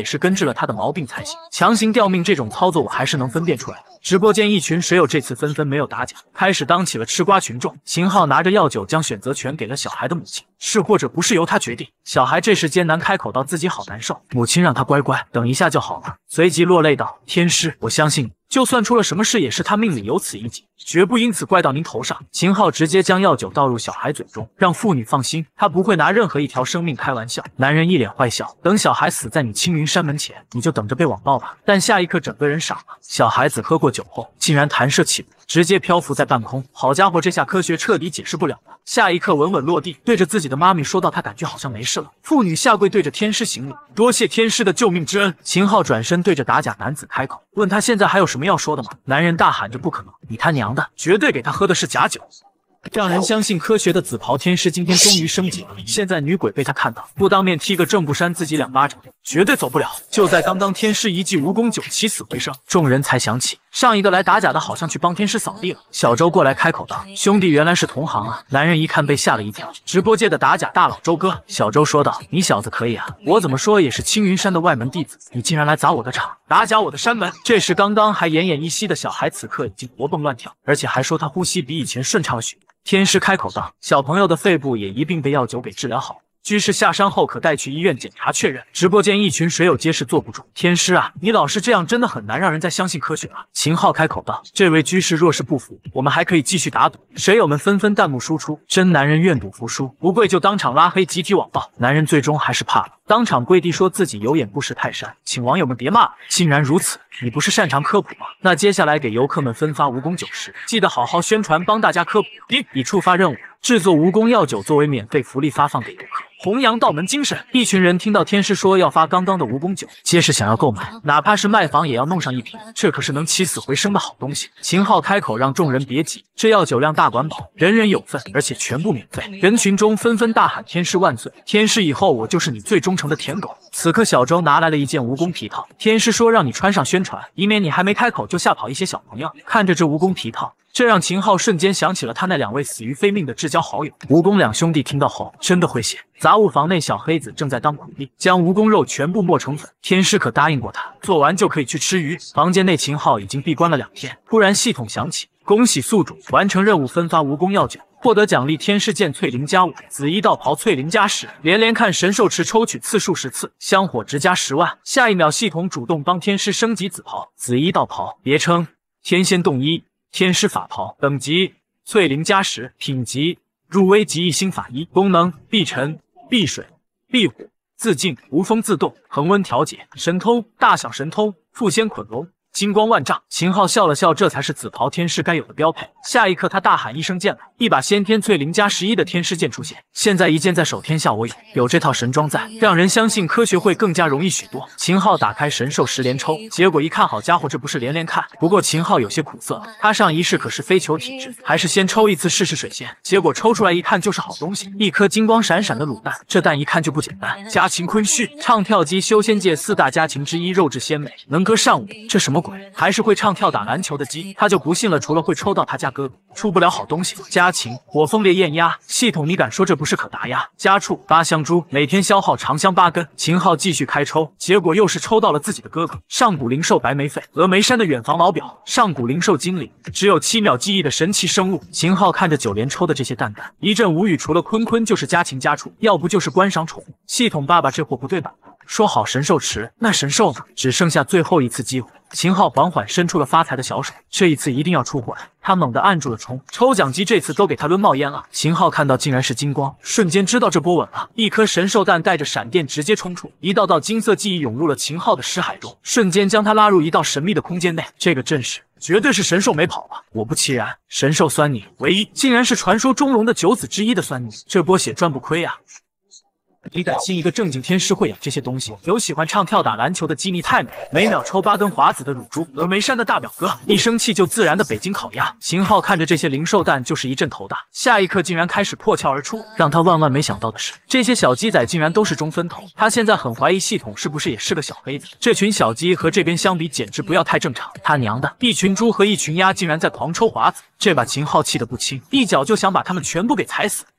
得是根治了他的毛病才行。强行吊命这种操作，我还是能分辨出来的。直播间一群水友这次纷纷没有打假，开始当起了吃瓜群众。秦昊拿着药酒，将选择权给了小孩的母亲，是或者不是由他决定。小孩这时艰难开口道：“自己好难受，母亲让他乖乖，等一下就好了。”随即落泪道：“天师，我相信你。就算出了什么事，也是他命里有此一劫，绝不因此怪到您头上。”秦昊直接将药酒倒入小孩嘴中，让妇女放心，他不会拿任何一条生命开玩笑。男人一脸坏笑：“等小孩死在你青云山门前，你就等着被网暴吧。”但下一刻整个人傻了，小孩子喝过酒后竟然弹射起舞，直接漂浮在半空。好家伙，这下科学彻底解释不了了。下一刻稳稳落地，对着自己的妈咪说道：“他感觉好像没事了。”妇女下跪对着天师行礼，多谢天师的救命之恩。秦昊转身对着打假男子开口，问他现在还有什么要说的吗？男人大喊着：“不可能，你他娘的，绝对给他喝的是假酒！”让人相信科学的紫袍天师今天终于升级了，现在女鬼被他看到，不当面踢个正不扇自己2巴掌，绝对走不了。就在刚刚，天师一记蜈蚣酒起死回生，众人才想起上一个来打假的好像去帮天师扫地了。小周过来开口道：“兄弟，原来是同行啊！”男人一看被吓了一跳，直播界的打假大佬周哥。小周说道：“你小子可以啊，我怎么说也是青云山的外门弟子，你竟然来砸我的场，打假我的山门！”这时刚刚还奄奄一息的小孩，此刻已经活蹦乱跳，而且还说他呼吸比以前顺畅了许多。天师开口道：“小朋友的肺部也一并被药酒给治疗好，居士下山后可带去医院检查确认。”直播间一群水友皆是坐不住：“天师啊，你老是这样，真的很难让人再相信科学啊！”秦昊开口道：“这位居士若是不服，我们还可以继续打赌。”水友们纷纷弹幕输出：“真男人愿赌服输，不跪就当场拉黑，集体网暴。”男人最终还是怕了，当场跪地说自己有眼不识泰山，请网友们别骂了。竟然如此，你不是擅长科普吗？那接下来给游客们分发蜈蚣酒时，记得好好宣传，帮大家科普。已触发任务，制作蜈蚣药酒作为免费福利发放给游客，弘扬道门精神。一群人听到天师说要发刚刚的蜈蚣酒，皆是想要购买，哪怕是卖房也要弄上一瓶，这可是能起死回生的好东西。秦昊开口让众人别急，这药酒量大管饱，人人有份，而且全部免费。人群中纷纷大喊：“天师万岁！天师以后我就是你最忠诚的舔狗！”此刻小周拿来了一件蜈蚣皮套，天师说让你穿上宣传，以免你还没开口就吓跑一些小朋友。看着这蜈蚣皮套，这让秦昊瞬间想起了他那2位死于非命的至交好友。蜈蚣两兄弟听到后真的会写。杂物房内，小黑子正在当苦力，将蜈蚣肉全部磨成粉。天师可答应过他，做完就可以去吃鱼。房间内，秦昊已经闭关了2天，突然系统响起：“恭喜宿主完成任务，分发蜈蚣药酒，获得奖励天师剑翠灵加5，紫衣道袍翠灵加10，连连看神兽池抽取次数10次，香火值加10万。”下一秒，系统主动帮天师升级紫袍、紫衣道袍，别称天仙洞衣、天师法袍，等级翠灵加10，品级入微极意心法衣，功能避尘、避水、避火、自净、无风自动、恒温调节，神通大小神通、缚仙捆龙、金光万丈。秦昊笑了笑，这才是紫袍天师该有的标配。下一刻，他大喊一声剑来，一把先天翠灵加11的天师剑出现。现在一剑在手，天下我有。有这套神装在，让人相信科学会更加容易许多。秦昊打开神兽10连抽，结果一看，好家伙，这不是连连看。不过秦昊有些苦涩，他上一世可是非球体质，还是先抽一次试试水仙。结果抽出来一看就是好东西，一颗金光闪闪的卤蛋。这蛋一看就不简单，家禽昆序，唱跳鸡修仙界4大家禽之一，肉质鲜美，能歌善舞。这什么鬼？还是会唱跳打篮球的鸡，他就不信了，除了会抽到他家哥哥，出不了好东西。家禽火凤烈焰鸭系统，你敢说这不是可达鸭？家畜8香猪，每天消耗长香8根。秦昊继续开抽，结果又是抽到了自己的哥哥上古灵兽白眉狒，峨眉山的远房老表上古灵兽精灵，只有7秒记忆的神奇生物。秦昊看着9连抽的这些蛋蛋，一阵无语，除了坤坤就是家禽家畜，要不就是观赏宠物。系统爸爸这货不对吧？说好神兽池，那神兽呢？只剩下最后一次机会。秦昊缓缓伸出了发财的小手，这一次一定要出货。他猛地按住了冲，抽奖机这次都给他抡冒烟了。秦昊看到竟然是金光，瞬间知道这波稳了。一颗神兽蛋带着闪电直接冲出，一道道金色记忆涌入了秦昊的识海中，瞬间将他拉入一道神秘的空间内。这个阵势绝对是神兽没跑吧？果不其然，神兽酸泥唯一竟然是传说中龙的9子之一的酸泥，这波血赚不亏啊！你敢信一个正经天师会养这些东西？有喜欢唱跳打篮球的基尼太美，每秒抽8根华子的乳猪，峨眉山的大表哥，一生气就自然的北京烤鸭。秦昊看着这些零售蛋就是一阵头大，下一刻竟然开始破壳而出。让他万万没想到的是，这些小鸡仔竟然都是中分头。他现在很怀疑系统是不是也是个小黑子。这群小鸡和这边相比，简直不要太正常。他娘的，一群猪和一群鸭竟然在狂抽华子，这把秦昊气得不轻，一脚就想把他们全部给踩死。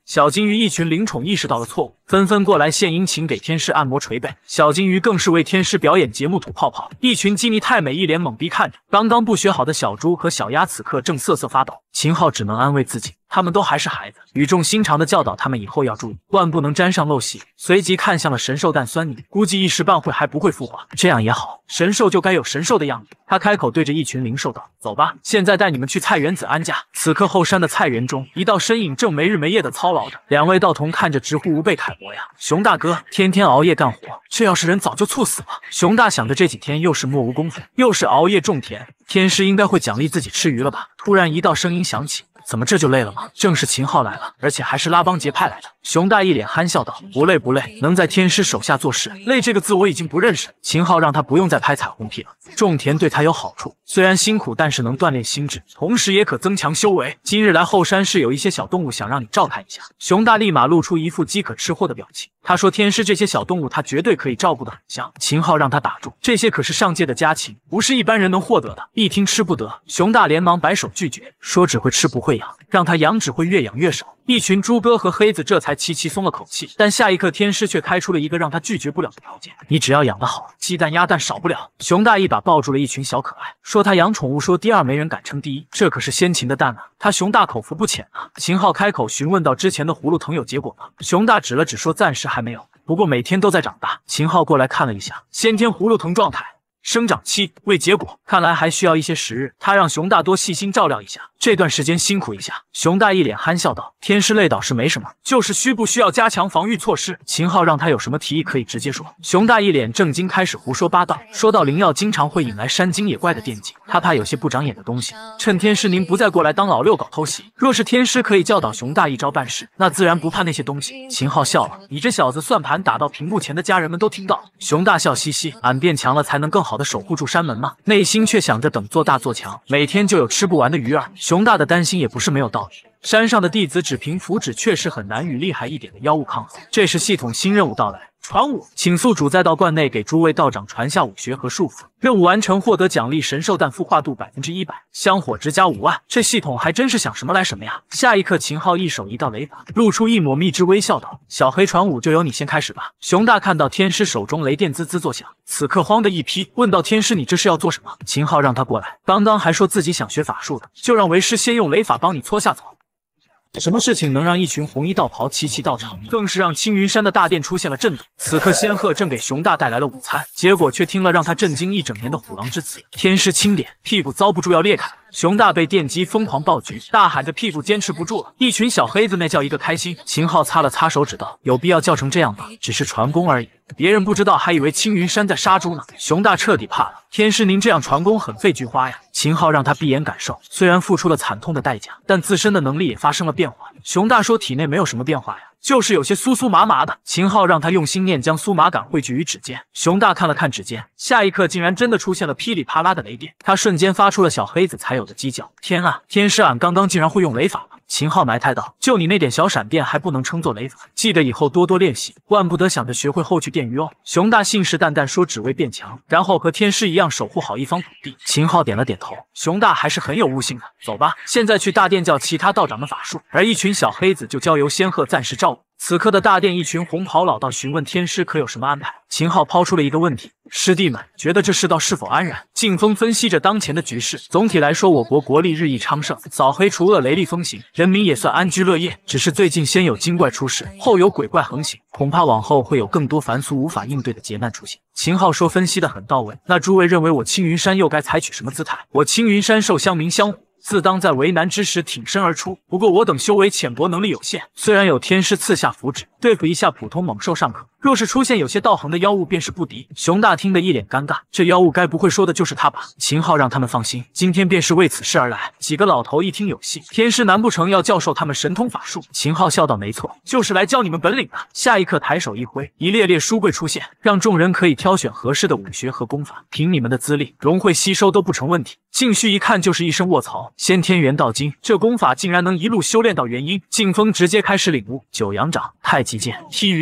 小金鱼一群灵宠意识到了错误，纷纷过来献殷勤给天师按摩捶背。小金鱼更是为天师表演节目吐泡泡。一群基尼太美一脸懵逼看着。刚刚不学好的小猪和小鸭此刻正瑟瑟发抖。秦昊只能安慰自己，他们都还是孩子，语重心长地教导他们以后要注意，万不能沾上陋习。随即看向了神兽蛋酸泥，估计一时半会还不会孵化，这样也好，神兽就该有神兽的样子。他开口对着一群灵兽道：“走吧，现在带你们去菜园子安家。”此刻后山的菜园中，一道身影正没日没夜地操劳着。两位道童看着直呼无辈楷模呀！熊大哥天天熬夜干活，这要是人早就猝死了。熊大想着这几天又是莫无功夫，又是熬夜种田，天师应该会奖励自己吃鱼了吧？突然一道声音响起。怎么这就累了吗？正是秦昊来了，而且还是拉帮结派来的。熊大一脸憨笑道：“不累不累，能在天师手下做事，累这个字我已经不认识。”秦昊让他不用再拍彩虹屁了，种田对他有好处，虽然辛苦，但是能锻炼心智，同时也可增强修为。今日来后山是有一些小动物想让你照看一下。熊大立马露出一副饥渴吃货的表情。他说：“天师这些小动物他绝对可以照顾得很香。”秦昊让他打住，这些可是上界的家禽，不是一般人能获得的。一听吃不得，熊大连忙摆手拒绝，说只会吃不会养，让他养只会越养越少。一群猪哥和黑子这才齐齐松了口气，但下一刻天师却开出了一个让他拒绝不了的条件：你只要养得好，鸡蛋鸭蛋少不了。熊大一把抱住了一群小可爱，说他养宠物说第二没人敢称第一，这可是先秦的蛋啊！他熊大口福不浅啊！秦昊开口询问到之前的葫芦藤有结果吗？熊大指了指说暂时还没有，不过每天都在长大。秦昊过来看了一下，先天葫芦藤状态。生长期未结果，看来还需要一些时日。他让熊大多细心照料一下，这段时间辛苦一下。熊大一脸憨笑道：“天师累倒是没什么，就是需不需要加强防御措施？”秦昊让他有什么提议可以直接说。熊大一脸正经，开始胡说八道，说到灵药经常会引来山精野怪的惦记，他怕有些不长眼的东西。趁天师您不再过来当老六搞偷袭，若是天师可以教导熊大一招半式，那自然不怕那些东西。秦昊笑了：“你这小子算盘打到屏幕前的家人们都听到。”熊大笑嘻嘻：“俺变强了才能更好的守护住山门吗？”内心却想着等做大做强，每天就有吃不完的鱼儿。熊大的担心也不是没有道理。山上的弟子只凭符纸确实很难与厉害一点的妖物抗衡。这时系统新任务到来，传武，请宿主再到观内给诸位道长传下武学和束缚。任务完成，获得奖励神兽蛋孵化度100%，香火值加5万。这系统还真是想什么来什么呀！下一刻，秦昊一手一道雷法，露出一抹蜜汁，微笑道：“小黑传武就由你先开始吧。”熊大看到天师手中雷电滋滋作响，此刻慌的一批，问道：“天师，你这是要做什么？”秦昊让他过来，刚刚还说自己想学法术的，就让为师先用雷法帮你搓下草。什么事情能让一群红衣道袍齐齐到场？更是让青云山的大殿出现了震动。此刻仙鹤正给熊大带来了午餐，结果却听了让他震惊一整年的虎狼之词。天师钦点，屁股遭不住要裂开。熊大被电击疯狂暴菊，大喊着屁股坚持不住了。一群小黑子那叫一个开心。秦昊擦了擦手指道：“有必要叫成这样吗？只是传功而已，别人不知道还以为青云山在杀猪呢。”熊大彻底怕了。天师您这样传功很费菊花呀。秦昊让他闭眼感受，虽然付出了惨痛的代价，但自身的能力也发生了变化。熊大说体内没有什么变化呀，就是有些酥酥麻麻的。秦昊让他用心念，将酥麻感汇聚于指尖。熊大看了看指尖，下一刻竟然真的出现了噼里啪啦的雷电，他瞬间发出了小黑子才有的鸡叫。天啊，天师俺刚刚竟然会用雷法了！秦昊埋汰道：“就你那点小闪电还不能称作雷法，记得以后多多练习，万不得想着学会后去电鱼哦。”熊大信誓旦旦说只为变强，然后和天师一样守护好一方土地。秦昊点了点头，熊大还是很有悟性的。走吧，现在去大殿教其他道长们法术，而一群小黑子就交由仙鹤暂时照顾。此刻的大殿，一群红袍老道询问天师可有什么安排。秦昊抛出了一个问题：师弟们觉得这世道是否安然？劲风分析着当前的局势，总体来说我国国力日益昌盛，扫黑除恶，雷厉风行，人民也算安居乐业。只是最近先有精怪出世，后有鬼怪横行，恐怕往后会有更多凡俗无法应对的劫难出现。秦昊说分析得很到位。那诸位认为我青云山又该采取什么姿态？我青云山受乡民相护，自当在为难之时挺身而出。不过我等修为浅薄，能力有限，虽然有天师赐下符纸，对付一下普通猛兽尚可，若是出现有些道行的妖物，便是不敌。熊大听得一脸尴尬，这妖物该不会说的就是他吧？秦昊让他们放心，今天便是为此事而来。几个老头一听有戏，天师难不成要教授他们神通法术？秦昊笑道：“没错，就是来教你们本领的。”下一刻抬手一挥，一列列书柜出现，让众人可以挑选合适的武学和功法，凭你们的资历，融会吸收都不成问题。静虚一看就是一身卧槽，先天元道经，这功法竟然能一路修炼到元婴。劲风直接开始领悟九阳掌、太极剑、踢云纵。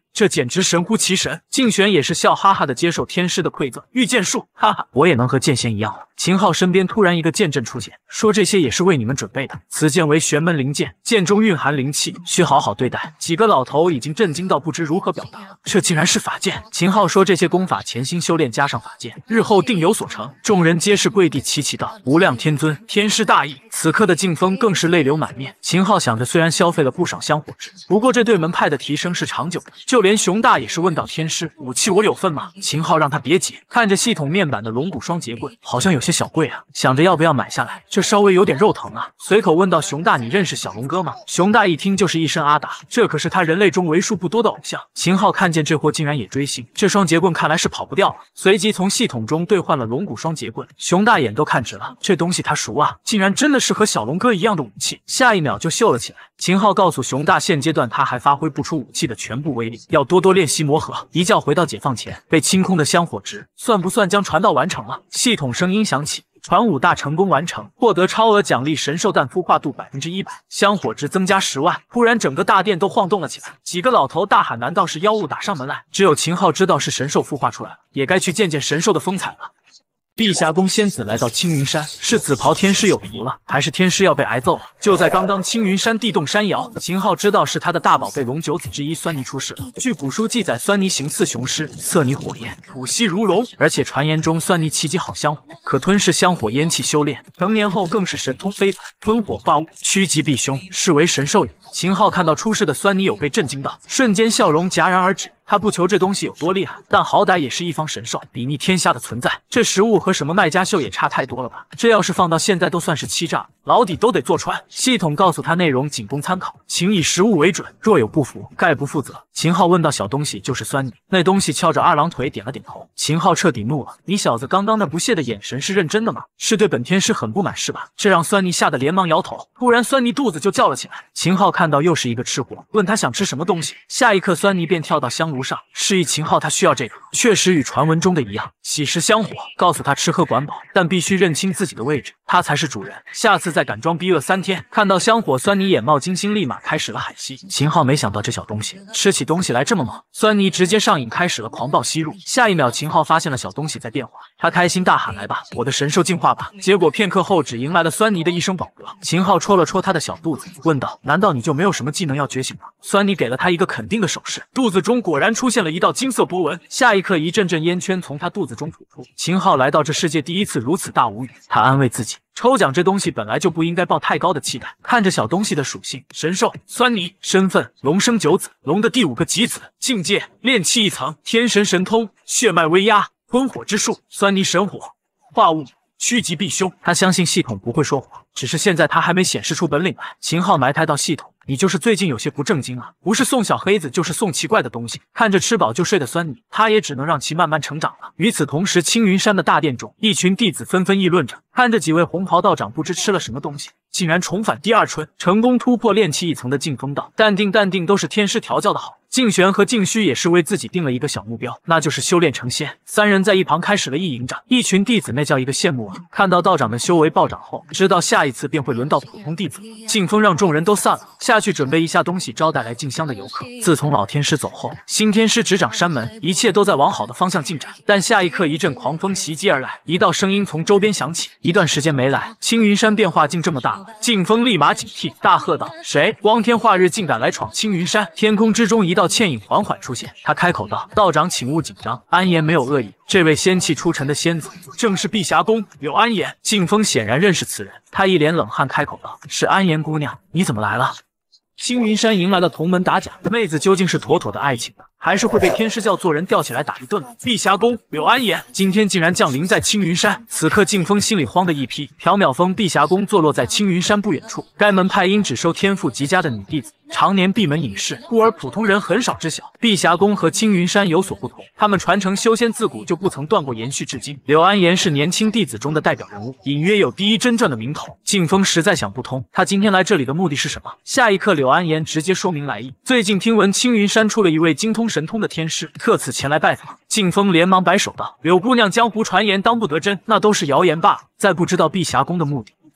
这简直神乎其神。静玄也是笑哈哈的接受天师的馈赠，御剑术，哈哈，我也能和剑仙一样了。秦昊身边突然一个剑阵出现，说这些也是为你们准备的。此剑为玄门灵剑，剑中蕴含灵气，需好好对待。几个老头已经震惊到不知如何表达了，这竟然是法剑。秦昊说这些功法潜心修炼，加上法剑，日后定有所成。众人皆是跪地齐齐道：无量天尊，天师大义。此刻的静风更是泪流满面。秦昊想着，虽然消费了不少香火值，不过这对门派的提升是长久的。就连熊大也是问道：天师，武器我有份吗？秦昊让他别急，看着系统面板的龙骨双节棍，好像有些小贵啊，想着要不要买下来，这稍微有点肉疼啊。随口问道：熊大，你认识小龙哥吗？熊大一听就是一声阿达，这可是他人类中为数不多的偶像。秦昊看见这货竟然也追星，这双节棍看来是跑不掉了，随即从系统中兑换了龙骨双节棍。熊大眼都看直了，这东西他熟啊，竟然真的是和小龙哥一样的武器，下一秒就秀了起来。秦昊告诉熊大，现阶段他还发挥不出武器的全部威力，要多多练习磨合。一觉回到解放前，被清空的香火值算不算将传道完成了？系统声音响起。传武大成功完成，获得超额奖励神兽蛋孵化度100%，香火值增加10万。突然，整个大殿都晃动了起来，几个老头大喊：“难道是妖物打上门来？”只有秦昊知道是神兽孵化出来了，也该去见见神兽的风采了。碧霞宫仙子来到青云山，是紫袍天师有疑了，还是天师要被挨揍了？就在刚刚，青云山地动山摇，秦昊知道是他的大宝贝龙九子之一酸泥出事了。据古书记载，酸泥形似雄狮，色泥火焰，吐息如龙，而且传言中酸泥奇迹好香火，可吞噬香火烟气修炼，成年后更是神通非凡，吞火化物，趋吉避凶，是为神兽也。秦昊看到出事的酸泥有被震惊到，瞬间笑容戛然而止。他不求这东西有多厉害，但好歹也是一方神兽，睥睨天下的存在。这食物和什么麦家秀也差太多了吧？这要是放到现在都算是欺诈，老底都得坐穿。系统告诉他内容仅供参考，请以实物为准，若有不符，概不负责。秦昊问到小东西就是酸泥，那东西翘着二郎腿点了点头。秦昊彻底怒了，你小子刚刚那不屑的眼神是认真的吗？是对本天师很不满是吧？这让酸泥吓得连忙摇头。突然酸泥肚子就叫了起来。秦昊看到又是一个吃货，问他想吃什么东西。下一刻酸泥便跳到香炉上，示意秦昊他需要这个。确实与传闻中的一样，喜食香火，告诉他吃喝管饱，但必须认清自己的位置，他才是主人。下次再敢装逼饿3天。看到香火，酸泥眼冒金星，立马开始了海吸。秦昊没想到这小东西吃起东西来这么猛，酸泥直接上瘾，开始了狂暴吸入。下一秒，秦昊发现了小东西在变化，他开心大喊：“来吧，我的神兽进化吧！”结果片刻后，只迎来了酸泥的一声饱嗝。秦昊戳了戳他的小肚子，问道：“难道你就没有什么技能要觉醒吗？”酸泥给了他一个肯定的手势，肚子中果然出现了一道金色波纹。下一刻，一阵阵烟圈从他肚子中吐出。秦昊来到这世界第一次如此大无语，他安慰自己，抽奖这东西本来就不应该抱太高的期待。看着小东西的属性：神兽酸泥，身份龙生九子，龙的第5个级子，境界炼气1层，天神神通，血脉威压，吞火之术，酸泥神火化物，趋吉避凶。他相信系统不会说谎，只是现在他还没显示出本领来。秦昊埋汰到系统，你就是最近有些不正经啊，不是送小黑子就是送奇怪的东西。看着吃饱就睡的酸泥，他也只能让其慢慢成长了。与此同时，青云山的大殿中，一群弟子纷纷议论着，看着几位红袍道长不知吃了什么东西，竟然重返第2春，成功突破炼气1层的静风道：“淡定淡定，都是天师调教的好。”静玄和静虚也是为自己定了一个小目标，那就是修炼成仙。三人在一旁开始了一营长，一群弟子那叫一个羡慕啊！看到道长们修为暴涨后，知道下一次便会轮到普通弟子。静风让众人都散了，下去准备一下东西招待来进香的游客。自从老天师走后，新天师执掌山门，一切都在往好的方向进展。但下一刻，一阵狂风袭击而来，一道声音从周边响起：“一段时间没来，青云山变化竟这么大了。”静风立马警惕，大喝道：“谁？光天化日竟敢来闯青云山！”天空之中一道倩影缓缓出现，他开口道：“道长请勿紧张，安言没有恶意。这位仙气出尘的仙子，正是碧霞宫柳安言。”静风显然认识此人，他一脸冷汗，开口道：“是安言姑娘，你怎么来了？”青云山迎来了同门打假，妹子究竟是妥妥的爱情呢，还是会被天师教做人吊起来打一顿？碧霞宫柳安言今天竟然降临在青云山，此刻静风心里慌的一批。缥缈峰碧霞宫坐落在青云山不远处，该门派因只收天赋极佳的女弟子，常年闭门隐士，故而普通人很少知晓。碧霞宫和青云山有所不同，他们传承修仙自古就不曾断过，延续至今。柳安言是年轻弟子中的代表人物，隐约有第一真传的名头。静风实在想不通，他今天来这里的目的是什么？下一刻，柳安言直接说明来意：最近听闻青云山出了一位精通神通的天师，特此前来拜访。静风连忙摆手道：“柳姑娘江湖传言当不得真，那都是谣言罢了。再不知道碧霞宫的目的，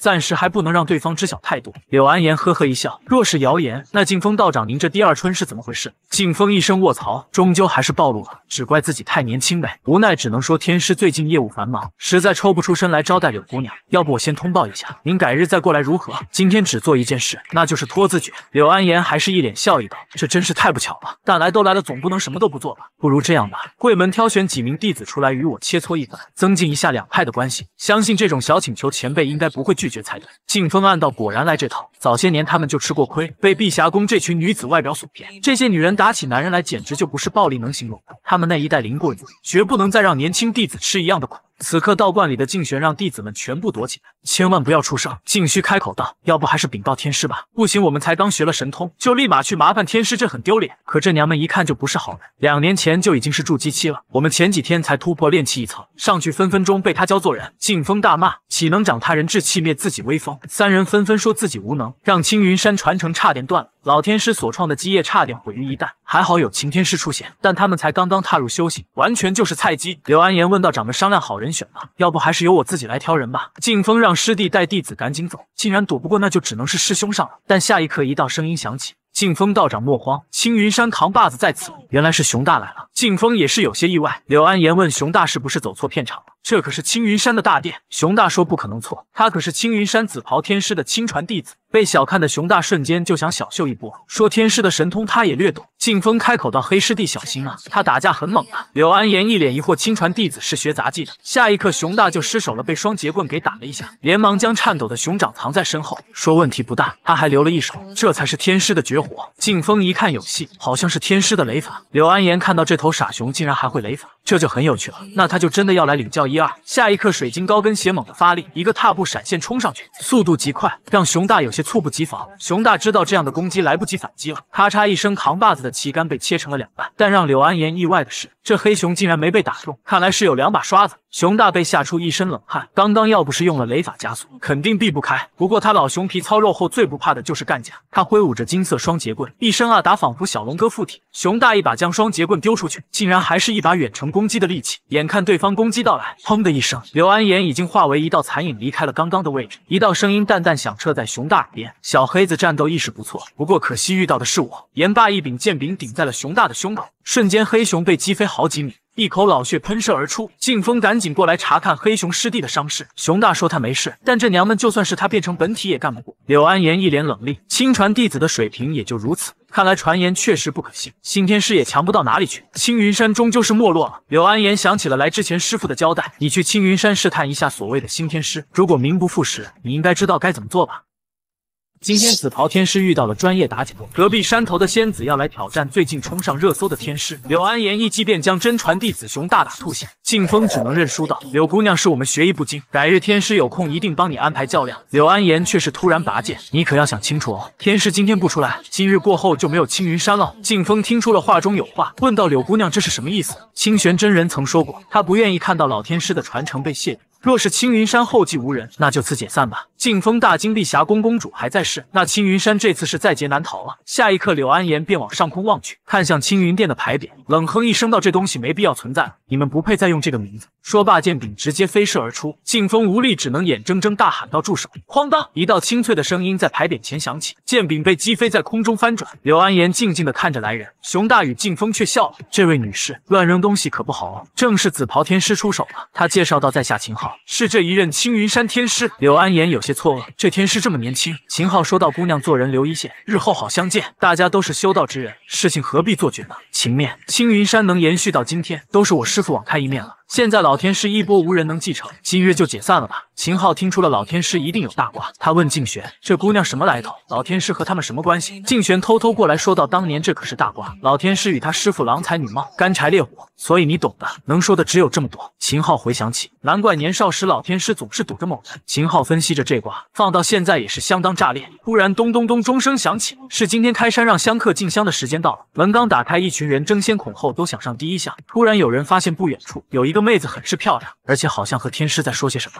暂时还不能让对方知晓太多。柳安言呵呵一笑，若是谣言，那劲风道长您这第二春是怎么回事？劲风一声卧槽，终究还是暴露了，只怪自己太年轻呗，无奈只能说天师最近业务繁忙，实在抽不出身来招待柳姑娘。要不我先通报一下，您改日再过来如何？今天只做一件事，那就是拖字诀。柳安言还是一脸笑意道，这真是太不巧了，但来都来了，总不能什么都不做吧？不如这样吧，贵门挑选几名弟子出来与我切磋一番，增进一下两派的关系，相信这种小请求前辈应该不会拒绝才对。劲风暗道，果然来这套，早些年他们就吃过亏，被碧霞宫这群女子外表所骗。这些女人打起男人来，简直就不是暴力能形容的。他们那一代淋过雨，绝不能再让年轻弟子吃一样的苦。此刻道观里的静玄让弟子们全部躲起来，千万不要出声。静虚开口道：“要不还是禀报天师吧？不行，我们才刚学了神通，就立马去麻烦天师，这很丢脸。可这娘们一看就不是好人，2年前就已经是筑基期了，我们前几天才突破炼气1层，上去分分钟被他教做人。”劲风大骂：“岂能长他人志气，灭自己威风？”三人纷纷说自己无能，让青云山传承差点断了。老天师所创的基业差点毁于一旦，还好有擎天师出现，但他们才刚刚踏入修行，完全就是菜鸡。柳安言问道：“掌门商量好人选吗？要不还是由我自己来挑人吧。”劲风让师弟带弟子赶紧走，竟然躲不过，那就只能是师兄上了。但下一刻一道声音响起：“劲风道长莫慌，青云山扛把子在此。”原来是熊大来了，劲风也是有些意外。柳安言问熊大是不是走错片场了？这可是青云山的大殿。熊大说不可能错，他可是青云山紫袍天师的亲传弟子。被小看的熊大瞬间就想小秀一波，说天师的神通他也略懂。劲风开口道：“黑师弟小心啊，他打架很猛啊。”柳安言一脸疑惑，亲传弟子是学杂技的。下一刻熊大就失手了，被双截棍给打了一下，连忙将颤抖的熊掌藏在身后，说问题不大，他还留了一手，这才是天师的绝活。劲风一看有戏，好像是天师的雷法。柳安言看到这头傻熊竟然还会雷法，这就很有趣了，那他就真的要来领教一二。下一刻水晶高跟鞋猛地发力，一个踏步闪现冲上去，速度极快，让熊大有些猝不及防。熊大知道这样的攻击来不及反击了，咔嚓一声，扛把子的旗杆被切成了2半。但让柳安言意外的是，这黑熊竟然没被打中，看来是有2把刷子。熊大被吓出一身冷汗，刚刚要不是用了雷法加速，肯定避不开。不过他老熊皮糙肉厚，最不怕的就是干架。他挥舞着金色双截棍，一身打仿佛小龙哥附体。熊大一把将双截棍丢出去，竟然还是一把远程攻击的利器。眼看对方攻击到来，砰的一声，柳安言已经化为一道残影离开了刚刚的位置。一道声音淡淡响彻在熊大耳边：“小黑子战斗意识不错，不过可惜遇到的是我。”言罢一柄剑柄顶在了熊大的胸口，瞬间黑熊被击飞好几米。一口老血喷射而出，劲风赶紧过来查看黑熊师弟的伤势。熊大说他没事，但这娘们就算是他变成本体也干不过。柳安言一脸冷厉，亲传弟子的水平也就如此，看来传言确实不可信，新天师也强不到哪里去。青云山终究是没落了。柳安言想起了来之前师傅的交代，你去青云山试探一下所谓的新天师，如果名不副实，你应该知道该怎么做吧。今天紫袍天师遇到了专业打假，隔壁山头的仙子要来挑战最近冲上热搜的天师。柳安言一击便将真传弟子熊大打吐血，劲风只能认输道：“柳姑娘是我们学艺不精，改日天师有空一定帮你安排较量。”柳安言却是突然拔剑：“你可要想清楚哦，天师今天不出来，今日过后就没有青云山了。”劲风听出了话中有话，问道：“柳姑娘这是什么意思？”清玄真人曾说过，他不愿意看到老天师的传承被亵渎。若是青云山后继无人，那就此解散吧。劲风大惊，碧霞宫公主还在世，那青云山这次是在劫难逃了。下一刻，柳安言便往上空望去，看向青云殿的牌匾，冷哼一声道：“这东西没必要存在了，你们不配再用这个名字。”说罢，剑柄直接飞射而出。劲风无力，只能眼睁睁大喊道：“住手！”哐当，一道清脆的声音在牌匾前响起，剑柄被击飞在空中翻转。柳安言静静地看着来人，熊大与劲风却笑了：“这位女士，乱扔东西可不好哦。”正是紫袍天师出手了，他介绍道：“在下秦昊。”是这一任青云山天师。柳安言有些错愕，这天师这么年轻。秦昊说道：“姑娘做人留一线，日后好相见。大家都是修道之人，事情何必做绝呢？情面，青云山能延续到今天，都是我师父网开一面了。现在老天师衣钵无人能继承，今日就解散了吧。”秦昊听出了老天师一定有大瓜，他问静玄：“这姑娘什么来头？老天师和他们什么关系？”静玄偷偷过来说道：“当年这可是大瓜，老天师与他师父郎才女貌，干柴烈火，所以你懂的，能说的只有这么多。”秦昊回想起，难怪年少时老天师总是堵着某人。秦昊分析着这瓜，放到现在也是相当炸裂。忽然咚咚咚钟声响起，是今天开山让香客进香的时间到了。门刚打开，一群人争先恐后都想上第一香。突然有人发现不远处有一个妹子很是漂亮，而且好像和天师在说些什么。柳安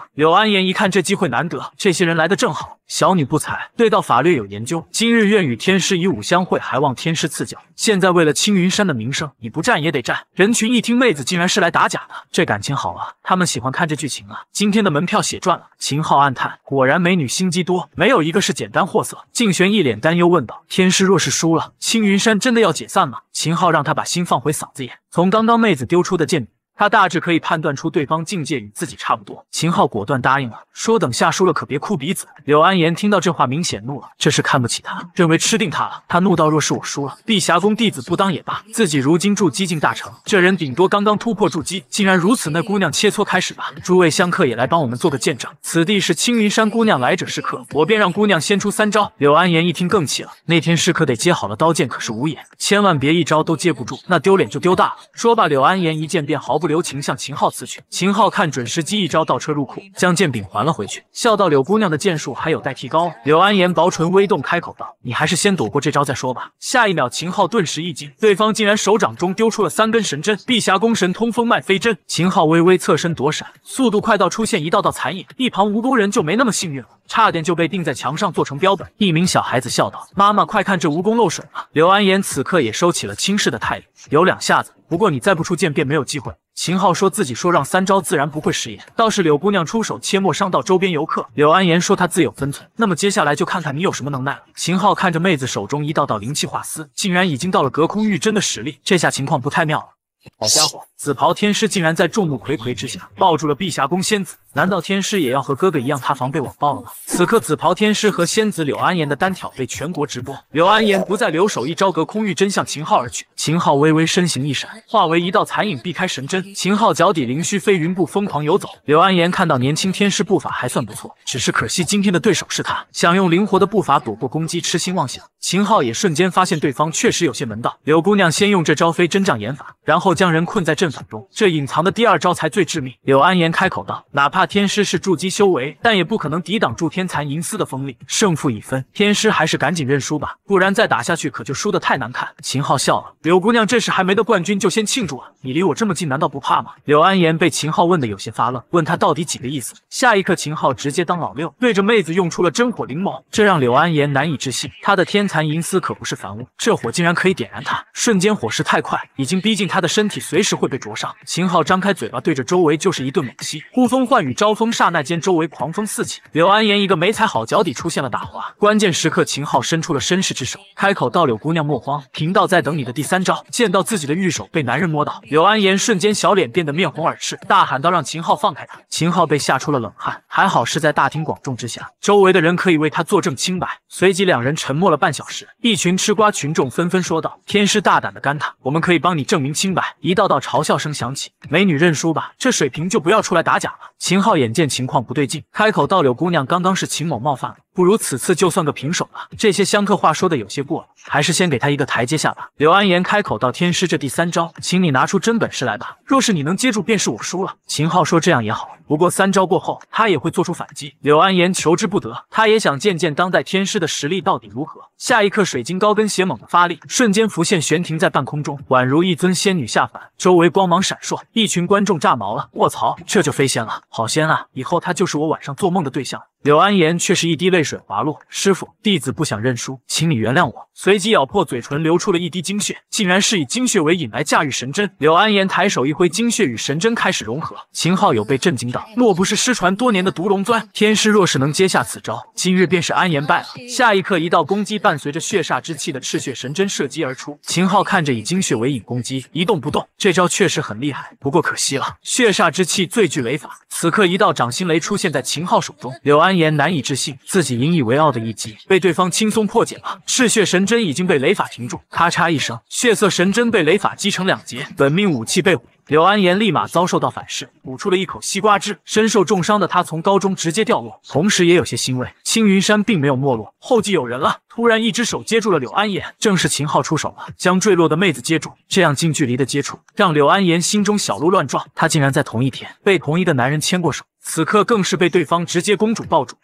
安言一看这机会难得，这些人来的正好。小女不才，对道法略有研究，今日愿与天师以武相会，还望天师赐教。现在为了青云山的名声，你不战也得战。人群一听妹子竟然是来打假的，这感情好啊，他们喜欢看这剧情啊。今天的门票血赚了。秦昊暗叹，果然美女心机多，没有一个是简单货色。静玄一脸担忧问道：天师若是输了，青云山真的要解散吗？秦昊让他把心放回嗓子眼，从刚刚妹子丢出的剑他大致可以判断出对方境界与自己差不多。秦昊果断答应了，说等下输了可别哭鼻子。柳安言听到这话明显怒了，这是看不起他，认为吃定他了。他怒道：若是我输了，碧霞宫弟子不当也罢，自己如今筑基境大成，这人顶多刚刚突破筑基，竟然如此，那姑娘切磋开始吧。诸位香客也来帮我们做个见证，此地是青云山姑娘来者是客，我便让姑娘先出3招。柳安言一听更气了，那天师可得接好了刀剑，可是无眼，千万别一招都接不住，那丢脸就丢大了。说罢，柳安言一剑便毫不留情向秦昊刺去。秦昊看准时机，一招倒车入库，将剑柄还了回去，笑道：柳姑娘的剑术还有待提高。柳安言薄唇微动，开口道：你还是先躲过这招再说吧。下一秒，秦昊顿时一惊，对方竟然手掌中丢出了3根神针，碧霞宫神通风脉飞针。秦昊微微侧身躲闪，速度快到出现一道道残影。一旁蜈蚣人就没那么幸运了，差点就被钉在墙上做成标本。一名小孩子笑道：妈妈，快看这蜈蚣漏水了。柳安言此刻也收起了轻视的态度，有2下子，不过你再不出剑便没有机会。秦昊说自己说让3招自然不会食言，倒是柳姑娘出手切莫伤到周边游客。柳安言说他自有分寸，那么接下来就看看你有什么能耐了。秦昊看着妹子手中一道道灵气化丝，竟然已经到了隔空御针的实力，这下情况不太妙了。好家伙，紫袍天师竟然在众目睽睽之下抱住了碧霞宫仙子，难道天师也要和哥哥一样塌房被网暴了吗？此刻紫袍天师和仙子柳安言的单挑被全国直播，柳安言不再留手，一招隔空御针向秦昊而去。秦昊微微身形一闪，化为一道残影避开神针。秦昊脚底灵虚飞云步疯狂游走。柳安言看到年轻天师步伐还算不错，只是可惜今天的对手是他，想用灵活的步伐躲过攻击，痴心妄想。秦昊也瞬间发现对方确实有些门道。柳姑娘先用这招飞针障眼法，然后将人困在阵法中，这隐藏的第2招才最致命。柳安言开口道：哪怕天师是筑基修为，但也不可能抵挡住天蚕银丝的锋利，胜负已分，天师还是赶紧认输吧，不然再打下去可就输得太难看。秦昊笑了，柳姑娘这时还没得冠军就先庆祝啊，你离我这么近难道不怕吗？柳安言被秦昊问得有些发愣，问他到底几个意思。下一刻秦昊直接当老六，对着妹子用出了真火灵眸，这让柳安言难以置信，他的天蚕银丝可不是凡物，这火竟然可以点燃他，瞬间火势太快，已经逼近他的身体，随时会被灼伤。秦昊张开嘴巴对着周围就是一顿猛吸，呼风唤雨招风，刹那间周围狂风四起。柳安言一个没踩好，脚底出现了打滑，关键时刻秦昊伸出了绅士之手，开口道：柳姑娘莫慌，贫道在等你的第3招。见到自己的玉手被男人摸到，柳安言瞬间小脸变得面红耳赤，大喊道：让秦昊放开他。秦昊被吓出了冷汗，还好是在大庭广众之下，周围的人可以为他作证清白。随即2人沉默了半小时，一群吃瓜群众纷纷说道：天师大胆的干他，我们可以帮你证明清白。一道道嘲笑声响起，美女认输吧，这水平就不要出来打假了。秦昊眼见情况不对劲，开口道：柳姑娘刚刚是秦某冒犯了，不如此次就算个平手吧。这些香客话说的有些过了，还是先给他一个台阶下吧。柳安言开口道：天师这第3招，请你拿出真本事来吧，若是你能接住便是我输了。秦昊说这样也好，不过3招过后他也会做出反击。柳安言求之不得，他也想见见当代天师的实力到底如何。下一刻水晶高跟鞋猛地发力，瞬间浮现悬停在半空中，宛如一尊仙女下凡，周围光芒闪烁，一群观众炸毛了，卧槽，这就飞仙了，好仙啊，以后他就是我晚上做梦的对象。柳安言却是一滴泪水滑落，师傅，弟子不想认输，请你原谅我。随即咬破嘴唇，流出了一滴精血，竟然是以精血为引来驾驭神针。柳安言抬手一挥，精血与神针开始融合。秦昊有被震惊到，若不是失传多年的毒龙钻，天师若是能接下此招，今日便是安言败了。下一刻，一道攻击伴随着血煞之气的赤血神针射击而出。秦昊看着以精血为引攻击，一动不动，这招确实很厉害，不过可惜了，血煞之气最具雷法。此刻，一道掌心雷出现在秦昊手中，柳安言难以置信，自己引以为傲的一击被对方轻松破解了。赤血神针已经被雷法停住，咔嚓一声，血色神针被雷法击成2截，本命武器被毁。柳安言立马遭受到反噬，吐出了一口西瓜汁。身受重伤的他从高中直接掉落，同时也有些欣慰，青云山并没有没落，后继有人了。突然，一只手接住了柳安言，正是秦昊出手了，将坠落的妹子接住。这样近距离的接触，让柳安言心中小鹿乱撞。他竟然在同一天被同一个男人牵过手，此刻更是被对方直接公主抱住。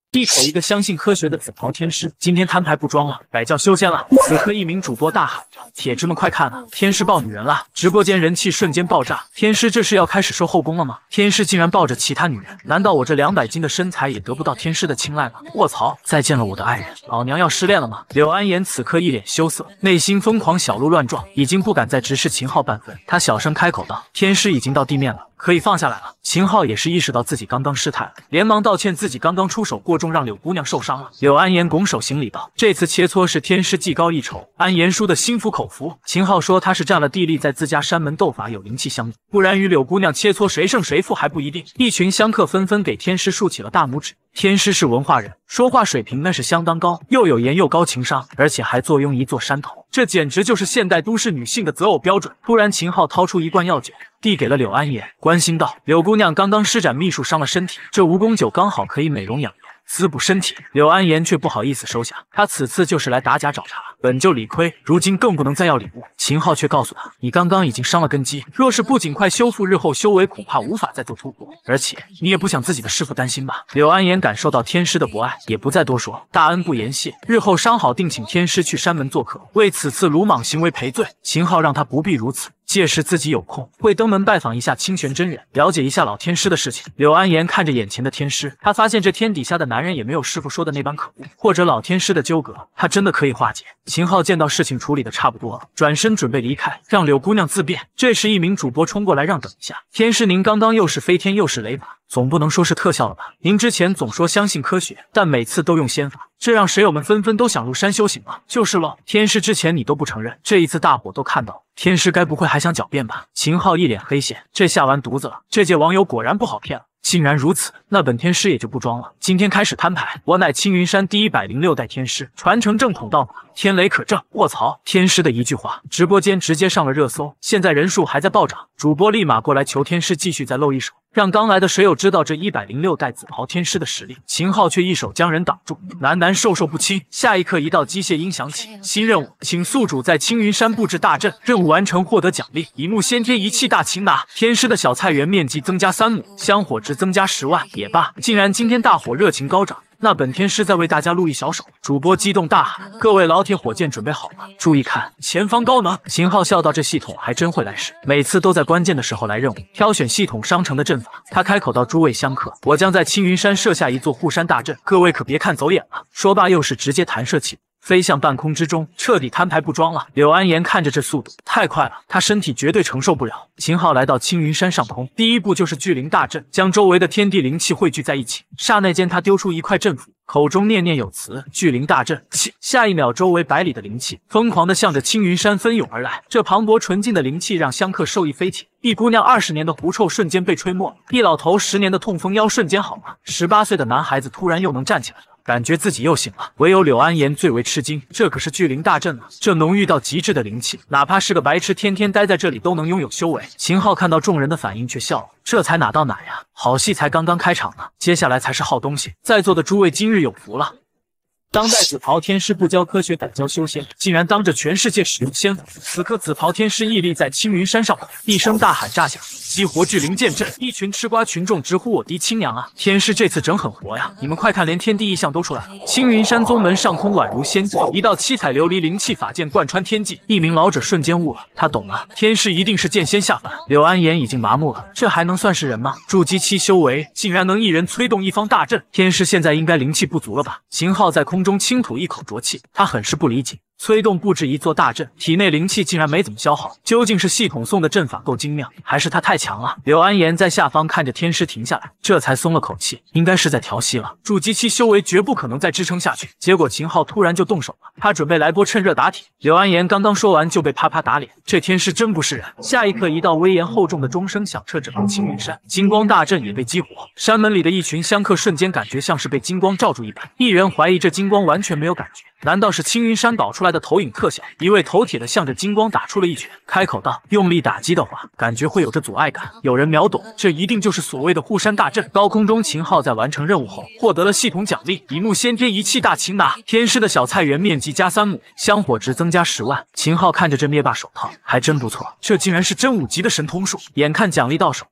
一口一个相信科学的紫袍天师，今天摊牌不装了，改叫修仙了。此刻，一名主播大喊着：“铁子们快看啊，天师抱女人了！”直播间人气瞬间爆炸。天师这是要开始收后宫了吗？天师竟然抱着其他女人，难道我这200斤的身材也得不到天师的青睐吗？卧槽！再见了我的爱人，老娘要失恋了吗？柳安言此刻一脸羞涩，内心疯狂，小鹿乱撞，已经不敢再直视秦昊半分。他小声开口道：“天师已经到地面了。”可以放下来了。秦昊也是意识到自己刚刚失态了，连忙道歉，自己刚刚出手过重，让柳姑娘受伤了。柳安言拱手行礼道：“这次切磋是天师技高一筹，安言输的心服口服。”秦昊说他是占了地利，在自家山门斗法有灵气相应，不然与柳姑娘切磋谁胜谁负还不一定。一群香客纷纷给天师竖起了大拇指。天师是文化人，说话水平那是相当高，又有颜又高情商，而且还坐拥一座山头，这简直就是现代都市女性的择偶标准。突然，秦昊掏出一罐药酒，递给了柳安言，关心道：“柳姑娘刚刚施展秘术伤了身体，这蜈蚣酒刚好可以美容养颜，滋补身体。”柳安言却不好意思收下，他此次就是来打假找茬，本就理亏，如今更不能再要礼物。秦昊却告诉他：“你刚刚已经伤了根基，若是不尽快修复，日后修为恐怕无法再做突破。而且你也不想自己的师傅担心吧？”柳安言感受到天师的博爱，也不再多说，大恩不言谢，日后商好定请天师去山门做客，为此次鲁莽行为赔罪。秦昊让他不必如此。届时自己有空会登门拜访一下清玄真人，了解一下老天师的事情。柳安言看着眼前的天师，他发现这天底下的男人也没有师傅说的那般可恶，或者老天师的纠葛，他真的可以化解。秦昊见到事情处理的差不多了，转身准备离开，让柳姑娘自便。这时一名主播冲过来让等一下，天师您刚刚又是飞天又是雷法，总不能说是特效了吧？您之前总说相信科学，但每次都用仙法，这让水友们纷纷都想入山修行了。就是喽，天师之前你都不承认，这一次大伙都看到了，天师该不会还想狡辩吧？秦昊一脸黑线，这下完犊子了，这届网友果然不好骗了。竟然如此，那本天师也就不装了。今天开始摊牌，我乃青云山第106代天师，传承正统道法，天雷可证。卧槽！天师的一句话，直播间直接上了热搜，现在人数还在暴涨，主播立马过来求天师继续再露一手，让刚来的水友知道这106代紫袍天师的实力。秦昊却一手将人挡住，喃喃授受不亲。下一刻，一道机械音响起，新任务，请宿主在青云山布置大阵，任务完成获得奖励：一目先天一气大擒拿，天师的小菜园面积增加3亩，香火值增加10万。也罢，竟然今天大伙热情高涨，那本天师在为大家录一小手。主播激动大喊：“各位老铁，火箭准备好了，注意看，前方高能！”秦昊笑道：“这系统还真会来事，每次都在关键的时候来任务，挑选系统商城的阵法。”他开口道：“诸位香客，我将在青云山设下一座护山大阵，各位可别看走眼了。”说罢，又是直接弹射起，飞向半空之中，彻底摊牌不装了。柳安言看着这速度太快了，他身体绝对承受不了。秦昊来到青云山上空，第一步就是聚灵大阵，将周围的天地灵气汇聚在一起。刹那间，他丢出一块阵符，口中念念有词：“聚灵大阵。”下一秒，周围100里的灵气疯狂地向着青云山奔涌而来。这磅礴纯净的灵气让香客受益匪浅。一姑娘20年的狐臭瞬间被吹没了，一老头10年的痛风腰瞬间好了，18岁的男孩子突然又能站起来了。感觉自己又醒了，唯有柳安言最为吃惊，这可是聚灵大阵啊！这浓郁到极致的灵气，哪怕是个白痴，天天待在这里都能拥有修为。秦昊看到众人的反应，却笑了，这才哪到哪呀，好戏才刚刚开场呢，接下来才是好东西。在座的诸位今日有福了。当代紫袍天师不教科学，敢教修仙，竟然当着全世界使用仙法。此刻紫袍天师屹立在青云山上空，一声大喊炸响，激活聚灵剑阵，一群吃瓜群众直呼我嫡亲娘啊！天师这次整很活呀，你们快看，连天地异象都出来了。青云山宗门上空宛如仙境，一道七彩琉璃灵气法剑贯穿天际。一名老者瞬间悟了，他懂了，天师一定是剑仙下凡。柳安言已经麻木了，这还能算是人吗？筑基期修为竟然能一人催动一方大阵，天师现在应该灵气不足了吧？秦昊在空中轻吐一口浊气，他很是不理解。催动布置一座大阵，体内灵气竟然没怎么消耗，究竟是系统送的阵法够精妙，还是他太强了？柳安言在下方看着天师停下来，这才松了口气，应该是在调息了。筑基期修为绝不可能再支撑下去。结果秦昊突然就动手了，他准备来波趁热打铁。柳安言刚刚说完就被啪啪打脸，这天师真不是人。下一刻，一道威严厚重的钟声响彻整个青云山，金光大阵也被激活。山门里的一群香客瞬间感觉像是被金光罩住一般，一人怀疑这金光完全没有感觉。难道是青云山搞出来的投影特效？一位头铁的向着金光打出了一拳，开口道：“用力打击的话，感觉会有着阻碍感。”有人秒懂，这一定就是所谓的护山大阵。高空中，秦昊在完成任务后获得了系统奖励：一目先天一气大擒拿，天师的小菜园面积加3亩，香火值增加10万。秦昊看着这灭霸手套，还真不错，这竟然是真5级的神通术。眼看奖励到手，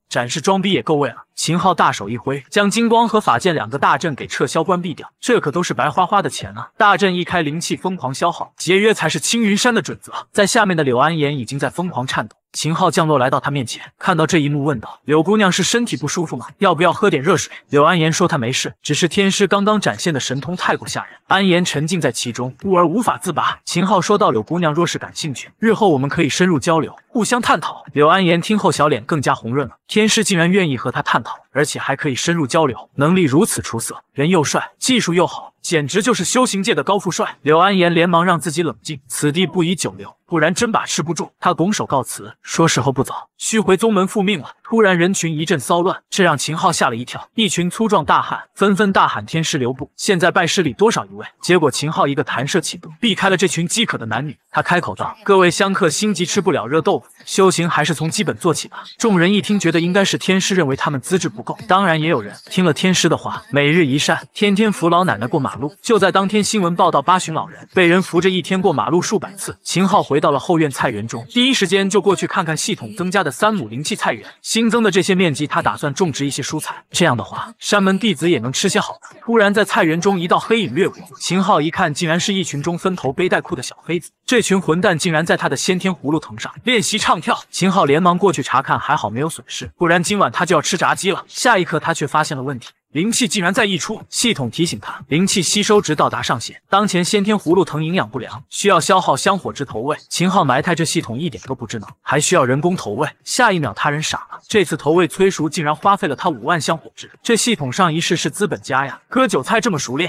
展示装逼也够味了。秦昊大手一挥，将金光和法剑两个大阵给撤销关闭掉，这可都是白花花的钱啊！大阵一开，灵气疯狂消耗，节约才是青云山的准则。在下面的柳安言已经在疯狂颤抖。秦昊降落来到他面前，看到这一幕问道：“柳姑娘是身体不舒服吗？要不要喝点热水？”柳安言说她没事，只是天师刚刚展现的神通太过吓人，安言沉浸在其中，故而无法自拔。秦昊说道：“柳姑娘若是感兴趣，日后我们可以深入交流，互相探讨。”柳安言听后小脸更加红润了，天师竟然愿意和他探讨，而且还可以深入交流，能力如此出色，人又帅，技术又好，简直就是修行界的高富帅。柳安言连忙让自己冷静，此地不宜久留，不然真把持不住。他拱手告辞，说时候不早，须回宗门复命了。突然人群一阵骚乱，这让秦昊吓了一跳，一群粗壮大汉纷纷大喊天师留步，现在拜师里多少一位。结果秦昊一个弹射起步，避开了这群饥渴的男女。他开口道：“各位香客心急吃不了热豆腐，修行还是从基本做起吧。”众人一听觉得应该是天师认为他们资质不够，当然也有人听了天师的话，每日一善，天天扶老奶奶过马路。就在当天新闻报道八旬老人被人扶着一天过马路数百次。秦昊回到了后院菜园中，第一时间就过去看看系统增加的3亩灵气菜园，新增的这些面积他打算种植一些蔬菜，这样的话山门弟子也能吃些好的。突然在菜园中一道黑影掠过，秦昊一看竟然是一群中分头背带裤的小黑子，这群混蛋竟然在他的先天葫芦藤上练习唱跳。秦昊连忙过去查看，还好没有损失，不然今晚他就要吃炸鸡了。下一刻他却发现了问题，灵气竟然在溢出，系统提醒他，灵气吸收值到达上限，当前先天葫芦藤营养不良，需要消耗香火值投喂。秦昊埋汰这系统一点都不智能，还需要人工投喂。下一秒他人傻了，这次投喂催熟竟然花费了他5万香火值，这系统上一世是资本家呀，割韭菜这么熟练。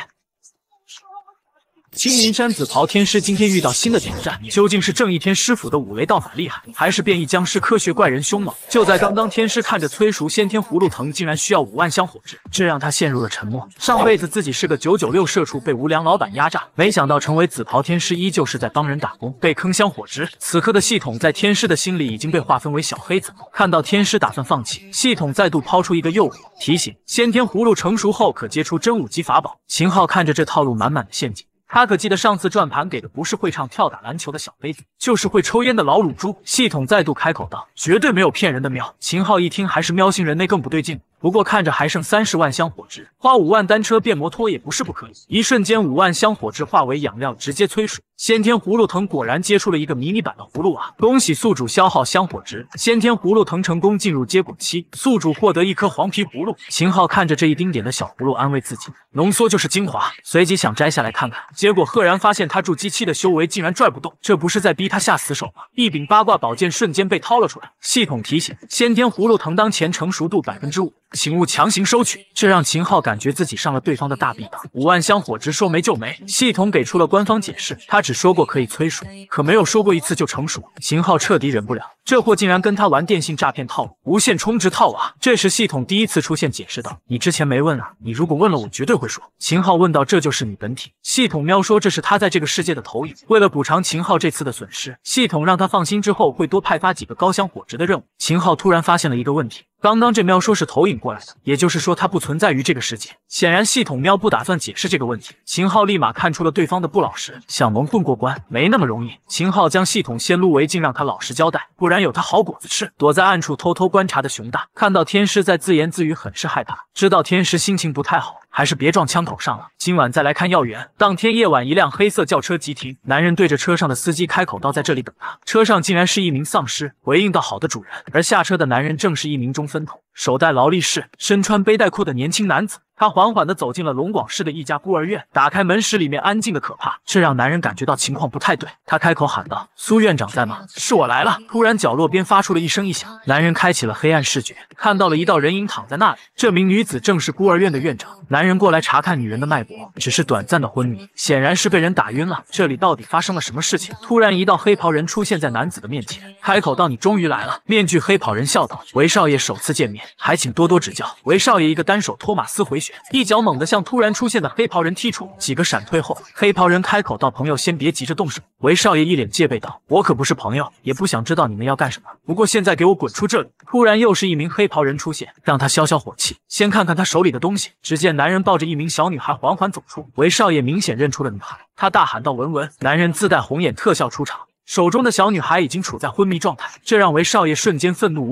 青云山紫袍天师今天遇到新的挑战，究竟是正义天师府的五雷道法厉害，还是变异僵尸科学怪人凶猛？就在刚刚，天师看着催熟先天葫芦藤竟然需要5万香火值，这让他陷入了沉默。上辈子自己是个996社畜，被无良老板压榨，没想到成为紫袍天师依旧是在帮人打工，被坑香火值。此刻的系统在天师的心里已经被划分为小黑子。看到天师打算放弃，系统再度抛出一个诱惑，提醒先天葫芦成熟后可结出真武级法宝。秦昊看着这套路满满的陷阱，他可记得上次转盘给的不是会唱跳打篮球的小杯子，就是会抽烟的老乳猪。系统再度开口道：“绝对没有骗人的喵。”秦昊一听还是喵星人内更不对劲，不过看着还剩30万香火值，花5万单车变摩托也不是不可以。一瞬间5万香火值化为养料，直接催熟。先天葫芦藤果然结出了一个迷你版的葫芦娃，恭喜宿主消耗香火值，先天葫芦藤成功进入结果期，宿主获得一颗黄皮葫芦。秦昊看着这一丁点的小葫芦，安慰自己，浓缩就是精华，随即想摘下来看看，结果赫然发现他筑基期的修为竟然拽不动，这不是在逼他下死手吗？一柄八卦宝剑瞬间被掏了出来。系统提醒：先天葫芦藤当前成熟度5%，请勿强行收取。这让秦昊感觉自己上了对方的大臂膀。5万香火值说没就没，系统给出了官方解释，他只说过可以催熟，可没有说过一次就成熟。秦昊彻底忍不了，这货竟然跟他玩电信诈骗套路，无限充值套娃。这时系统第一次出现，解释道：“你之前没问啊，你如果问了我绝对会说。”秦昊问道：“这就是你本体？”系统喵说这是他在这个世界的投影。为了补偿秦昊这次的损失，系统让他放心之后会多派发几个高香火值的任务。秦昊突然发现了一个问题，刚刚这喵说是投影过来的，也就是说它不存在于这个世界。显然系统喵不打算解释这个问题。秦昊立马看出了对方的不老实，想蒙混过关没那么容易。秦昊将系统先入为敬，让他老实交代，不然有他好果子吃。躲在暗处偷偷观察的熊大看到天师在自言自语，很是害怕，知道天师心情不太好，还是别撞枪口上了。今晚再来看药源。当天夜晚，一辆黑色轿车急停，男人对着车上的司机开口道：“在这里等他。”车上竟然是一名丧尸，回应道：“好的主人。”而下车的男人正是一名中分头，手戴劳力士，身穿背带裤的年轻男子。他缓缓地走进了龙广市的一家孤儿院，打开门时里面安静的可怕，这让男人感觉到情况不太对。他开口喊道：“苏院长在吗？是我来了。”突然角落边发出了一声异响，男人开启了黑暗视觉，看到了一道人影躺在那里。这名女子正是孤儿院的院长。男人过来查看女人的脉搏，只是短暂的昏迷，显然是被人打晕了。这里到底发生了什么事情？突然一道黑袍人出现在男子的面前，开口道：“你终于来了。”面具黑袍人笑道：“韦少爷首次见面，还请多多指教。”韦少爷一个单手托马斯回旋，一脚猛地向突然出现的黑袍人踢出，几个闪退后，黑袍人开口道：“朋友先别急着动手。”韦少爷一脸戒备道：“我可不是朋友，也不想知道你们要干什么，不过现在给我滚出这里！”突然又是一名黑袍人出现，让他消消火气，先看看他手里的东西。只见男人抱着一名小女孩缓缓走出，韦少爷明显认出了女孩，他大喊道：“文文！”男人自带红眼特效出场，手中的小女孩已经处在昏迷状态，这让韦少爷瞬间愤怒无比。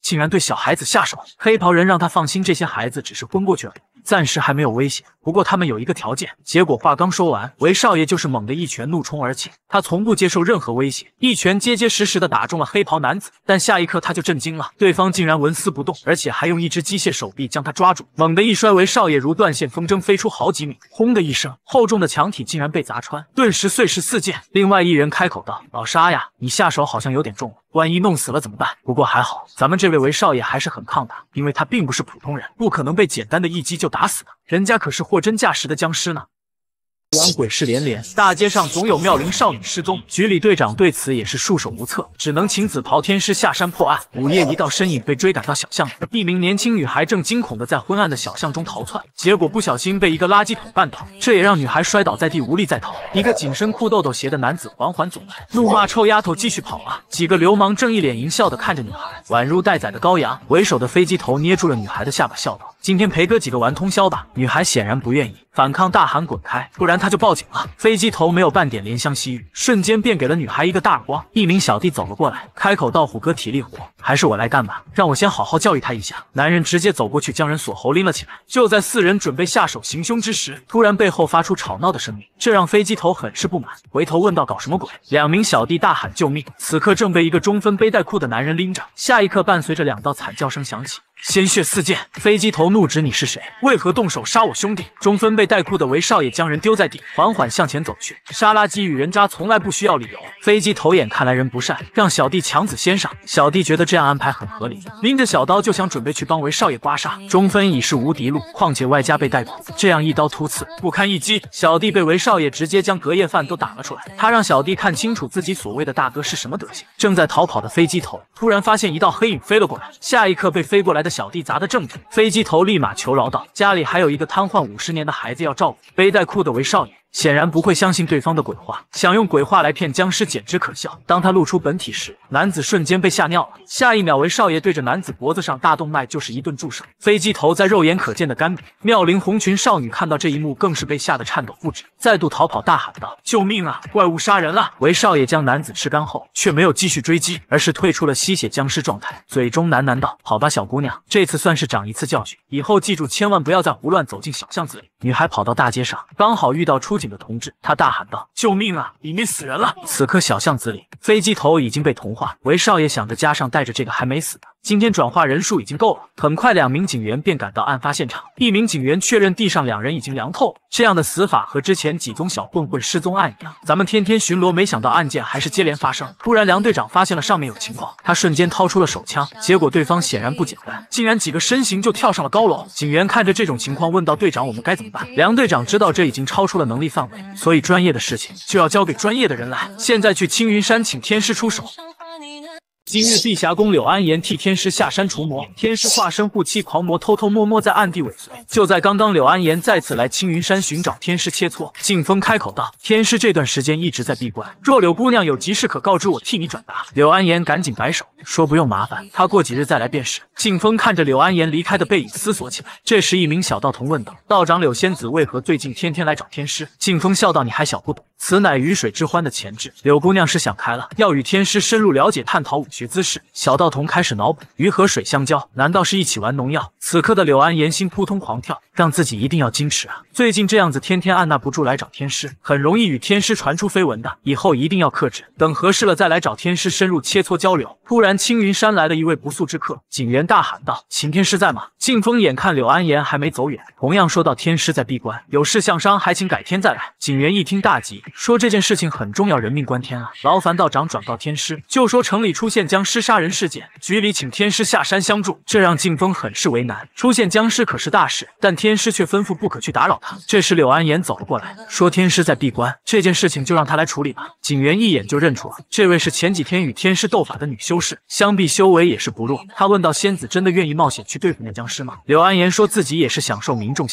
竟然对小孩子下手。黑袍人让他放心，这些孩子只是昏过去而已，暂时还没有危险。不过他们有一个条件。结果话刚说完，韦少爷就是猛地一拳怒冲而起。他从不接受任何威胁，一拳结结实实的打中了黑袍男子。但下一刻他就震惊了，对方竟然纹丝不动，而且还用一只机械手臂将他抓住，猛地一摔，韦少爷如断线风筝飞出好几米，轰的一声，厚重的墙体竟然被砸穿，顿时碎尸四溅。另外一人开口道：“老沙呀，你下手好像有点重了，万一弄死了怎么办？不过还好，咱们这位韦少爷还是很抗打，因为他并不是普通人，不可能被简单的一击就打死的，人家可是货真价实的僵尸呢。”完鬼事连连，大街上总有妙龄少女失踪，局里队长对此也是束手无策，只能请紫袍天师下山破案。午夜，一道身影被追赶到小巷里，一名年轻女孩正惊恐的在昏暗的小巷中逃窜，结果不小心被一个垃圾桶绊倒，这也让女孩摔倒在地，无力再逃。一个紧身裤豆豆鞋的男子缓缓走来，怒骂臭丫头继续跑啊！几个流氓正一脸淫笑的看着女孩，宛如待宰的羔羊。为首的飞机头捏住了女孩的下巴，笑道：“今天陪哥几个玩通宵吧。”女孩显然不愿意，反抗大喊滚开，不然他就报警了。飞机头没有半点怜香惜玉，瞬间便给了女孩一个大耳光。一名小弟走了过来，开口道：“虎哥体力活，还是我来干吧，让我先好好教育他一下。”男人直接走过去，将人锁喉拎了起来。就在四人准备下手行凶之时，突然背后发出吵闹的声音，这让飞机头很是不满，回头问道：“搞什么鬼？”两名小弟大喊救命，此刻正被一个中分背带裤的男人拎着，下一刻伴随着两道惨叫声响起。鲜血四溅，飞机头怒指：“你是谁？为何动手杀我兄弟？”中分被带裤的韦少爷将人丢在地，缓缓向前走去。杀垃圾与人渣从来不需要理由。飞机头眼看来人不善，让小弟强子先上。小弟觉得这样安排很合理，拎着小刀就想准备去帮韦少爷刮痧。中分已是无敌路，况且外加被带裤，这样一刀突刺不堪一击。小弟被韦少爷直接将隔夜饭都打了出来。他让小弟看清楚自己所谓的大哥是什么德行。正在逃跑的飞机头突然发现一道黑影飞了过来，下一刻被飞过来的小弟砸得正中。飞机头立马求饶道：“家里还有一个瘫痪50年的孩子要照顾。”背带裤的韦少爷显然不会相信对方的鬼话，想用鬼话来骗僵尸简直可笑。当他露出本体时，男子瞬间被吓尿了。下一秒，韦少爷对着男子脖子上大动脉就是一顿注射。飞机头在肉眼可见的干瘪。妙龄红裙少女看到这一幕，更是被吓得颤抖不止，再度逃跑，大喊道：“救命啊！怪物杀人了！”韦少爷将男子吃干后，却没有继续追击，而是退出了吸血僵尸状态，嘴中喃喃道：“好吧，小姑娘，这次算是长一次教训，以后记住千万不要再胡乱走进小巷子里。”女孩跑到大街上，刚好遇到出警的同志，她大喊道：“救命啊！里面死人了！”此刻小巷子里，飞机头已经被同化。韦少爷想着家上带着这个还没死的，今天转化人数已经够了。很快2名警员便赶到案发现场，一名警员确认地上2人已经凉透了。这样的死法和之前几宗小混混失踪案一样，咱们天天巡逻，没想到案件还是接连发生。突然梁队长发现了上面有情况，他瞬间掏出了手枪，结果对方显然不简单，竟然几个身形就跳上了高楼。警员看着这种情况问道：“队长，我们该怎么办？”梁队长知道这已经超出了能力范围，所以专业的事情就要交给专业的人来。现在去青云山请天师出手。今日碧霞宫柳安岩替天师下山除魔，天师化身护妻狂魔偷偷摸摸在暗地尾随。就在刚刚，柳安岩再次来青云山寻找天师切磋。静风开口道：“天师这段时间一直在闭关，若柳姑娘有急事可告知我，替你转达。”柳安岩赶紧摆手说：“不用麻烦，他过几日再来便是。”静风看着柳安岩离开的背影思索起来。这时，一名小道童问道：“道长，柳仙子为何最近天天来找天师？”静风笑道：“你还小不懂，此乃鱼水之欢的前置。柳姑娘是想开了，要与天师深入了解探讨武学姿势。”小道童开始脑补，鱼和水相交，难道是一起玩农药？此刻的柳安岩心扑通狂跳，让自己一定要矜持啊！最近这样子天天按捺不住来找天师，很容易与天师传出绯闻的，以后一定要克制，等合适了再来找天师深入切磋交流。突然，青云山来了一位不速之客，警员大喊道：“秦天师在吗？”静风眼看柳安岩还没走远，同样说到：“天师在闭关，有事相商，还请改天再来。”警员一听大急，说这件事情很重要，人命关天啊！劳烦道长转告天师，就说城里出现僵尸杀人事件，局里请天师下山相助。这让静风很是为难，出现僵尸可是大事，但天师却吩咐不可去打扰他。这时柳安岩走了过来，说天师在闭关，这件事情就让他来处理吧。警员一眼就认出了，这位是前几天与天师斗法的女修士，想必修为也是不弱。他问道：“仙子真的愿意冒险去对付那僵尸吗？”柳安岩说自己也是享受民众相护，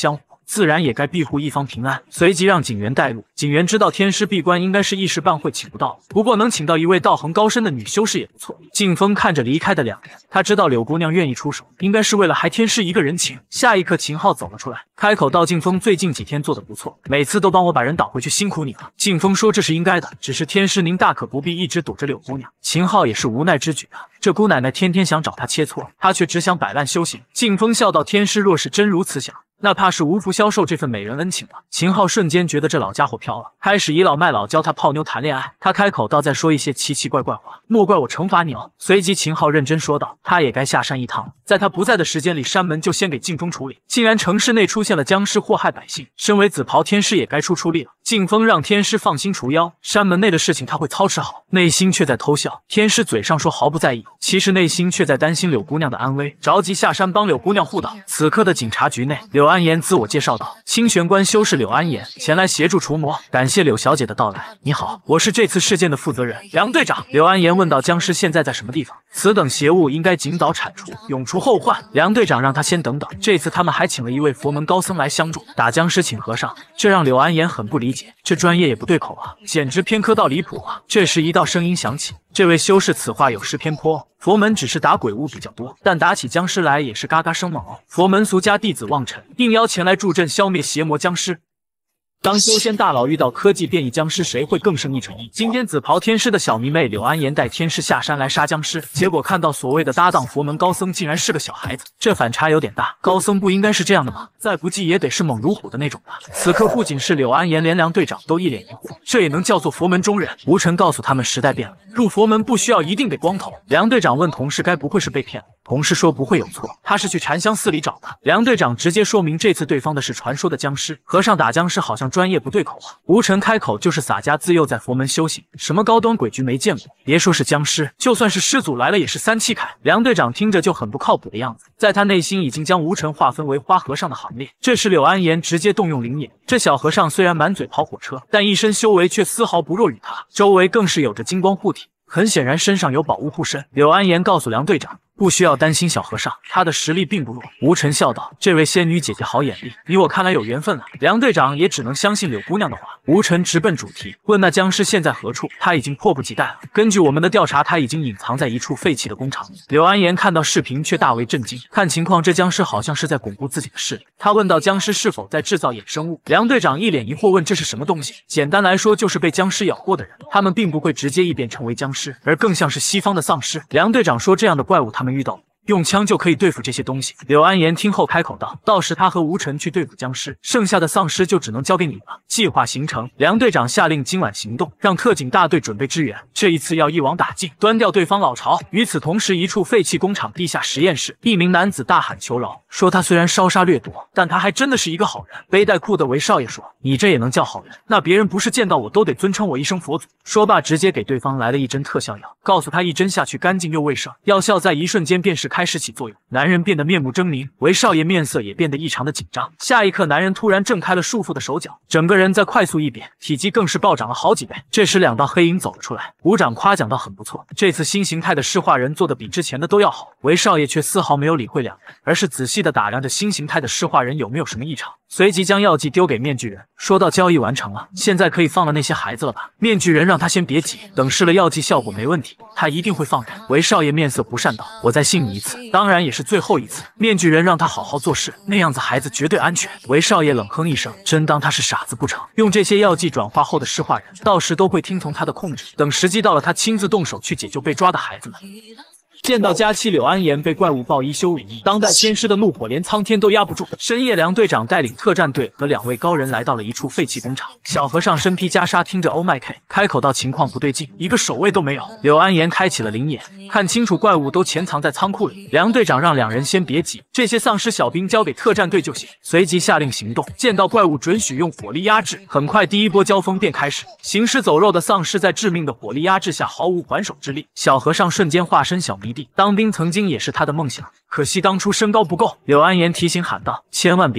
自然也该庇护一方平安。随即让警员带路。警员知道天师闭关应该是一时半会请不到，不过能请到一位道行高深的女修士也不错。静风看着离开的两人，他知道柳姑娘愿意出手，应该是为了还天师一个人情。下一刻，秦昊走了出来，开口道：“静风最近几天做得不错，每次都帮我把人挡回去，辛苦你了。”静风说：“这是应该的，只是天师您大可不必一直堵着柳姑娘。”秦昊也是无奈之举啊，这姑奶奶天天想找他切磋，他却只想摆烂修行。静风笑道：“天师若是真如此想，那怕是无福消受这份美人恩情了。”秦昊瞬间觉得这老家伙飘了，开始倚老卖老教他泡妞谈恋爱。他开口道：“再说一些奇奇怪怪话，莫怪我惩罚你哦。”随即秦昊认真说道：“他也该下山一趟了。在他不在的时间里，山门就先给静风处理。既然城市内出现了僵尸祸害百姓，身为紫袍天师也该出力了。静风让天师放心除妖，山门内的事情他会操持好。”内心却在偷笑。天师嘴上说毫不在意，其实内心却在担心柳姑娘的安危，着急下山帮柳姑娘护岛。此刻的警察局内，柳安言自我介绍道：“清玄关修士柳安言前来协助除魔，感谢柳小姐的到来。”“你好，我是这次事件的负责人梁队长。”柳安言问道：“僵尸现在在什么地方？此等邪物应该尽早铲除，永除后患。”梁队长让他先等等，这次他们还请了一位佛门高僧来相助，打僵尸请和尚，这让柳安言很不理解，这专业也不对口啊，简直偏科到离谱啊！这时一道声音响起：“这位修士此话有失偏颇，佛门只是打鬼物比较多，但打起僵尸来也是嘎嘎生猛哦。佛门俗家弟子望尘，应邀前来助阵消灭邪魔僵尸。”当修仙大佬遇到科技变异僵尸，谁会更胜一筹？今天紫袍天师的小迷妹柳安言带天师下山来杀僵尸，结果看到所谓的搭档佛门高僧竟然是个小孩子，这反差有点大。高僧不应该是这样的吗？再不济也得是猛如虎的那种吧。此刻不仅是柳安言，连梁队长都一脸疑惑，这也能叫做佛门中人？吴尘告诉他们，时代变了，入佛门不需要一定得光头。梁队长问同事，该不会是被骗了？同事说不会有错，他是去禅香寺里找的。梁队长直接说明，这次对方的是传说的僵尸，和尚打僵尸好像专业不对口啊。吴尘开口就是洒家自幼在佛门修行，什么高端鬼局没见过，别说是僵尸，就算是师祖来了也是三七铠。梁队长听着就很不靠谱的样子，在他内心已经将吴尘划分为花和尚的行列。这时柳安言直接动用灵眼，这小和尚虽然满嘴跑火车，但一身修为却丝毫不弱于他，周围更是有着金光护体，很显然身上有宝物护身。柳安言告诉梁队长，不需要担心小和尚，他的实力并不弱。吴尘笑道：“这位仙女姐姐好眼力，以我看来有缘分了。”梁队长也只能相信柳姑娘的话。吴尘直奔主题，问那僵尸现在何处？他已经迫不及待了。根据我们的调查，他已经隐藏在一处废弃的工厂里。柳安言看到视频却大为震惊，看情况这僵尸好像是在巩固自己的势力。他问到僵尸是否在制造衍生物，梁队长一脸疑惑问这是什么东西。简单来说就是被僵尸咬过的人，他们并不会直接异变成为僵尸，而更像是西方的丧尸。梁队长说这样的怪物他们遇到用枪就可以对付这些东西。柳安言听后开口道：“到时他和吴尘去对付僵尸，剩下的丧尸就只能交给你了。”计划形成，梁队长下令今晚行动，让特警大队准备支援。这一次要一网打尽，端掉对方老巢。与此同时，一处废弃工厂地下实验室，一名男子大喊求饶，说他虽然烧杀掠夺，但他还真的是一个好人。背带裤的韦少爷说：“你这也能叫好人？那别人不是见到我都得尊称我一声佛祖。”说罢，直接给对方来了一针特效药，告诉他一针下去干净又卫生，药效在一瞬间便是开始起作用。男人变得面目狰狞，韦少爷面色也变得异常的紧张。下一刻，男人突然挣开了束缚的手脚，整个人在快速异变，体积更是暴涨了好几倍。这时，两道黑影走了出来，鼓掌夸奖道：“很不错，这次新形态的石化人做的比之前的都要好。”韦少爷却丝毫没有理会两人，而是仔细的打量着新形态的石化人有没有什么异常，随即将药剂丢给面具人，说道：“交易完成了，现在可以放了那些孩子了吧？”面具人让他先别急，等试了药剂效果没问题，他一定会放人。韦少爷面色不善道：“我再信你一次，当然也是最后一次。”面具人让他好好做事，那样子孩子绝对安全。韦少爷冷哼一声，真当他是傻子不成？用这些药剂转化后的石化人，到时都会听从他的控制，等时机到了，他亲自动手去解救被抓的孩子们。见到佳期柳安言被怪物暴衣羞辱，当代天师的怒火连苍天都压不住。深夜，梁队长带领特战队和2位高人来到了一处废弃工厂。小和尚身披袈裟，听着 Oh my K， 开口道：“情况不对劲，一个守卫都没有。”柳安言开启了灵眼，看清楚怪物都潜藏在仓库里。梁队长让2人先别急，这些丧尸小兵交给特战队就行。随即下令行动，见到怪物准许用火力压制。很快，第一波交锋便开始。行尸走肉的丧尸在致命的火力压制下毫无还手之力。小和尚瞬间化身小迷弟，当兵曾经也是他的梦想，可惜当初身高不够。柳安言提醒喊道：“千万别大意，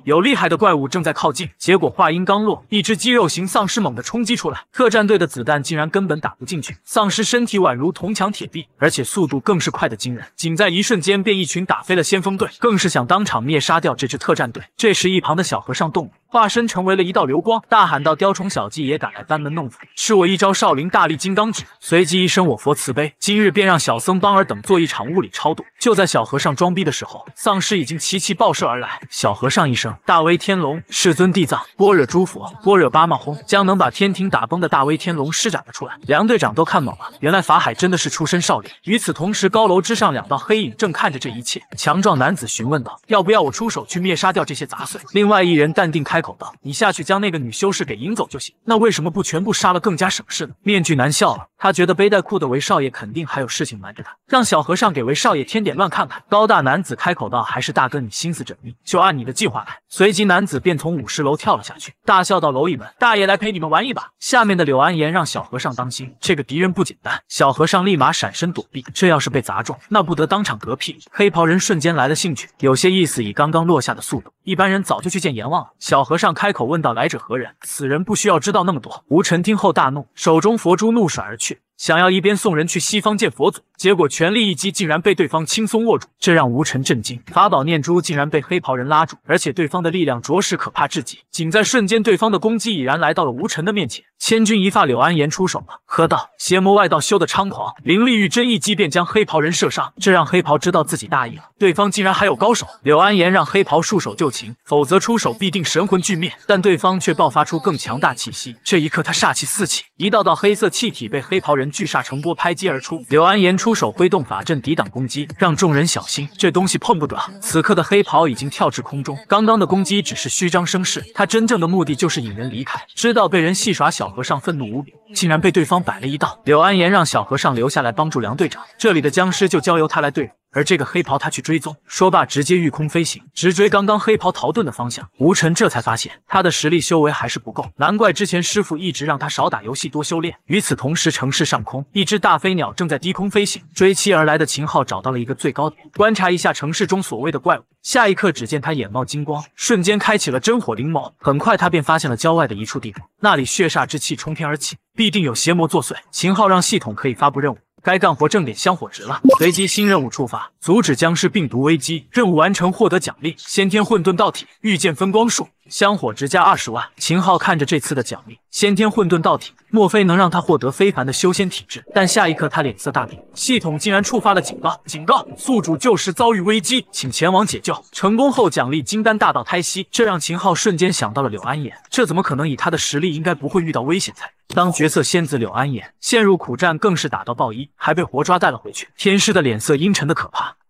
有厉害的怪物正在靠近。结果话音刚落，一只肌肉型丧尸猛地冲击出来，特战队的子弹竟然根本打不进去。丧尸身体宛如铜墙铁壁，而且速度更是快得惊人，仅在一瞬间便一群打飞了先锋队，更是想当场灭杀掉这支特战队。这时一旁的小和尚动了，化身成为了一道流光，大喊道：“雕虫小技也敢来班门弄斧，吃我一招少林大力金刚指！”随即一声我佛慈悲，今日便让小僧帮尔等做一场物理超度。就在小和尚装逼的时候，丧尸已经齐齐爆射而来。小和尚一声大威天龙，世尊地藏，般若诸佛，般若八马轰，将能把天庭打崩的大威天龙施展了出来。梁队长都看懵了，原来法海真的是出身少林。与此同时，高楼之上两道黑影正看着这一切。强壮男子询问道：“要不要我出手去灭杀掉这些杂碎？”另外一人淡定开口道：“你下去将那个女修士给引走就行。那为什么不全部杀了，更加省事呢？”面具男笑了，他觉得背带裤的韦少爷肯定还有事情瞒着他，让小和尚给韦少爷添点乱看看。高大男子开口道：“还是大哥你心思缜密，就按你的计划来。”随即男子便从50楼跳了下去，大笑道：“蝼蚁们，大爷来陪你们玩一把。”下面的柳安岩让小和尚当心，这个敌人不简单。小和尚立马闪身躲避，这要是被砸中，那不得当场嗝屁。黑袍人瞬间来了兴趣，有些意思。以刚刚落下的速度，一般人早就去见阎王了。小和尚开口问道：“来者何人？”此人不需要知道那么多。吴尘听后大怒，手中佛珠怒甩而去，想要一边送人去西方见佛祖，结果全力一击竟然被对方轻松握住，这让吴尘震惊。法宝念珠竟然被黑袍人拉住，而且对方的力量着实可怕至极。仅在瞬间，对方的攻击已然来到了吴尘的面前。千钧一发，柳安岩出手了，喝道：“邪魔外道修的猖狂！”灵力玉针一击便将黑袍人射伤，这让黑袍知道自己大意了，对方竟然还有高手。柳安岩让黑袍束手就擒，否则出手必定神魂俱灭。但对方却爆发出更强大气息，这一刻他煞气四起，一道道黑色气体被黑袍人聚煞成波拍击而出。柳安岩出手挥动法阵抵挡攻击，让众人小心，这东西碰不得。此刻的黑袍已经跳至空中，刚刚的攻击只是虚张声势，他真正的目的就是引人离开。知道被人戏耍，小和尚愤怒无比，竟然被对方摆了一道。柳安岩让小和尚留下来帮助梁队长，这里的僵尸就交由他来对付。而这个黑袍他去追踪，说罢直接御空飞行，直追刚刚黑袍逃遁的方向。吴尘这才发现他的实力修为还是不够，难怪之前师傅一直让他少打游戏多修炼。与此同时，城市上空一只大飞鸟正在低空飞行，追击而来的秦昊找到了一个最高点，观察一下城市中所谓的怪物。下一刻，只见他眼冒金光，瞬间开启了真火灵眸。很快，他便发现了郊外的一处地方，那里血煞之气冲天而起，必定有邪魔作祟。秦昊让系统可以发布任务，该干活挣点香火值了。随即新任务触发，阻止僵尸病毒危机。任务完成，获得奖励：先天混沌道体、御剑分光术，香火值加20万。秦昊看着这次的奖励，先天混沌道体，莫非能让他获得非凡的修仙体质？但下一刻他脸色大变，系统竟然触发了警告！警告！宿主旧时遭遇危机，请前往解救。成功后奖励金丹大道胎息。这让秦昊瞬间想到了柳安岩，这怎么可能？以他的实力，应该不会遇到危险才。当角色仙子柳安岩陷入苦战，更是打到爆衣，还被活抓带了回去。天师的脸色阴沉的可怕。